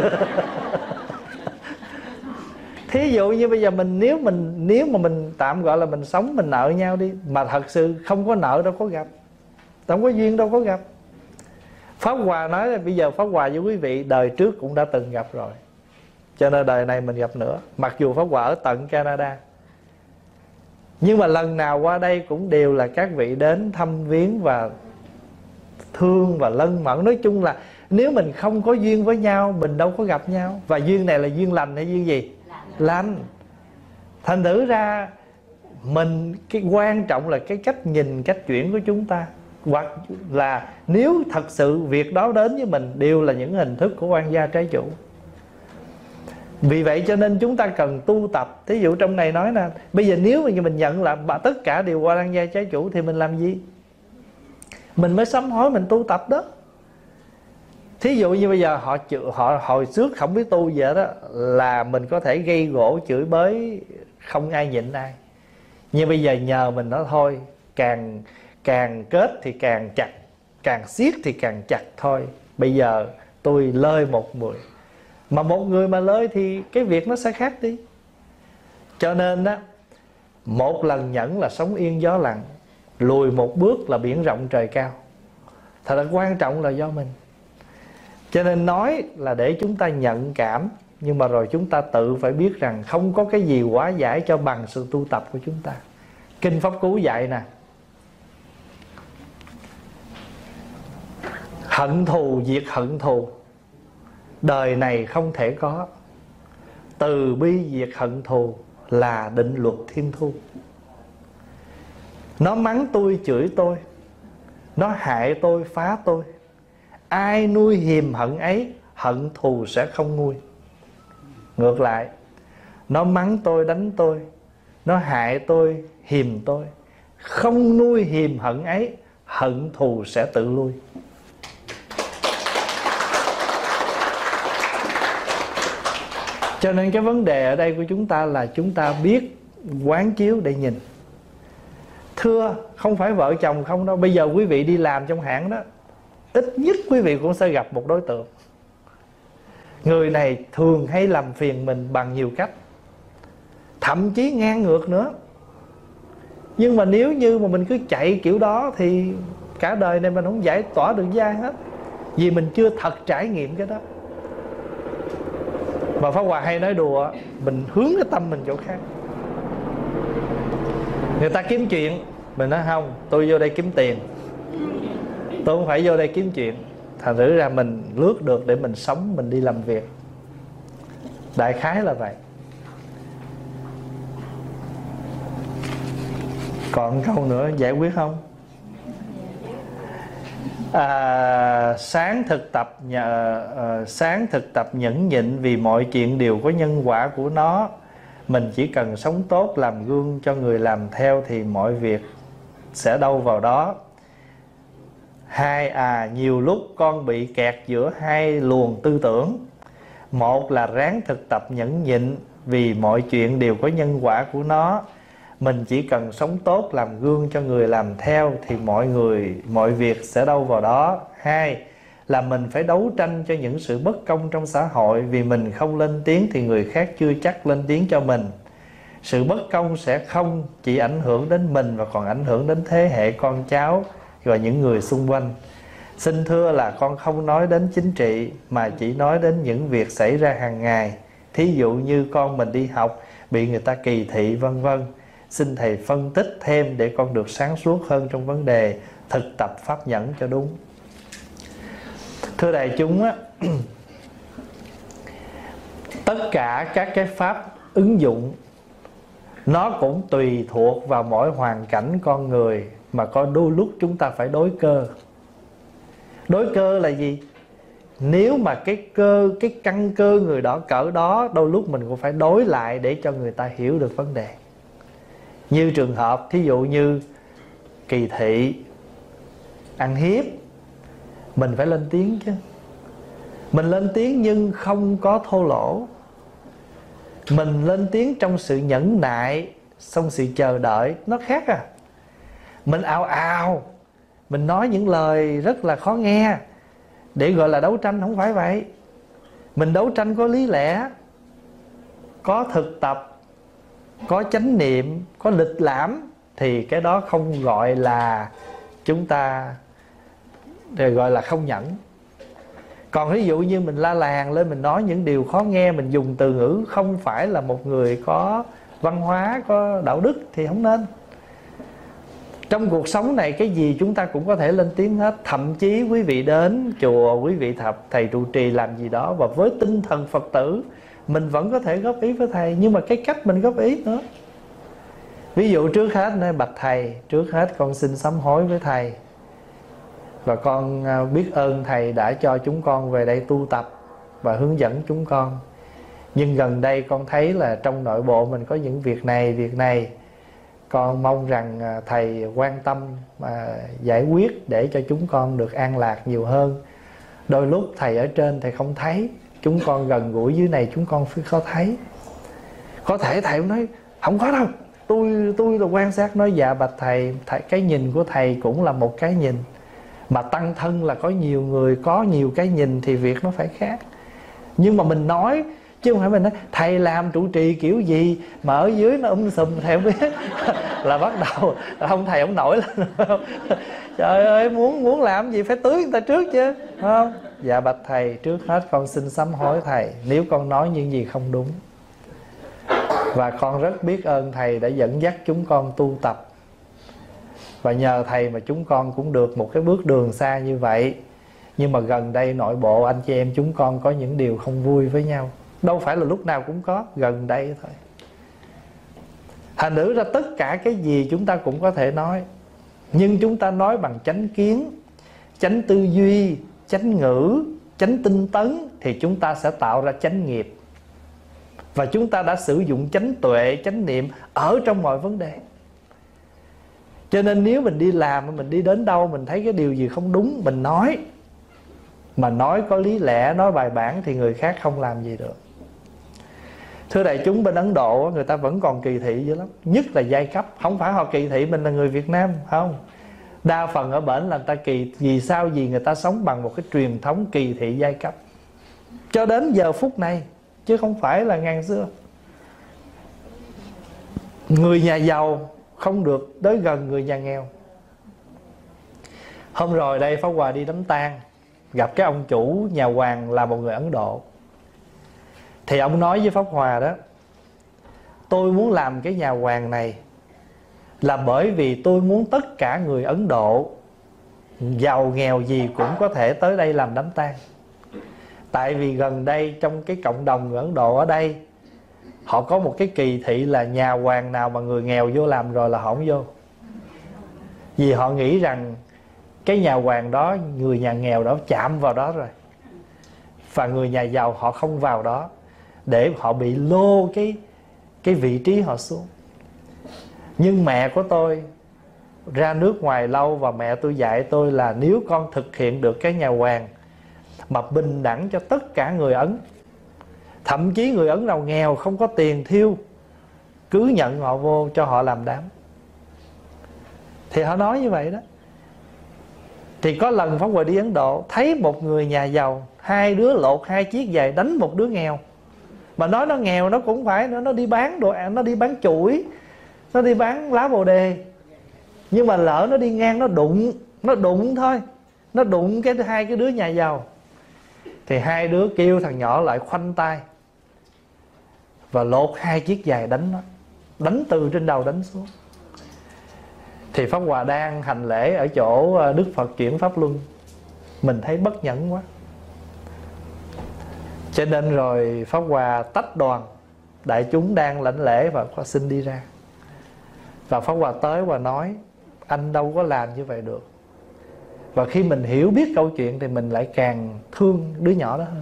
Thí dụ như bây giờ mình nếu mình nếu mà mình tạm gọi là mình sống mình nợ nhau đi, mà thật sự không có nợ đâu có gặp, không có duyên đâu có gặp. Pháp Hòa nói là bây giờ Pháp Hòa với quý vị đời trước cũng đã từng gặp rồi, cho nên đời này mình gặp nữa. Mặc dù Pháp Hòa ở tận Canada, nhưng mà lần nào qua đây cũng đều là các vị đến thăm viếng và thương và lân mẫn. Nói chung là nếu mình không có duyên với nhau, mình đâu có gặp nhau. Và duyên này là duyên lành hay duyên gì? Lành. Thành thử ra mình, cái quan trọng là cái cách nhìn, cách chuyển của chúng ta. Hoặc là nếu thật sự việc đó đến với mình đều là những hình thức của oan gia trái chủ. Vì vậy cho nên chúng ta cần tu tập. Thí dụ trong này nói nè, bây giờ nếu mà mình nhận là tất cả đều oan gia trái chủ thì mình làm gì? Mình mới sám hối, mình tu tập đó. Thí dụ như bây giờ họ họ hồi trước không biết tu gì hết đó, là mình có thể gây gỗ chửi bới không ai nhịn ai. Nhưng bây giờ nhờ mình nói thôi, càng càng kết thì càng chặt, càng siết thì càng chặt thôi. Bây giờ tôi lơi một người, mà một người mà lơi thì cái việc nó sẽ khác đi. Cho nên đó, một lần nhẫn là sóng yên gió lặng, lùi một bước là biển rộng trời cao. Thật là quan trọng là do mình. Cho nên nói là để chúng ta nhận cảm, nhưng mà rồi chúng ta tự phải biết rằng không có cái gì hóa giải cho bằng sự tu tập của chúng ta. Kinh Pháp Cú dạy nè, hận thù diệt hận thù, đời này không thể có. Từ bi diệt hận thù là định luật thiên thu. Nó mắng tôi, chửi tôi, nó hại tôi, phá tôi, ai nuôi hiềm hận ấy, hận thù sẽ không nguôi. Ngược lại, nó mắng tôi, đánh tôi, nó hại tôi, hiềm tôi, không nuôi hiềm hận ấy, hận thù sẽ tự lui. Cho nên cái vấn đề ở đây của chúng ta là chúng ta biết quán chiếu để nhìn. Thưa, không phải vợ chồng không đâu. Bây giờ quý vị đi làm trong hãng đó, ít nhất quý vị cũng sẽ gặp một đối tượng. Người này thường hay làm phiền mình bằng nhiều cách, thậm chí ngang ngược nữa. Nhưng mà nếu như mà mình cứ chạy kiểu đó thì cả đời này mình không giải tỏa được với ai hết, vì mình chưa thật trải nghiệm cái đó. Mà Pháp Hòa hay nói đùa, mình hướng cái tâm mình chỗ khác. Người ta kiếm chuyện, mình nói không, tôi vô đây kiếm tiền, tôi không phải vô đây kiếm chuyện. Thành thử ra mình lướt được để mình sống, mình đi làm việc. Đại khái là vậy. Còn câu nữa giải quyết không? À, sáng thực tập nhờ, à, sáng thực tập nhẫn nhịn vì mọi chuyện đều có nhân quả của nó. Mình chỉ cần sống tốt, làm gương cho người làm theo thì mọi việc sẽ đâu vào đó. Hai, à nhiều lúc con bị kẹt giữa hai luồng tư tưởng. Một là ráng thực tập nhẫn nhịn vì mọi chuyện đều có nhân quả của nó. Mình chỉ cần sống tốt, làm gương cho người làm theo thì mọi người, mọi việc sẽ đâu vào đó. Hai là mình phải đấu tranh cho những sự bất công trong xã hội. Vì mình không lên tiếng thì người khác chưa chắc lên tiếng cho mình. Sự bất công sẽ không chỉ ảnh hưởng đến mình, và còn ảnh hưởng đến thế hệ con cháu và những người xung quanh. Xin thưa là con không nói đến chính trị, mà chỉ nói đến những việc xảy ra hàng ngày. Thí dụ như con mình đi học bị người ta kỳ thị vân vân. Xin thầy phân tích thêm để con được sáng suốt hơn trong vấn đề thực tập pháp nhẫn cho đúng. Thưa đại chúng á, tất cả các cái pháp ứng dụng nó cũng tùy thuộc vào mỗi hoàn cảnh con người, mà có đôi lúc chúng ta phải đối cơ. Đối cơ là gì? Nếu mà cái cơ, cái căn cơ người đó cỡ đó, đôi lúc mình cũng phải đối lại để cho người ta hiểu được vấn đề. Như trường hợp thí dụ như kỳ thị, ăn hiếp, mình phải lên tiếng chứ. Mình lên tiếng nhưng không có thô lỗ. Mình lên tiếng trong sự nhẫn nại, trong sự chờ đợi, nó khác à. Mình ào ào, mình nói những lời rất là khó nghe để gọi là đấu tranh, không phải vậy. Mình đấu tranh có lý lẽ, có thực tập, có chánh niệm, có lịch lãm, thì cái đó không gọi là chúng ta gọi là không nhẫn. Còn ví dụ như mình la làng lên, mình nói những điều khó nghe, mình dùng từ ngữ không phải là một người có văn hóa, có đạo đức thì không nên. Trong cuộc sống này cái gì chúng ta cũng có thể lên tiếng hết. Thậm chí quý vị đến chùa, quý vị thập thầy trụ trì làm gì đó, và với tinh thần Phật tử mình vẫn có thể góp ý với thầy. Nhưng mà cái cách mình góp ý nữa. Ví dụ trước hết nói bạch thầy, trước hết con xin sám hối với thầy, và con biết ơn thầy đã cho chúng con về đây tu tập và hướng dẫn chúng con. Nhưng gần đây con thấy là trong nội bộ mình có những việc này, việc này, con mong rằng thầy quan tâm mà giải quyết để cho chúng con được an lạc nhiều hơn. Đôi lúc thầy ở trên thầy không thấy, chúng con gần gũi dưới này chúng con phải có thấy. Có thể thầy cũng nói không có đâu, tôi tôi là quan sát. Nói dạ bạch thầy, thầy, cái nhìn của thầy cũng là một cái nhìn, mà tăng thân là có nhiều người có nhiều cái nhìn thì việc nó phải khác. Nhưng mà mình nói, chứ không phải mình nói thầy làm trụ trì kiểu gì mà ở dưới nó um sùm thầy không biết là bắt đầu ông thầy ông nổi lên. Trời ơi, muốn muốn làm gì phải tưới người ta trước chứ, không? Dạ bạch thầy, trước hết con xin sám hối thầy nếu con nói những gì không đúng, và con rất biết ơn thầy đã dẫn dắt chúng con tu tập, và nhờ thầy mà chúng con cũng được một cái bước đường xa như vậy. Nhưng mà gần đây nội bộ anh chị em chúng con có những điều không vui với nhau. Đâu phải là lúc nào cũng có, gần đây thôi. Thành thử ra tất cả cái gì chúng ta cũng có thể nói, nhưng chúng ta nói bằng chánh kiến, chánh tư duy, chánh ngữ, chánh tinh tấn, thì chúng ta sẽ tạo ra chánh nghiệp. Và chúng ta đã sử dụng chánh tuệ, chánh niệm ở trong mọi vấn đề. Cho nên nếu mình đi làm, mình đi đến đâu, mình thấy cái điều gì không đúng, mình nói. Mà nói có lý lẽ, nói bài bản thì người khác không làm gì được. Thưa đại chúng, bên Ấn Độ người ta vẫn còn kỳ thị dữ lắm. Nhất là giai cấp. Không phải họ kỳ thị mình là người Việt Nam, không. Đa phần ở bển là người ta kỳ. Vì sao? Vì người ta sống bằng một cái truyền thống kỳ thị giai cấp cho đến giờ phút này, chứ không phải là ngàn xưa. Người nhà giàu không được tới gần người nhà nghèo. Hôm rồi đây Pháp Hòa đi đám tang, gặp cái ông chủ nhà hoàng là một người Ấn Độ. Thì ông nói với Pháp Hòa đó: tôi muốn làm cái nhà hoàng này là bởi vì tôi muốn tất cả người Ấn Độ, giàu nghèo gì cũng có thể tới đây làm đám tang. Tại vì gần đây trong cái cộng đồng người Ấn Độ ở đây, họ có một cái kỳ thị là nhà hoàng nào mà người nghèo vô làm rồi là họ không vô. Vì họ nghĩ rằng cái nhà hoàng đó, người nhà nghèo đó chạm vào đó rồi, và người nhà giàu họ không vào đó, để họ bị lô cái, cái vị trí họ xuống. Nhưng mẹ của tôi ra nước ngoài lâu, và mẹ tôi dạy tôi là nếu con thực hiện được cái nhà hoàng mà bình đẳng cho tất cả người Ấn, thậm chí người Ấn nào nghèo không có tiền thiêu, cứ nhận họ vô cho họ làm đám. Thì họ nói như vậy đó. Thì có lần Pháp Hòa đi Ấn Độ, thấy một người nhà giàu, hai đứa lột hai chiếc giày đánh một đứa nghèo. Mà nói nó nghèo nó cũng phải, nó, nó đi bán đồ, nó đi bán chuỗi, nó đi bán lá bồ đề. Nhưng mà lỡ nó đi ngang nó đụng, nó đụng thôi, nó đụng cái hai cái đứa nhà giàu, thì hai đứa kêu thằng nhỏ lại khoanh tay và lột hai chiếc giày đánh nó, đánh từ trên đầu đánh xuống. Thì Pháp Hòa đang hành lễ ở chỗ Đức Phật chuyển Pháp Luân, mình thấy bất nhẫn quá, cho nên rồi Pháp Hòa tách đoàn, đại chúng đang lãnh lễ và có xin đi ra. Và Pháp Hòa tới và nói: anh đâu có làm như vậy được. Và khi mình hiểu biết câu chuyện thì mình lại càng thương đứa nhỏ đó hơn.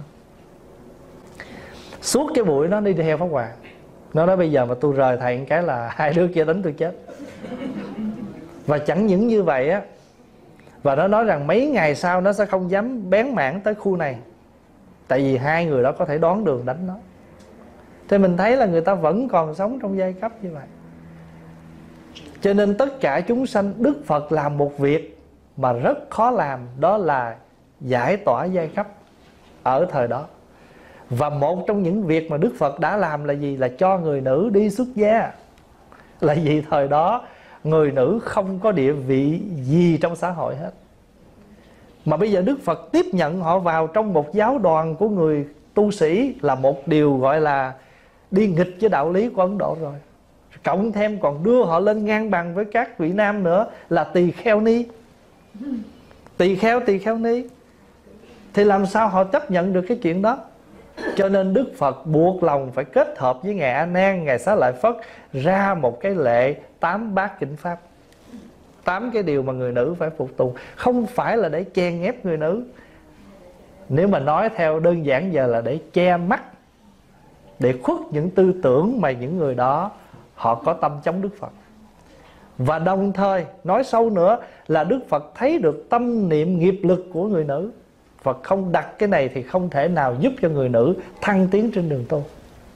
Suốt cái buổi nó đi theo Pháp Hòa, nó nói bây giờ mà tôi rời thầy một cái là hai đứa kia đánh tôi chết. Và chẳng những như vậy á, và nó nói rằng mấy ngày sau nó sẽ không dám bén mảng tới khu này, tại vì hai người đó có thể đoán đường đánh nó. Thì mình thấy là người ta vẫn còn sống trong giai cấp như vậy. Cho nên tất cả chúng sanh, Đức Phật làm một việc mà rất khó làm, đó là giải tỏa giai cấp ở thời đó. Và một trong những việc mà Đức Phật đã làm là gì? Là cho người nữ đi xuất gia. Là vì thời đó người nữ không có địa vị gì trong xã hội hết. Mà bây giờ Đức Phật tiếp nhận họ vào trong một giáo đoàn của người tu sĩ là một điều gọi là đi nghịch với đạo lý của Ấn Độ rồi. Cộng thêm còn đưa họ lên ngang bằng với các vị nam nữa là tỳ kheo ni. Tỳ kheo tỳ kheo ni. Thì làm sao họ chấp nhận được cái chuyện đó? Cho nên Đức Phật buộc lòng phải kết hợp với Ngài A Nan, Ngài Xá Lợi Phất ra một cái lệ tám bát kinh pháp, tám cái điều mà người nữ phải phục tùng. Không phải là để chèn ép người nữ. Nếu mà nói theo đơn giản giờ là để che mắt, để khuất những tư tưởng mà những người đó họ có tâm chống Đức Phật. Và đồng thời nói sâu nữa là Đức Phật thấy được tâm niệm nghiệp lực của người nữ. Phật không đặt cái này thì không thể nào giúp cho người nữ thăng tiến trên đường tu.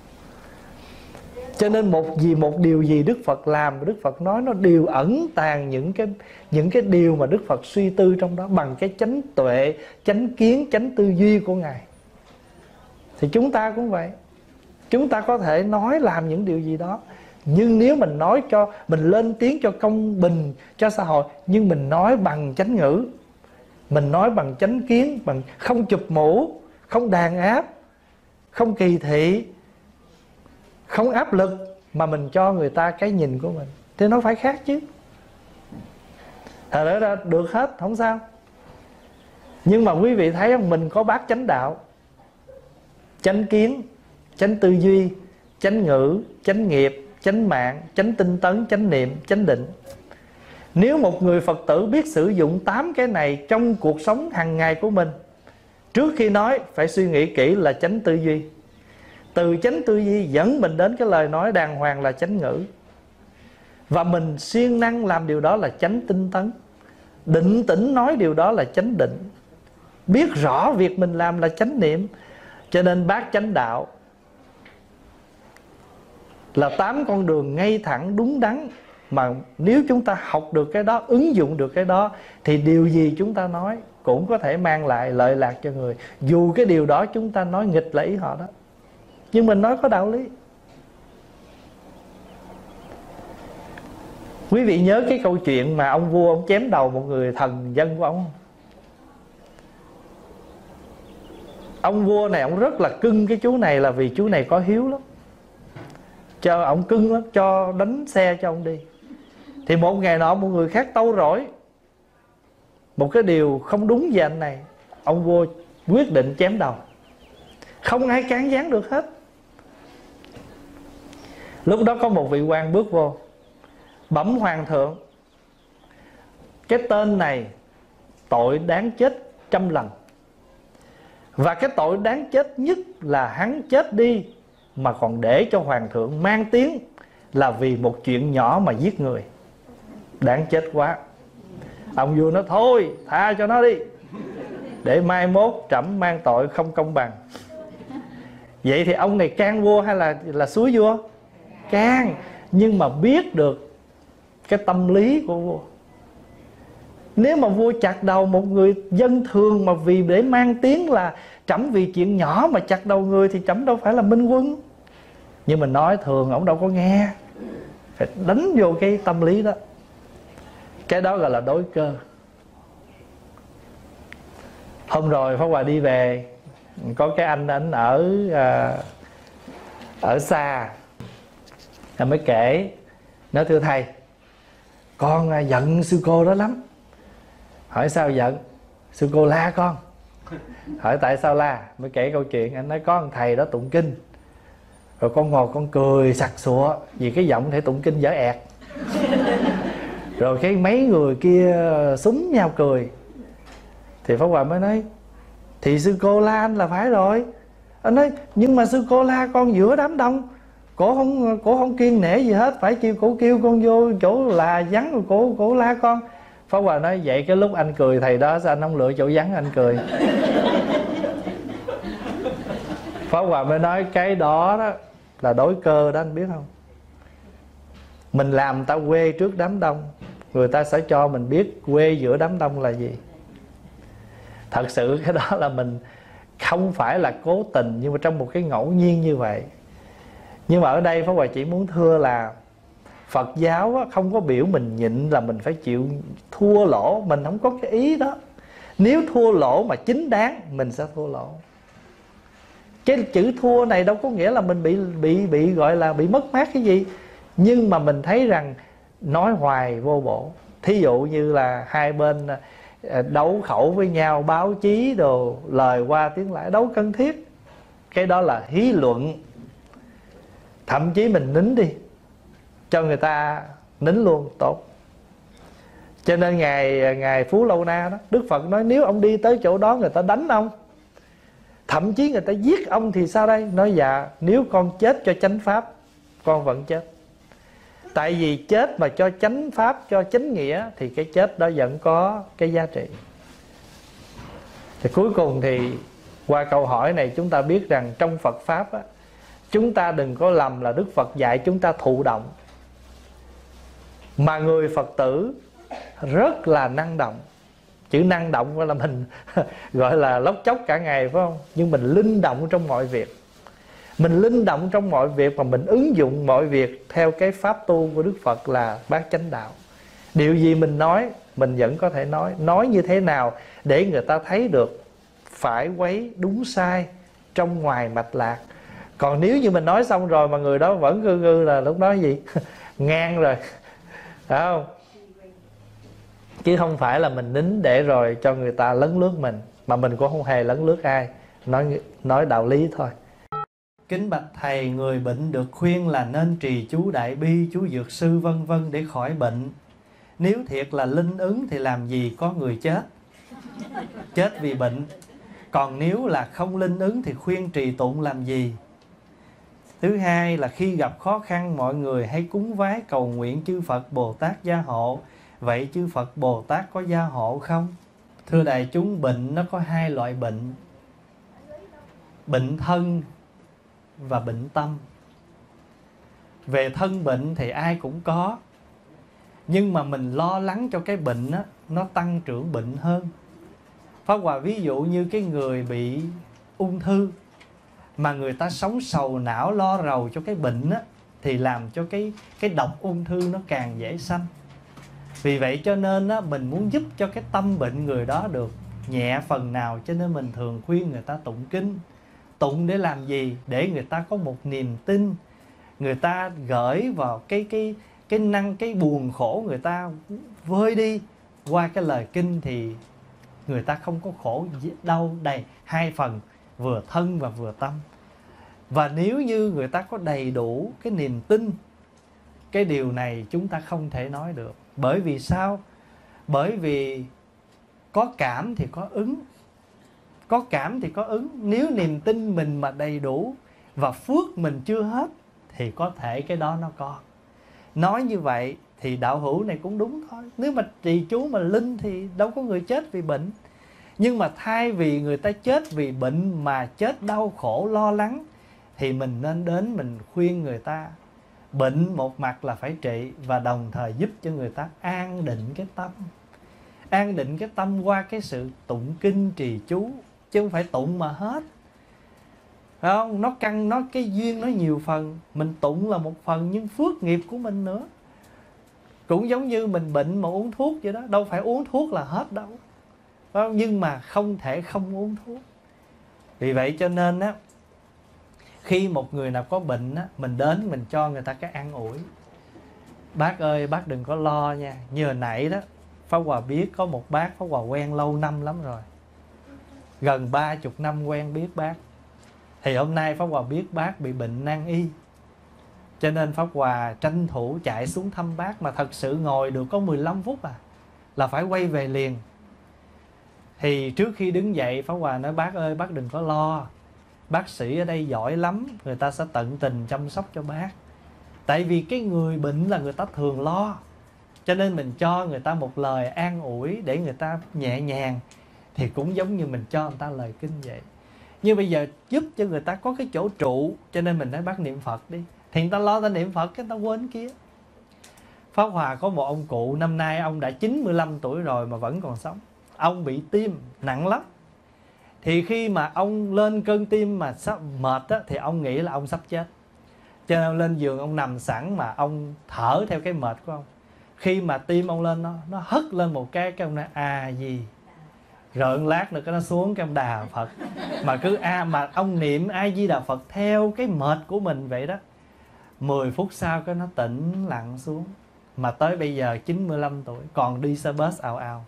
Cho nên một gì một điều gì Đức Phật làm, Đức Phật nói nó đều ẩn tàng những cái những cái điều mà Đức Phật suy tư trong đó bằng cái chánh tuệ, chánh kiến, chánh tư duy của Ngài. Thì chúng ta cũng vậy. Chúng ta có thể nói làm những điều gì đó, nhưng nếu mình nói cho, mình lên tiếng cho công bình, cho xã hội, nhưng mình nói bằng chánh ngữ, mình nói bằng chánh kiến, bằng không chụp mũ, không đàn áp, không kỳ thị, không áp lực, mà mình cho người ta cái nhìn của mình, thì nó phải khác chứ. Thật ra được hết, không sao. Nhưng mà quý vị thấy không, mình có bát chánh đạo, chánh kiến, chánh tư duy, chánh ngữ, chánh nghiệp, chánh mạng, chánh tinh tấn, chánh niệm, chánh định. Nếu một người Phật tử biết sử dụng tám cái này trong cuộc sống hàng ngày của mình, trước khi nói phải suy nghĩ kỹ là chánh tư duy. Từ chánh tư duy dẫn mình đến cái lời nói đàng hoàng là chánh ngữ. Và mình siêng năng làm điều đó là chánh tinh tấn. Định tĩnh nói điều đó là chánh định. Biết rõ việc mình làm là chánh niệm. Cho nên bát chánh đạo là tám con đường ngay thẳng đúng đắn, mà nếu chúng ta học được cái đó, ứng dụng được cái đó, thì điều gì chúng ta nói cũng có thể mang lại lợi lạc cho người. Dù cái điều đó chúng ta nói nghịch là ý họ đó, nhưng mình nói có đạo lý. Quý vị nhớ cái câu chuyện mà ông vua ông chém đầu một người thần dân của ông không? Ông vua này ông rất là cưng cái chú này, là vì chú này có hiếu lắm, cho ông cưng lắm, cho đánh xe cho ông đi. Thì một ngày nọ một người khác tâu rỗi một cái điều không đúng về anh này, ông vua quyết định chém đầu. Không ai cản gián được hết. Lúc đó có một vị quan bước vô, bẩm hoàng thượng, cái tên này tội đáng chết trăm lần, và cái tội đáng chết nhất là hắn chết đi mà còn để cho hoàng thượng mang tiếng là vì một chuyện nhỏ mà giết người. Đáng chết quá. Ông vua nói thôi tha cho nó đi, để mai mốt trẫm mang tội không công bằng. Vậy thì ông này can vua hay là là suối vua? Can. Nhưng mà biết được cái tâm lý của vua. Nếu mà vua chặt đầu một người dân thường mà vì để mang tiếng là trẫm vì chuyện nhỏ mà chặt đầu người, thì trẫm đâu phải là minh quân. Nhưng mình nói thường ổng đâu có nghe, phải đánh vô cái tâm lý đó. Cái đó gọi là đối cơ. Hôm rồi Pháp Hòa đi về, có cái anh anh ở à, ở xa, anh mới kể, nói thưa thầy, con à, giận sư cô đó lắm. Hỏi sao giận? Sư cô la con. Hỏi tại sao la? Mới kể câu chuyện. Anh nói có một thầy đó tụng kinh, rồi con ngồi con cười sặc sụa vì cái giọng thể tụng kinh dở ẹt. Rồi cái mấy người kia súng nhau cười. Thì Pháp Hòa mới nói, thì sư cô la anh là phải rồi. Anh nói nhưng mà sư cô la con giữa đám đông, cổ không cổ không kiêng nể gì hết, phải kêu cổ kêu con vô chỗ là vắng rồi cổ cổ la con. Pháp Hòa nói vậy cái lúc anh cười thầy đó sao anh không lựa chỗ vắng anh cười? Pháp Hòa mới nói cái đó đó là đối cơ đó, anh biết không? Mình làm ta quê trước đám đông, người ta sẽ cho mình biết quê giữa đám đông là gì. Thật sự cái đó là mình không phải là cố tình, nhưng mà trong một cái ngẫu nhiên như vậy. Nhưng mà ở đây Pháp Hòa chỉ muốn thưa là Phật giáo không có biểu mình nhịn là mình phải chịu thua lỗ. Mình không có cái ý đó. Nếu thua lỗ mà chính đáng, mình sẽ thua lỗ. Cái chữ thua này đâu có nghĩa là mình bị bị bị gọi là bị mất mát cái gì, nhưng mà mình thấy rằng nói hoài vô bổ. Thí dụ như là hai bên đấu khẩu với nhau, báo chí đồ, lời qua tiếng lại, đâu cần thiết. Cái đó là hí luận. Thậm chí mình nín đi, cho người ta nín luôn, tốt. Cho nên ngài ngài Phú Lâu Na đó, Đức Phật nói nếu ông đi tới chỗ đó người ta đánh ông, thậm chí người ta giết ông thì sao đây? Nói dạ, nếu con chết cho chánh pháp, con vẫn chết. Tại vì chết mà cho chánh pháp, cho chánh nghĩa, thì cái chết đó vẫn có cái giá trị. Thì cuối cùng thì qua câu hỏi này chúng ta biết rằng trong Phật Pháp á, chúng ta đừng có lầm là Đức Phật dạy chúng ta thụ động. Mà người Phật tử rất là năng động. Chữ năng động gọi là mình gọi là lóc chóc cả ngày, phải không? Nhưng mình linh động trong mọi việc. Mình linh động trong mọi việc mà mình ứng dụng mọi việc theo cái pháp tu của Đức Phật là bát chánh đạo. Điều gì mình nói, mình vẫn có thể nói. Nói như thế nào để người ta thấy được phải quấy đúng sai, trong ngoài mạch lạc. Còn nếu như mình nói xong rồi mà người đó vẫn gư gư là lúc đó gì? Ngang rồi, phải không? Chứ không phải là mình nín để rồi cho người ta lấn lướt mình, mà mình cũng không hề lấn lướt ai. Nói, nói đạo lý thôi. Kính bạch thầy, người bệnh được khuyên là nên trì chú Đại Bi, chú Dược Sư vân vân để khỏi bệnh. Nếu thiệt là linh ứng thì làm gì có người chết, chết vì bệnh. Còn nếu là không linh ứng thì khuyên trì tụng làm gì? Thứ hai là khi gặp khó khăn, mọi người hay cúng vái cầu nguyện chư Phật Bồ Tát gia hộ. Vậy chư Phật Bồ Tát có gia hộ không? Thưa đại chúng, bệnh nó có hai loại bệnh: bệnh thân và bệnh tâm. Về thân bệnh thì ai cũng có, nhưng mà mình lo lắng cho cái bệnh đó, nó tăng trưởng bệnh hơn. Pháp Hòa ví dụ như cái người bị ung thư mà người ta sống sầu não lo rầu cho cái bệnh á, thì làm cho cái, cái độc ung thư nó càng dễ sanh. Vì vậy cho nên á, mình muốn giúp cho cái tâm bệnh người đó được nhẹ phần nào, cho nên mình thường khuyên người ta tụng kinh. Tụng để làm gì? Để người ta có một niềm tin, người ta gửi vào cái cái cái năng cái buồn khổ, người ta vơi đi. Qua cái lời kinh thì người ta không có khổ đau đầy hai phần, vừa thân và vừa tâm. Và nếu như người ta có đầy đủ cái niềm tin, cái điều này chúng ta không thể nói được. Bởi vì sao? Bởi vì có cảm thì có ứng. Có cảm thì có ứng. Nếu niềm tin mình mà đầy đủ và phước mình chưa hết thì có thể cái đó nó có. Nói như vậy thì đạo hữu này cũng đúng thôi. Nếu mà trì chú mà linh thì đâu có người chết vì bệnh. Nhưng mà thay vì người ta chết vì bệnh mà chết đau khổ lo lắng, thì mình nên đến mình khuyên người ta. Bệnh một mặt là phải trị, và đồng thời giúp cho người ta an định cái tâm. An định cái tâm qua cái sự tụng kinh trì chú, chứ không phải tụng mà hết. Phải không? Nó căn, nó cái duyên nó nhiều phần. Mình tụng là một phần, nhưng phước nghiệp của mình nữa. Cũng giống như mình bệnh mà uống thuốc vậy đó. Đâu phải uống thuốc là hết đâu. Phải không? Nhưng mà không thể không uống thuốc. Vì vậy cho nên á, khi một người nào có bệnh á, mình đến mình cho người ta cái an ủi. Bác ơi, bác đừng có lo nha. Như hồi nãy đó, Pháp Hòa biết có một bác Pháp Hòa quen lâu năm lắm rồi, gần ba chục năm quen biết bác. Thì hôm nay Pháp Hòa biết bác bị bệnh nan y, cho nên Pháp Hòa tranh thủ chạy xuống thăm bác. Mà thật sự ngồi được có mười lăm phút à, là phải quay về liền. Thì trước khi đứng dậy, Pháp Hòa nói bác ơi, bác đừng có lo, bác sĩ ở đây giỏi lắm, người ta sẽ tận tình chăm sóc cho bác. Tại vì cái người bệnh là người ta thường lo, cho nên mình cho người ta một lời an ủi để người ta nhẹ nhàng. Thì cũng giống như mình cho người ta lời kinh vậy. Nhưng bây giờ giúp cho người ta có cái chỗ trụ, cho nên mình nói bác niệm Phật đi. Thì người ta lo ta niệm Phật, cái người ta quên kia. Pháp Hòa có một ông cụ, năm nay ông đã chín mươi lăm tuổi rồi mà vẫn còn sống. Ông bị tim nặng lắm. Thì khi mà ông lên cơn tim mà sắp mệt á, thì ông nghĩ là ông sắp chết. Cho nên ông lên giường ông nằm sẵn mà ông thở theo cái mệt của ông. Khi mà tim ông lên nó, nó hất lên một cái, cái ông nói à gì. Rồi lát nữa cái nó xuống cái ông đà Phật. Mà cứ a mà ông niệm A Di Đà Phật theo cái mệt của mình vậy đó. Mười phút sau cái nó tĩnh lặng xuống. Mà tới bây giờ chín mươi lăm tuổi còn đi xe bus ào ào.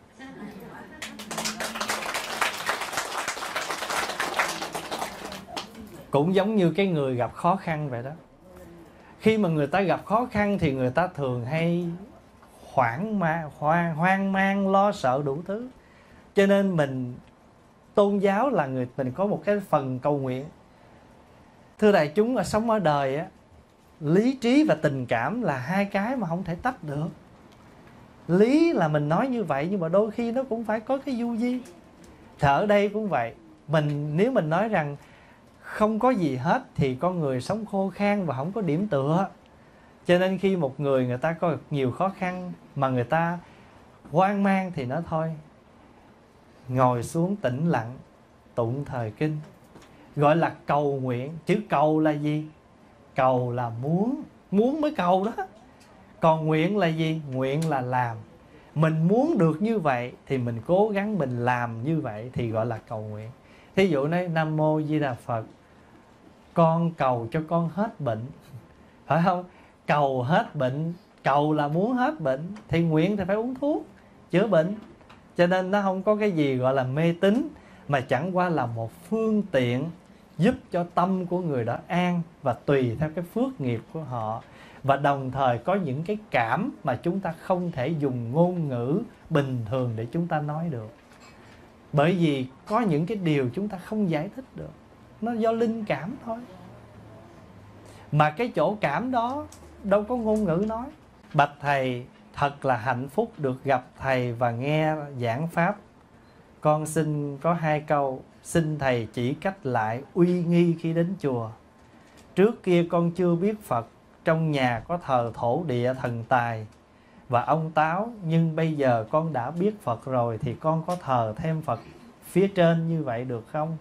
Cũng giống như cái người gặp khó khăn vậy đó. Khi mà người ta gặp khó khăn thì người ta thường hay hoảng ma, hoang, hoang mang, lo sợ đủ thứ. Cho nên mình tôn giáo là người mình có một cái phần cầu nguyện. Thưa đại chúng, ở sống ở đời á, lý trí và tình cảm là hai cái mà không thể tách được. Lý là mình nói như vậy, nhưng mà đôi khi nó cũng phải có cái du di. Thì ở đây cũng vậy. Mình nếu mình nói rằng không có gì hết thì con người sống khô khan và không có điểm tựa. Cho nên khi một người người ta có nhiều khó khăn mà người ta hoang mang thì nói thôi, ngồi xuống tĩnh lặng, tụng thời kinh, gọi là cầu nguyện. Chữ cầu là gì? Cầu là muốn, muốn mới cầu đó. Còn nguyện là gì? Nguyện là làm. Mình muốn được như vậy thì mình cố gắng mình làm như vậy thì gọi là cầu nguyện. Thí dụ nói Nam Mô Di Đà Phật, con cầu cho con hết bệnh, phải không? Cầu hết bệnh, cầu là muốn hết bệnh, thì nguyện thì phải uống thuốc chữa bệnh. Cho nên nó không có cái gì gọi là mê tín, mà chẳng qua là một phương tiện giúp cho tâm của người đó an và tùy theo cái phước nghiệp của họ. Và đồng thời có những cái cảm mà chúng ta không thể dùng ngôn ngữ bình thường để chúng ta nói được. Bởi vì có những cái điều chúng ta không giải thích được, nó do linh cảm thôi. Mà cái chỗ cảm đó đâu có ngôn ngữ nói. Bạch thầy, thật là hạnh phúc được gặp thầy và nghe giảng pháp. Con xin có hai câu, xin thầy chỉ cách lại uy nghi khi đến chùa. Trước kia con chưa biết Phật, trong nhà có thờ thổ địa thần tài và ông Táo, nhưng bây giờ con đã biết Phật rồi thì con có thờ thêm Phật phía trên như vậy được không?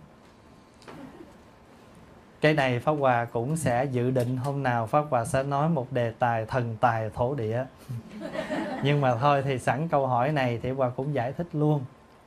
Cái này Pháp Hòa cũng sẽ dự định hôm nào Pháp Hòa sẽ nói một đề tài thần tài thổ địa. Nhưng mà thôi thì sẵn câu hỏi này thì Hòa cũng giải thích luôn.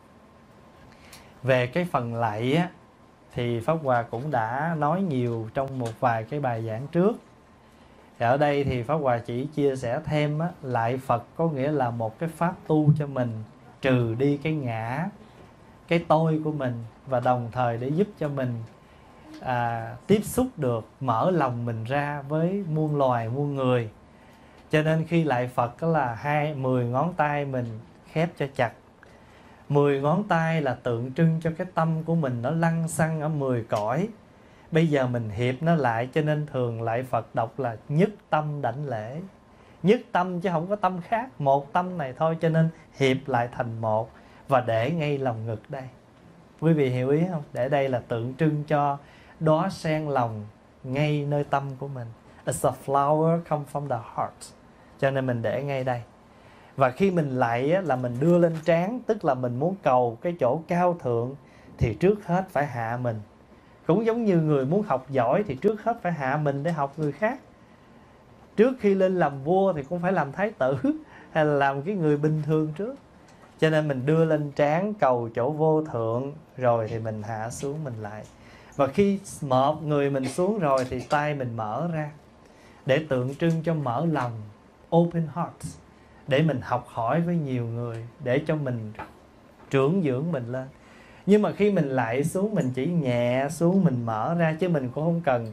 Về cái phần lạy á, thì Pháp Hòa cũng đã nói nhiều trong một vài cái bài giảng trước. Thì ở đây thì Pháp Hòa chỉ chia sẻ thêm á, lạy Phật có nghĩa là một cái pháp tu cho mình trừ đi cái ngã, cái tôi của mình, và đồng thời để giúp cho mình à, tiếp xúc được, mở lòng mình ra với muôn loài, muôn người. Cho nên khi lạy Phật đó là hai, mười ngón tay mình khép cho chặt. Mười ngón tay là tượng trưng cho cái tâm của mình nó lăng xăng ở mười cõi. Bây giờ mình hiệp nó lại, cho nên thường lạy Phật đọc là nhất tâm đảnh lễ. Nhất tâm chứ không có tâm khác, một tâm này thôi, cho nên hiệp lại thành một và để ngay lòng ngực đây. Quý vị hiểu ý không? Để đây là tượng trưng cho đóa sen lòng ngay nơi tâm của mình. It's a flower come from the heart. Cho nên mình để ngay đây. Và khi mình lạy á, là mình đưa lên trán, tức là mình muốn cầu cái chỗ cao thượng thì trước hết phải hạ mình. Cũng giống như người muốn học giỏi thì trước hết phải hạ mình để học người khác. Trước khi lên làm vua thì cũng phải làm thái tử hay là làm cái người bình thường trước. Cho nên mình đưa lên trán cầu chỗ vô thượng, rồi thì mình hạ xuống mình lại. Và khi một người mình xuống rồi thì tay mình mở ra, để tượng trưng cho mở lòng, open heart, để mình học hỏi với nhiều người, để cho mình trưởng dưỡng mình lên. Nhưng mà khi mình lại xuống, mình chỉ nhẹ xuống, mình mở ra, chứ mình cũng không cần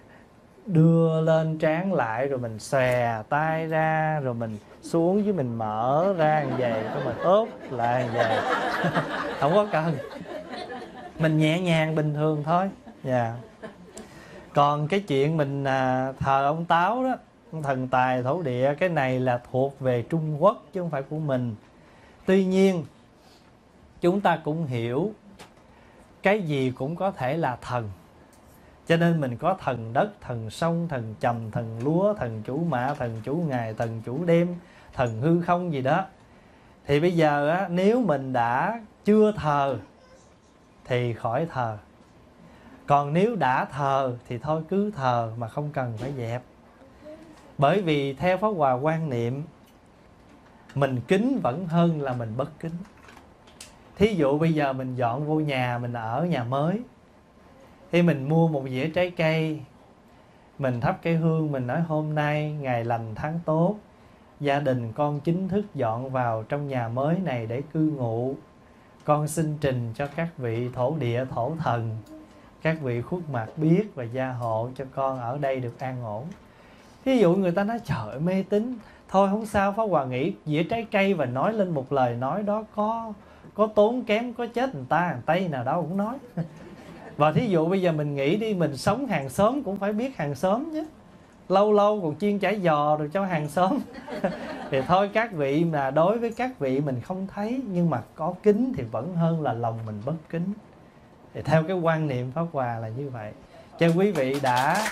đưa lên trán lại rồi mình xòe tay ra, rồi mình xuống với mình mở ra như vậy, rồi mình ốp lại như vậy. Không có cần. Mình nhẹ nhàng bình thường thôi. Yeah. Còn cái chuyện mình à, thờ ông Táo đó, thần tài thổ địa, cái này là thuộc về Trung Quốc chứ không phải của mình. Tuy nhiên chúng ta cũng hiểu cái gì cũng có thể là thần. Cho nên mình có thần đất, thần sông, thần trầm, thần lúa, thần chủ mã, thần chủ ngày, thần chủ đêm, thần hư không gì đó. Thì bây giờ á, nếu mình đã chưa thờ thì khỏi thờ. Còn nếu đã thờ thì thôi cứ thờ mà không cần phải dẹp. Bởi vì theo Pháp Hòa quan niệm, mình kính vẫn hơn là mình bất kính. Thí dụ bây giờ mình dọn vô nhà, mình ở nhà mới, thì mình mua một dĩa trái cây, mình thắp cây hương, mình nói hôm nay ngày lành tháng tốt, gia đình con chính thức dọn vào trong nhà mới này để cư ngụ. Con xin trình cho các vị thổ địa, thổ thần, các vị khuất mặt biết và gia hộ cho con ở đây được an ổn. Ví dụ người ta nói trời ơi, mê tín. Thôi không sao, Pháp Hòa nghĩ dĩa trái cây và nói lên một lời nói đó có có tốn kém, có chết người ta, người Tây nào đâu cũng nói. Và thí dụ bây giờ mình nghĩ đi, mình sống hàng xóm cũng phải biết hàng xóm chứ. Lâu lâu còn chiên chả giò rồi cho hàng xóm. Thì thôi các vị, mà đối với các vị mình không thấy, nhưng mà có kính thì vẫn hơn là lòng mình bất kính. Thì theo cái quan niệm Pháp Hòa là như vậy. Cho quý vị đã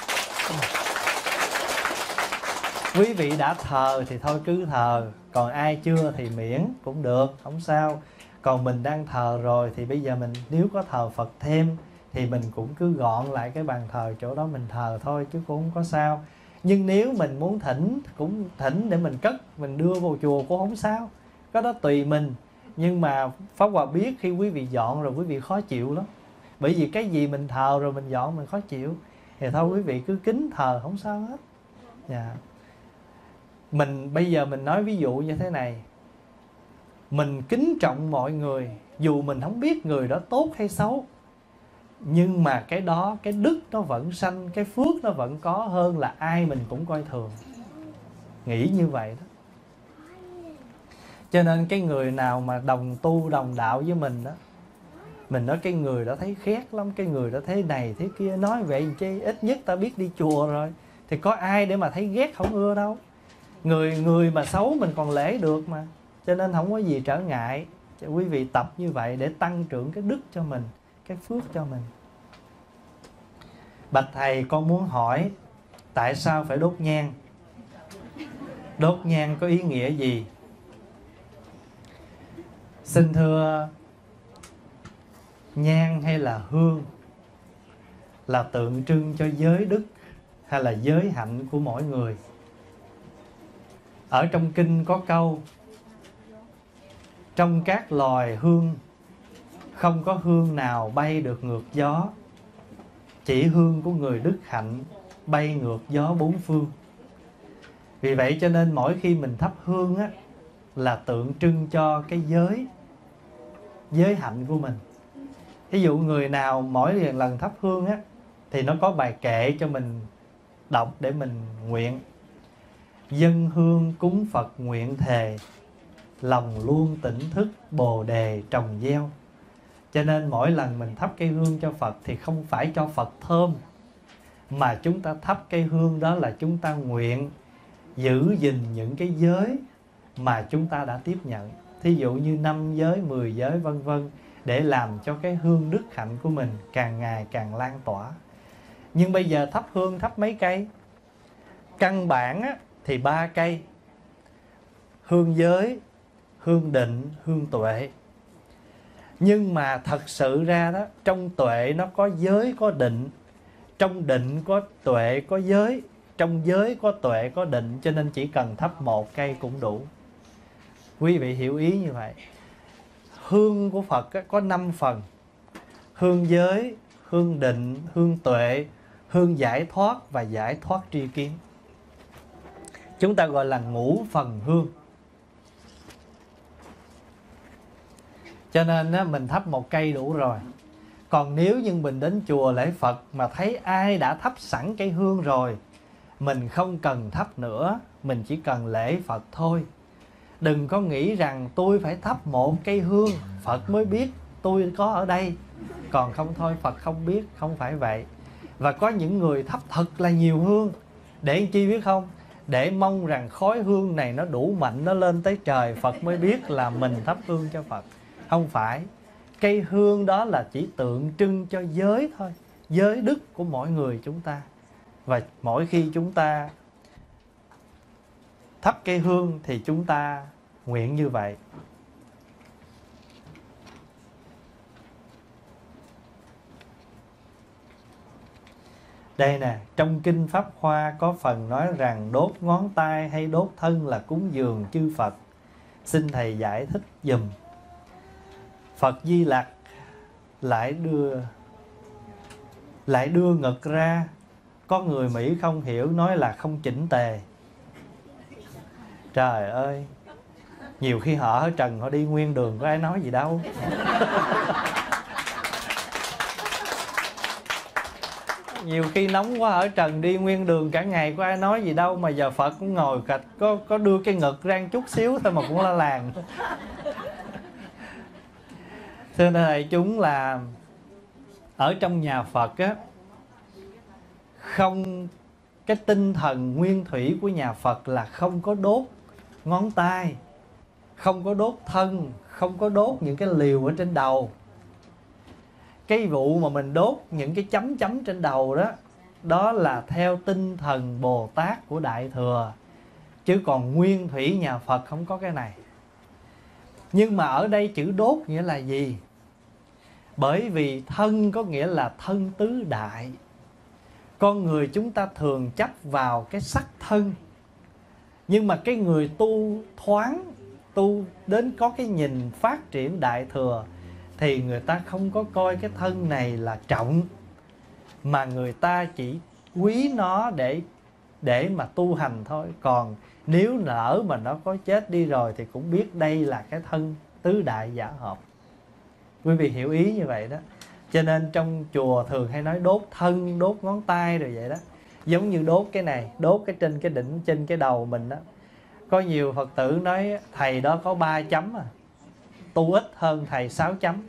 Quý vị đã thờ thì thôi cứ thờ, còn ai chưa thì miễn cũng được, không sao. Còn mình đang thờ rồi thì bây giờ mình nếu có thờ Phật thêm thì mình cũng cứ gọn lại cái bàn thờ chỗ đó mình thờ thôi, chứ cũng không có sao. Nhưng nếu mình muốn thỉnh, cũng thỉnh để mình cất, mình đưa vào chùa cũng không sao. Cái đó tùy mình. Nhưng mà Pháp Hòa biết khi quý vị dọn rồi quý vị khó chịu lắm. Bởi vì cái gì mình thờ rồi mình dọn mình khó chịu. Thì thôi quý vị cứ kính thờ không sao hết. Dạ. Mình bây giờ mình nói ví dụ như thế này. Mình kính trọng mọi người, dù mình không biết người đó tốt hay xấu, nhưng mà cái đó, cái đức nó vẫn sanh, cái phước nó vẫn có hơn là ai mình cũng coi thường. Nghĩ như vậy đó. Cho nên cái người nào mà đồng tu đồng đạo với mình đó, mình nói cái người đó thấy khét lắm, cái người đó thế này thế kia, nói vậy chứ ít nhất ta biết đi chùa rồi, thì có ai để mà thấy ghét không ưa đâu. Người người mà xấu mình còn lễ được mà. Cho nên không có gì trở ngại. Cho quý vị tập như vậy để tăng trưởng cái đức cho mình, cái phước cho mình. Bạch thầy, con muốn hỏi tại sao phải đốt nhang? Đốt nhang có ý nghĩa gì? Xin thưa, nhang hay là hương là tượng trưng cho giới đức hay là giới hạnh của mỗi người. Ở trong kinh có câu: trong các loài hương không có hương nào bay được ngược gió, chỉ hương của người đức hạnh bay ngược gió bốn phương. Vì vậy cho nên mỗi khi mình thắp hương á, là tượng trưng cho cái giới giới hạnh của mình. Ví dụ người nào mỗi lần thắp hương á, thì nó có bài kệ cho mình đọc để mình nguyện: dân hương cúng Phật nguyện thề, lòng luôn tỉnh thức bồ đề trồng gieo. Cho nên mỗi lần mình thắp cây hương cho Phật thì không phải cho Phật thơm, mà chúng ta thắp cây hương đó là chúng ta nguyện giữ gìn những cái giới mà chúng ta đã tiếp nhận. Thí dụ như năm giới, mười giới vân vân, để làm cho cái hương đức hạnh của mình càng ngày càng lan tỏa. Nhưng bây giờ thắp hương thắp mấy cây? Căn bản á, thì ba cây: hương giới, hương định, hương tuệ. Nhưng mà thật sự ra đó, trong tuệ nó có giới có định, trong định có tuệ có giới, trong giới có tuệ có định. Cho nên chỉ cần thắp một cây cũng đủ. Quý vị hiểu ý như vậy. Hương của Phật có năm phần: hương giới, hương định, hương tuệ, hương giải thoát và giải thoát tri kiến. Chúng ta gọi là ngũ phần hương. Cho nên á, mình thắp một cây đủ rồi. Còn nếu như mình đến chùa lễ Phật mà thấy ai đã thắp sẵn cây hương rồi, mình không cần thắp nữa, mình chỉ cần lễ Phật thôi. Đừng có nghĩ rằng tôi phải thắp một cây hương Phật mới biết tôi có ở đây, còn không thôi Phật không biết. Không phải vậy. Và có những người thắp thật là nhiều hương. Để chi biết không? Để mong rằng khói hương này nó đủ mạnh, nó lên tới trời, Phật mới biết là mình thắp hương cho Phật. Không phải. Cây hương đó là chỉ tượng trưng cho giới thôi, giới đức của mỗi người chúng ta. Và mỗi khi chúng ta thắp cây hương thì chúng ta nguyện như vậy. Đây nè, trong Kinh Pháp Hoa có phần nói rằng đốt ngón tay hay đốt thân là cúng dường chư Phật. Xin Thầy giải thích dùm. Phật Di Lặc lại đưa lại đưa ngực ra. Có người Mỹ không hiểu, nói là không chỉnh tề. Trời ơi, nhiều khi họ ở trần họ đi nguyên đường có ai nói gì đâu. Nhiều khi nóng quá ở trần đi nguyên đường cả ngày có ai nói gì đâu, mà giờ Phật cũng ngồi cạch, có có đưa cái ngực ra chút xíu thôi mà cũng la làng. Thưa thầy chúng là ở trong nhà Phật á, không, cái tinh thần nguyên thủy của nhà Phật là không có đốt ngón tay, không có đốt thân, không có đốt những cái liều ở trên đầu. Cái vụ mà mình đốt những cái chấm chấm trên đầu đó, đó là theo tinh thần Bồ Tát của Đại Thừa, chứ còn nguyên thủy nhà Phật không có cái này. Nhưng mà ở đây chữ đốt nghĩa là gì? Bởi vì thân có nghĩa là thân tứ đại. Con người chúng ta thường chấp vào cái sắc thân, nhưng mà cái người tu thoáng, tu đến có cái nhìn phát triển Đại Thừa, thì người ta không có coi cái thân này là trọng, mà người ta chỉ quý nó để để mà tu hành thôi. Còn nếu nỡ mà nó có chết đi rồi thì cũng biết đây là cái thân tứ đại giả hợp. Quý vị hiểu ý như vậy đó. Cho nên trong chùa thường hay nói đốt thân, đốt ngón tay rồi vậy đó. Giống như đốt cái này, đốt cái trên cái đỉnh, trên cái đầu mình đó. Có nhiều Phật tử nói thầy đó có ba chấm à, tu ít hơn thầy sáu chấm.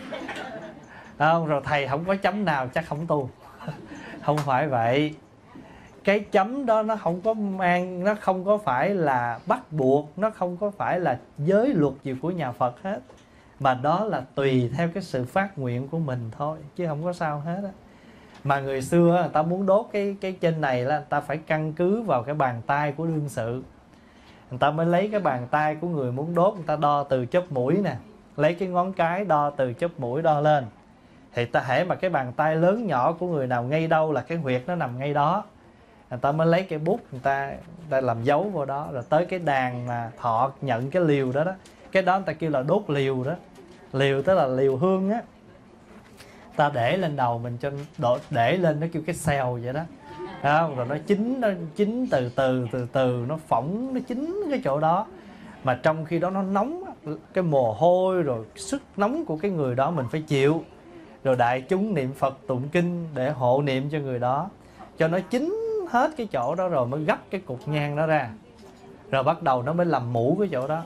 Không, rồi thầy không có chấm nào chắc không tu. Không phải vậy. Cái chấm đó nó không có mang, nó không có phải là bắt buộc, nó không có phải là giới luật gì của nhà Phật hết, mà đó là tùy theo cái sự phát nguyện của mình thôi, chứ không có sao hết á. Mà người xưa người ta muốn đốt cái cái trên này là người ta phải căn cứ vào cái bàn tay của đương sự. Người ta mới lấy cái bàn tay của người muốn đốt, người ta đo từ chóp mũi nè, lấy cái ngón cái đo từ chóp mũi đo lên. Thì ta hễ mà cái bàn tay lớn nhỏ của người nào ngay đâu là cái huyệt nó nằm ngay đó, người ta mới lấy cái bút người ta, người ta làm dấu vào đó. Rồi tới cái đàn mà thọ nhận cái liều đó đó, cái đó người ta kêu là đốt liều đó. Liều tức là liều hương á, ta để lên đầu mình cho độ, để lên nó kêu cái xèo vậy đó. Không? Rồi nó chín, nó chín từ từ từ từ nó phỏng, nó chín cái chỗ đó. Mà trong khi đó nó nóng, cái mồ hôi rồi sức nóng của cái người đó mình phải chịu. Rồi đại chúng niệm Phật tụng kinh để hộ niệm cho người đó, cho nó chín hết cái chỗ đó rồi mới gấp cái cục nhang đó ra. Rồi bắt đầu nó mới làm mũ cái chỗ đó.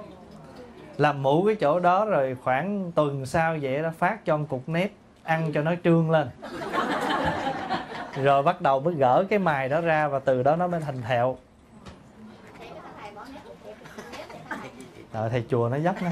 Làm mũ cái chỗ đó rồi khoảng tuần sau vậy đó phát cho một cục nếp, ăn cho nó trương lên. Rồi bắt đầu mới gỡ cái mài đó ra, và từ đó nó mới thành thẹo. Rồi thầy chùa nó dốc nữa.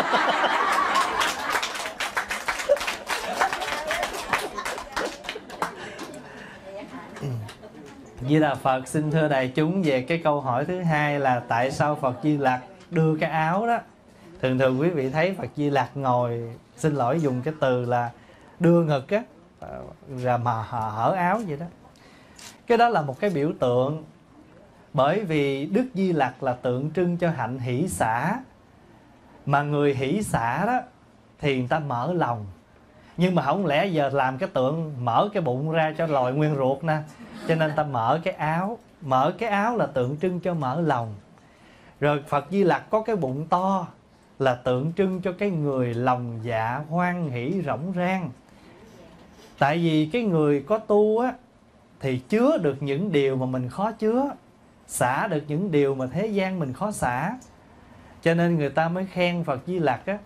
Di Đà Phật xin thưa đại chúng về cái câu hỏi thứ hai là tại sao Phật Di Lặc đưa cái áo đó. Thường thường quý vị thấy Phật Di Lặc ngồi, xin lỗi dùng cái từ là đưa ngực á, rồi mà hở áo vậy đó. Cái đó là một cái biểu tượng. Bởi vì Đức Di Lặc là tượng trưng cho hạnh hỷ xả. Mà người hỷ xả đó thì người ta mở lòng. Nhưng mà không lẽ giờ làm cái tượng mở cái bụng ra cho lòi nguyên ruột nè. Cho nên ta mở cái áo. Mở cái áo là tượng trưng cho mở lòng. Rồi Phật Di Lặc có cái bụng to là tượng trưng cho cái người lòng dạ hoan hỷ rỗng rang. Tại vì cái người có tu á thì chứa được những điều mà mình khó chứa, xả được những điều mà thế gian mình khó xả. Cho nên người ta mới khen Phật Di Lặc á.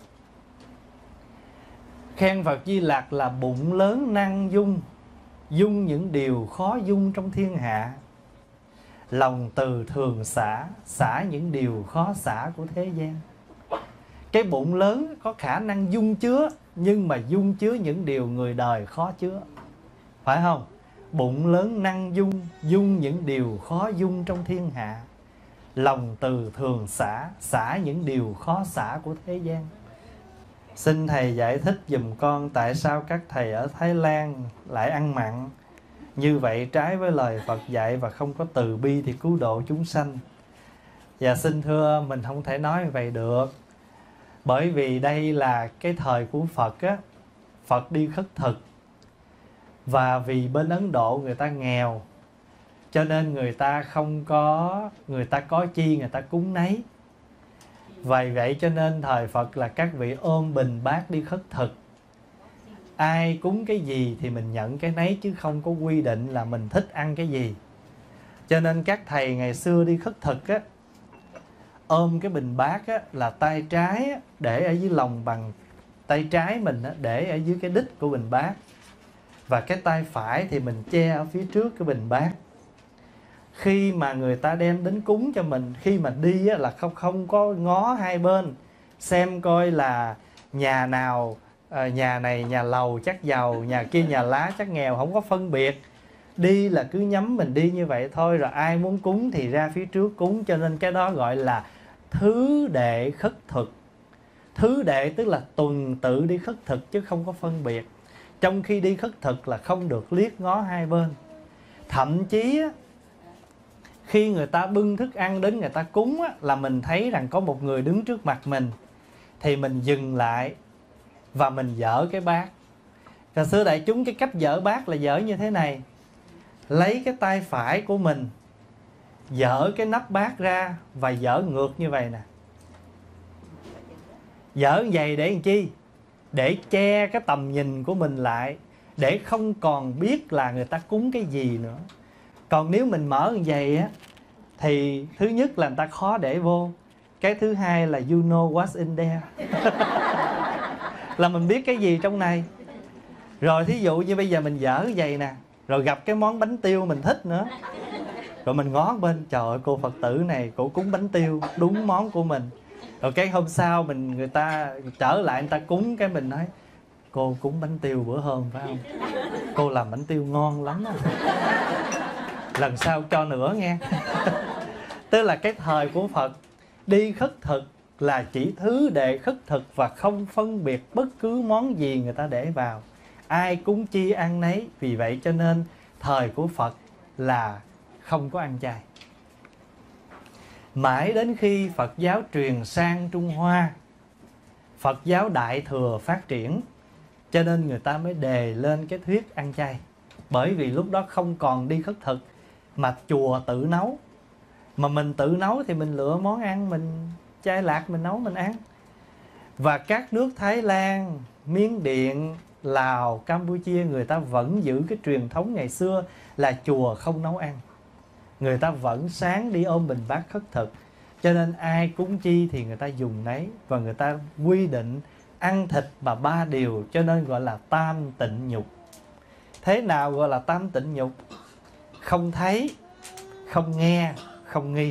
Khen Phật Di Lặc là bụng lớn năng dung, dung những điều khó dung trong thiên hạ. Lòng từ thường xả, xả những điều khó xả của thế gian. Cái bụng lớn có khả năng dung chứa, nhưng mà dung chứa những điều người đời khó chứa. Phải không? Bụng lớn năng dung, dung những điều khó dung trong thiên hạ. Lòng từ thường xả, xả những điều khó xả của thế gian. Xin thầy giải thích giùm con tại sao các thầy ở Thái Lan lại ăn mặn. Như vậy trái với lời Phật dạy và không có từ bi thì cứu độ chúng sanh. Và xin thưa mình không thể nói vậy được. Bởi vì đây là cái thời của Phật á, Phật đi khất thực. Và vì bên Ấn Độ người ta nghèo, cho nên người ta không có, người ta có chi người ta cúng nấy. Vì vậy cho nên thời Phật là các vị ôm bình bát đi khất thực. Ai cúng cái gì thì mình nhận cái nấy, chứ không có quy định là mình thích ăn cái gì. Cho nên các thầy ngày xưa đi khất thực á, ôm cái bình bát á, là tay trái á, để ở dưới lòng bằng tay trái mình á, để ở dưới cái đít của bình bát. Và cái tay phải thì mình che ở phía trước cái bình bát. Khi mà người ta đem đến cúng cho mình, khi mà đi á, là không không có ngó hai bên xem coi là nhà nào, à, nhà này nhà lầu chắc giàu, nhà kia nhà lá chắc nghèo, không có phân biệt. Đi là cứ nhắm mình đi như vậy thôi, rồi ai muốn cúng thì ra phía trước cúng. Cho nên cái đó gọi là thứ đệ khất thực. Thứ đệ tức là tuần tự đi khất thực chứ không có phân biệt. Trong khi đi khất thực là không được liếc ngó hai bên. Thậm chí á, khi người ta bưng thức ăn đến người ta cúng á, là mình thấy rằng có một người đứng trước mặt mình, thì mình dừng lại và mình dỡ cái bát. Và xưa đại chúng cái cách dỡ bát là dỡ như thế này. Lấy cái tay phải của mình dỡ cái nắp bát ra và dỡ ngược như vậy nè. Dỡ như vậy để làm chi? Để che cái tầm nhìn của mình lại, để không còn biết là người ta cúng cái gì nữa. Còn nếu mình mở như vậy á, thì thứ nhất là người ta khó để vô. Cái thứ hai là you know what's in there. Là mình biết cái gì trong này. Rồi thí dụ như bây giờ mình dở vậy nè, rồi gặp cái món bánh tiêu mình thích nữa, rồi mình ngó bên, trời ơi cô Phật tử này cổ cúng bánh tiêu đúng món của mình. Rồi cái hôm sau mình người ta trở lại người ta cúng, cái mình nói cô cúng bánh tiêu bữa hôm phải không? Cô làm bánh tiêu ngon lắm đó. Lần sau cho nữa nghe. Tức là cái thời của Phật đi khất thực là chỉ thứ đệ khất thực và không phân biệt bất cứ món gì người ta để vào. Ai cúng chi ăn nấy. Vì vậy cho nên thời của Phật là không có ăn chay. Mãi đến khi Phật giáo truyền sang Trung Hoa, Phật giáo Đại Thừa phát triển, cho nên người ta mới đề lên cái thuyết ăn chay. Bởi vì lúc đó không còn đi khất thực, mà chùa tự nấu. Mà mình tự nấu thì mình lựa món ăn, mình chay lạc mình nấu mình ăn. Và các nước Thái Lan, Miến Điện, Lào, Campuchia, người ta vẫn giữ cái truyền thống ngày xưa là chùa không nấu ăn. Người ta vẫn sáng đi ôm bình bát khất thực. Cho nên ai cúng chi thì người ta dùng nấy. Và người ta quy định ăn thịt mà ba điều, cho nên gọi là tam tịnh nhục. Thế nào gọi là tam tịnh nhục? Không thấy, không nghe, không nghi.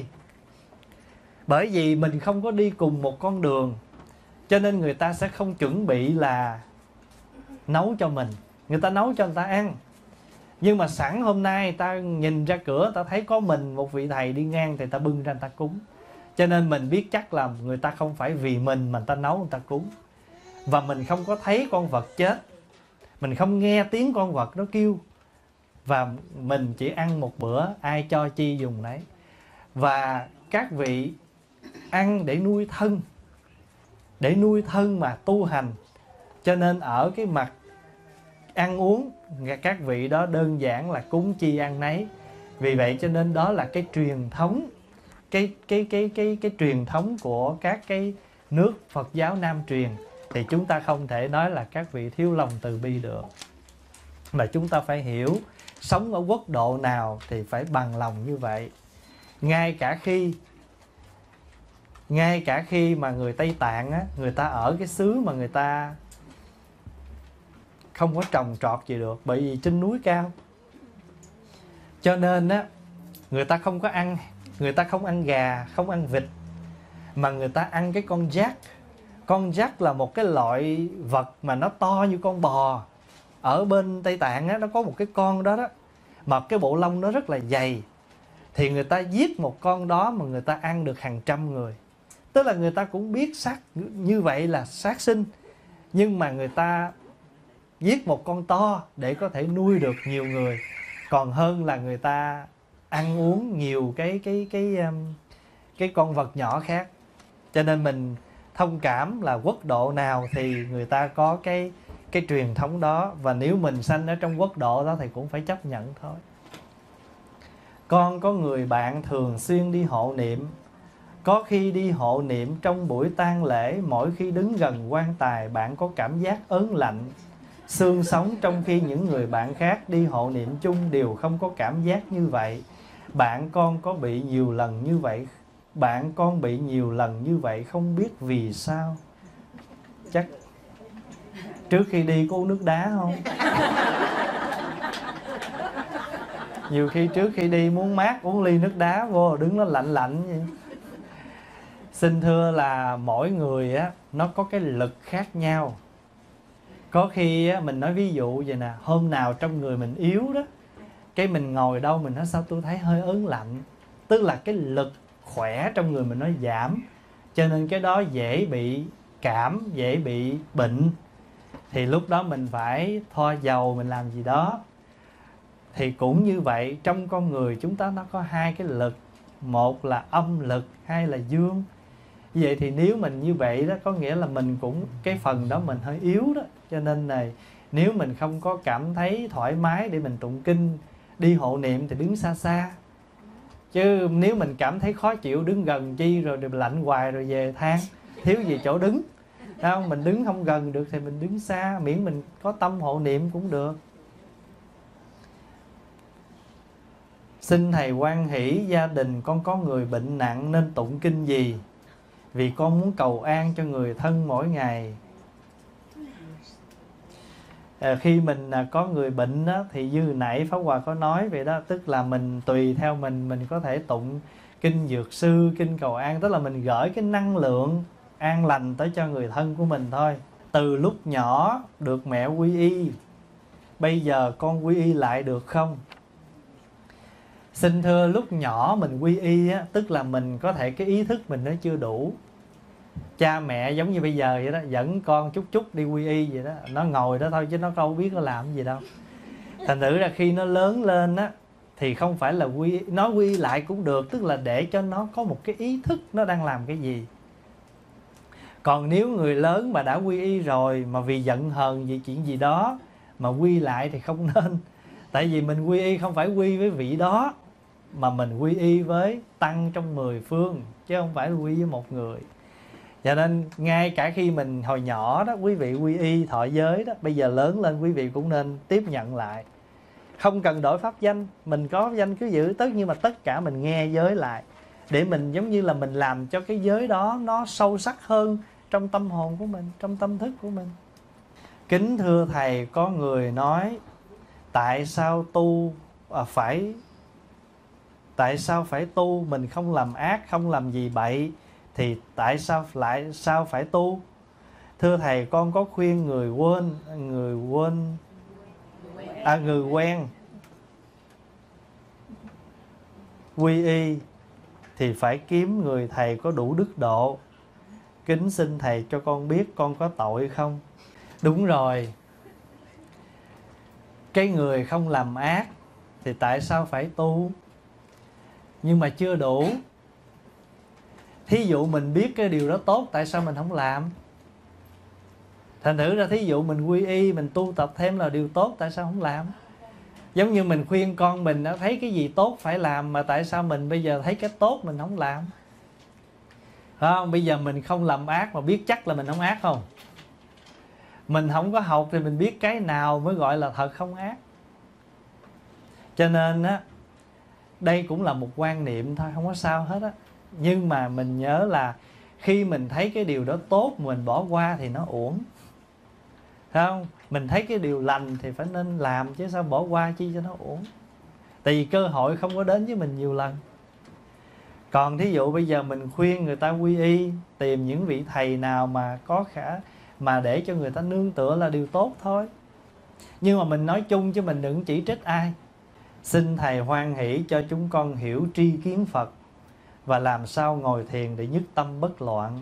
Bởi vì mình không có đi cùng một con đường, cho nên người ta sẽ không chuẩn bị là nấu cho mình. Người ta nấu cho người ta ăn. Nhưng mà sẵn hôm nay ta nhìn ra cửa, ta thấy có mình một vị thầy đi ngang, thì ta bưng ra người ta cúng. Cho nên mình biết chắc là người ta không phải vì mình mà người ta nấu người ta cúng. Và mình không có thấy con vật chết, mình không nghe tiếng con vật nó kêu, và mình chỉ ăn một bữa, ai cho chi dùng đấy. Và các vị ăn để nuôi thân, để nuôi thân mà tu hành. Cho nên ở cái mặt ăn uống, các vị đó đơn giản là cúng chi ăn nấy. Vì vậy cho nên đó là cái truyền thống, cái cái cái cái cái truyền thống của các cái nước Phật giáo Nam truyền. Thì chúng ta không thể nói là các vị thiếu lòng từ bi được, mà chúng ta phải hiểu sống ở quốc độ nào thì phải bằng lòng như vậy. Ngay cả khi Ngay cả khi mà người Tây Tạng á, người ta ở cái xứ mà người ta không có trồng trọt gì được, bởi vì trên núi cao, cho nên á người ta không có ăn, người ta không ăn gà, không ăn vịt, mà người ta ăn cái con jack. Con jack là một cái loại vật mà nó to như con bò. Ở bên Tây Tạng á, nó có một cái con đó đó, mà cái bộ lông nó rất là dày. Thì người ta giết một con đó mà người ta ăn được hàng trăm người. Tức là người ta cũng biết sát như vậy là sát sinh, nhưng mà người ta giết một con to để có thể nuôi được nhiều người, còn hơn là người ta ăn uống nhiều cái cái cái cái, cái con vật nhỏ khác. Cho nên mình thông cảm là quốc độ nào thì người ta có cái cái truyền thống đó, và nếu mình sanh ở trong quốc độ đó thì cũng phải chấp nhận thôi. Con có người bạn thường xuyên đi hộ niệm. Có khi đi hộ niệm trong buổi tang lễ, mỗi khi đứng gần quan tài bạn có cảm giác ớn lạnh, xương sống, trong khi những người bạn khác đi hộ niệm chung đều không có cảm giác như vậy. Bạn con có bị nhiều lần như vậy? Bạn con bị nhiều lần như vậy, không biết vì sao. Chắc trước khi đi có uống nước đá không? Nhiều khi trước khi đi muốn mát uống ly nước đá vô, đứng nó lạnh lạnh vậy. Xin thưa là mỗi người á, nó có cái lực khác nhau. Có khi á, mình nói ví dụ vậy nè, hôm nào trong người mình yếu đó, cái mình ngồi đâu mình nói sao tôi thấy hơi ớn lạnh. Tức là cái lực khỏe trong người mình nó giảm, cho nên cái đó dễ bị cảm, dễ bị bệnh. Thì lúc đó mình phải thoa dầu, mình làm gì đó. Thì cũng như vậy, trong con người chúng ta nó có hai cái lực. Một là âm lực, hai là dương. Vậy thì nếu mình như vậy đó, có nghĩa là mình cũng, cái phần đó mình hơi yếu đó. Cho nên này, nếu mình không có cảm thấy thoải mái để mình tụng kinh, đi hộ niệm thì đứng xa xa. Chứ nếu mình cảm thấy khó chịu, đứng gần chi rồi lạnh hoài rồi về than, thiếu gì chỗ đứng. Không? Mình đứng không gần được thì mình đứng xa, miễn mình có tâm hộ niệm cũng được. Xin thầy hoan hỷ, gia đình con có người bệnh nặng nên tụng kinh gì? Vì con muốn cầu an cho người thân mỗi ngày. À, khi mình có người bệnh đó, thì như nãy Pháp Hòa có nói vậy đó, tức là mình tùy theo mình, mình có thể tụng kinh dược sư, kinh cầu an, tức là mình gửi cái năng lượng an lành tới cho người thân của mình thôi. Từ lúc nhỏ được mẹ quy y, bây giờ con quy y lại được không? Xin thưa, lúc nhỏ mình quy y á, tức là mình có thể cái ý thức mình nó chưa đủ. Cha mẹ giống như bây giờ vậy đó, dẫn con chút chút đi quy y vậy đó, nó ngồi đó thôi chứ nó đâu biết nó làm gì đâu. Thành thử ra khi nó lớn lên á, thì không phải là quy nó quy y lại cũng được, tức là để cho nó có một cái ý thức nó đang làm cái gì. Còn nếu người lớn mà đã quy y rồi mà vì giận hờn vì chuyện gì đó mà quy lại thì không nên. Tại vì mình quy y không phải quy với vị đó, mà mình quy y với tăng trong mười phương, chứ không phải quy với một người. Cho nên ngay cả khi mình hồi nhỏ đó, quý vị quy y thọ giới đó, bây giờ lớn lên quý vị cũng nên tiếp nhận lại. Không cần đổi pháp danh, mình có pháp danh cứ giữ tất, nhưng mà tất cả mình nghe giới lại, để mình giống như là mình làm cho cái giới đó nó sâu sắc hơn trong tâm hồn của mình, trong tâm thức của mình. Kính thưa thầy, có người nói tại sao tu à, phải tại sao phải tu, mình không làm ác, không làm gì bậy thì tại sao lại sao phải tu? Thưa thầy, con có khuyên người quên người quên à người quen quy y thì phải kiếm người thầy có đủ đức độ. Kính xin thầy cho con biết con có tội không? Đúng rồi, cái người không làm ác thì tại sao phải tu? Nhưng mà chưa đủ. Thí dụ mình biết cái điều đó tốt, tại sao mình không làm? Thành thử ra thí dụ mình quy y, mình tu tập thêm là điều tốt, tại sao không làm? Giống như mình khuyên con mình đã thấy cái gì tốt phải làm, mà tại sao mình bây giờ thấy cái tốt mình không làm? Phải không? Bây giờ mình không làm ác mà biết chắc là mình không ác không? Mình không có học thì mình biết cái nào mới gọi là thật không ác. Cho nên á, đây cũng là một quan niệm thôi, không có sao hết á. Nhưng mà mình nhớ là khi mình thấy cái điều đó tốt mình bỏ qua thì nó uổng. Thấy không? Mình thấy cái điều lành thì phải nên làm, chứ sao bỏ qua chi cho nó uổng. Tại vì cơ hội không có đến với mình nhiều lần. Còn thí dụ bây giờ mình khuyên người ta quy y, tìm những vị thầy nào mà có khả mà để cho người ta nương tựa là điều tốt thôi. Nhưng mà mình nói chung chứ mình đừng chỉ trích ai. Xin thầy hoan hỷ cho chúng con hiểu tri kiến Phật và làm sao ngồi thiền để nhất tâm bất loạn.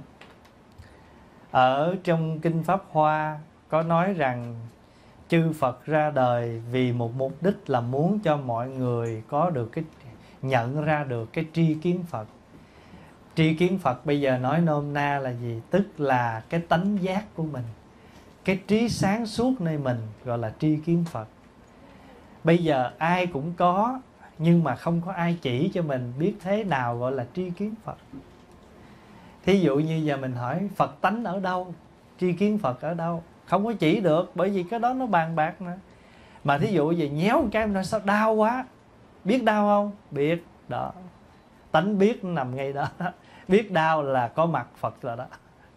Ở trong Kinh Pháp Hoa có nói rằng chư Phật ra đời vì một mục đích là muốn cho mọi người có được cái nhận ra được cái tri kiến Phật. Tri kiến Phật bây giờ nói nôm na là gì? Tức là cái tánh giác của mình, cái trí sáng suốt nơi mình gọi là tri kiến Phật. Bây giờ ai cũng có, nhưng mà không có ai chỉ cho mình biết thế nào gọi là tri kiến Phật. Thí dụ như giờ mình hỏi Phật tánh ở đâu, tri kiến Phật ở đâu, không có chỉ được, bởi vì cái đó nó bàn bạc nữa. Mà thí dụ về nhéo một cái nó sao đau quá, biết đau không? Biết đó, tánh biết nằm ngay đó. Biết đau là có mặt Phật rồi đó.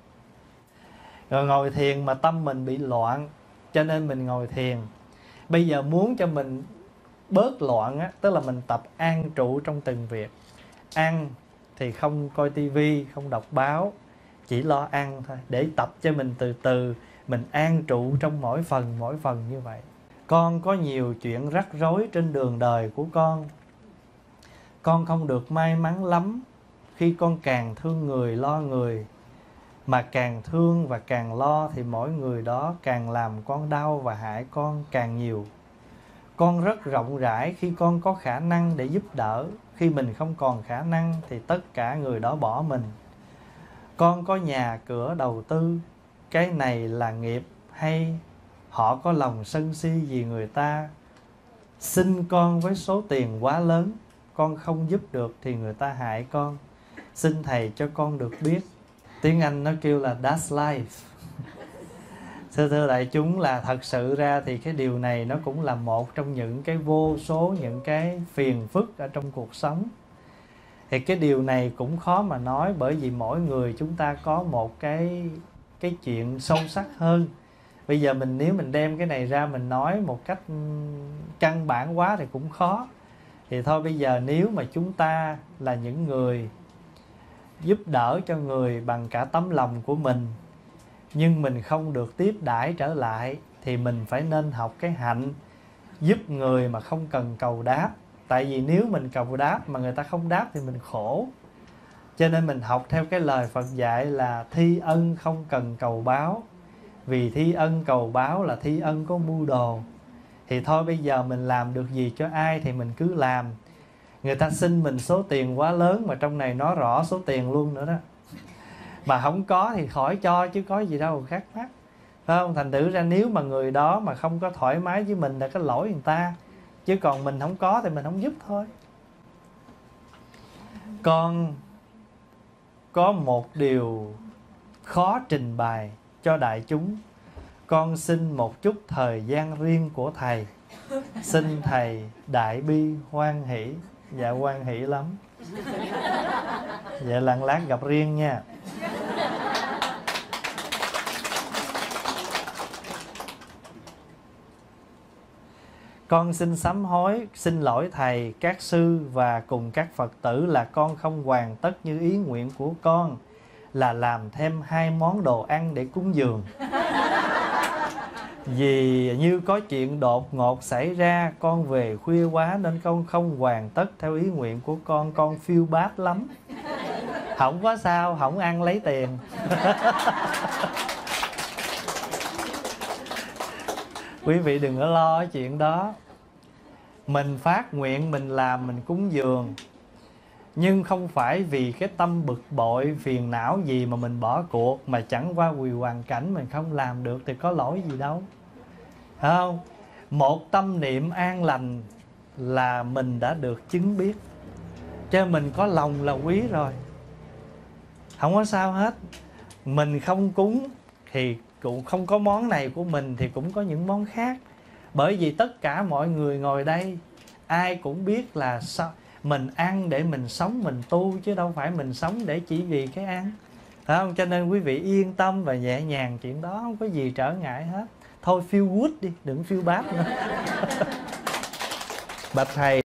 Rồi ngồi thiền mà tâm mình bị loạn, cho nên mình ngồi thiền. Bây giờ muốn cho mình bớt loạn á, tức là mình tập an trụ trong từng việc. Ăn thì không coi tivi, không đọc báo, chỉ lo ăn thôi, để tập cho mình từ từ mình an trụ trong mỗi phần mỗi phần như vậy. Con có nhiều chuyện rắc rối trên đường đời của con. Con không được may mắn lắm khi con càng thương người lo người. Mà càng thương và càng lo thì mỗi người đó càng làm con đau và hại con càng nhiều. Con rất rộng rãi khi con có khả năng để giúp đỡ. Khi mình không còn khả năng thì tất cả người đó bỏ mình. Con có nhà cửa đầu tư, cái này là nghiệp hay họ có lòng sân si vì người ta xin con với số tiền quá lớn, con không giúp được thì người ta hại con. Xin Thầy cho con được biết. Tiếng Anh nó kêu là that's life. Thưa thưa đại chúng, là thật sự ra thì cái điều này nó cũng là một trong những cái vô số những cái phiền phức ở trong cuộc sống. Thì cái điều này cũng khó mà nói, bởi vì mỗi người chúng ta có một cái cái chuyện sâu sắc hơn. Bây giờ mình nếu mình đem cái này ra mình nói một cách căn bản quá thì cũng khó. Thì thôi bây giờ nếu mà chúng ta là những người giúp đỡ cho người bằng cả tấm lòng của mình, nhưng mình không được tiếp đãi trở lại, thì mình phải nên học cái hạnh giúp người mà không cần cầu đáp. Tại vì nếu mình cầu đáp mà người ta không đáp thì mình khổ. Cho nên mình học theo cái lời Phật dạy là thi ân không cần cầu báo. Vì thi ân cầu báo là thi ân có mưu đồ. Thì thôi bây giờ mình làm được gì cho ai thì mình cứ làm. Người ta xin mình số tiền quá lớn, mà trong này nói rõ số tiền luôn nữa đó. Mà không có thì khỏi cho, chứ có gì đâu khác mắc, phải không? Thành thử ra nếu mà người đó mà không có thoải mái với mình là cái lỗi người ta, chứ còn mình không có thì mình không giúp thôi. Con có một điều khó trình bày cho đại chúng. Con xin một chút thời gian riêng của Thầy. Xin Thầy đại bi hoan hỷ. Dạ hoan hỷ lắm. Vậy lần lát gặp riêng nha. Con xin sám hối, xin lỗi Thầy, các sư và cùng các Phật tử là con không hoàn tất như ý nguyện của con là làm thêm hai món đồ ăn để cúng dường. Vì như có chuyện đột ngột xảy ra, con về khuya quá nên con không hoàn tất theo ý nguyện của con. Con phiêu bát lắm. Không có sao, không ăn lấy tiền. Quý vị đừng có lo cái chuyện đó. Mình phát nguyện, mình làm, mình cúng dường, nhưng không phải vì cái tâm bực bội, phiền não gì mà mình bỏ cuộc. Mà chẳng qua vì hoàn cảnh mình không làm được thì có lỗi gì đâu, phải không? Một tâm niệm an lành là mình đã được chứng biết, cho mình có lòng là quý rồi, không có sao hết. Mình không cúng thì cũng không có món này của mình, thì cũng có những món khác. Bởi vì tất cả mọi người ngồi đây ai cũng biết là sao mình ăn để mình sống, mình tu, chứ đâu phải mình sống để chỉ vì cái ăn, phải không? Cho nên quý vị yên tâm và nhẹ nhàng, chuyện đó không có gì trở ngại hết. Thôi feel good đi, đừng feel bad nữa. Bạch Thầy,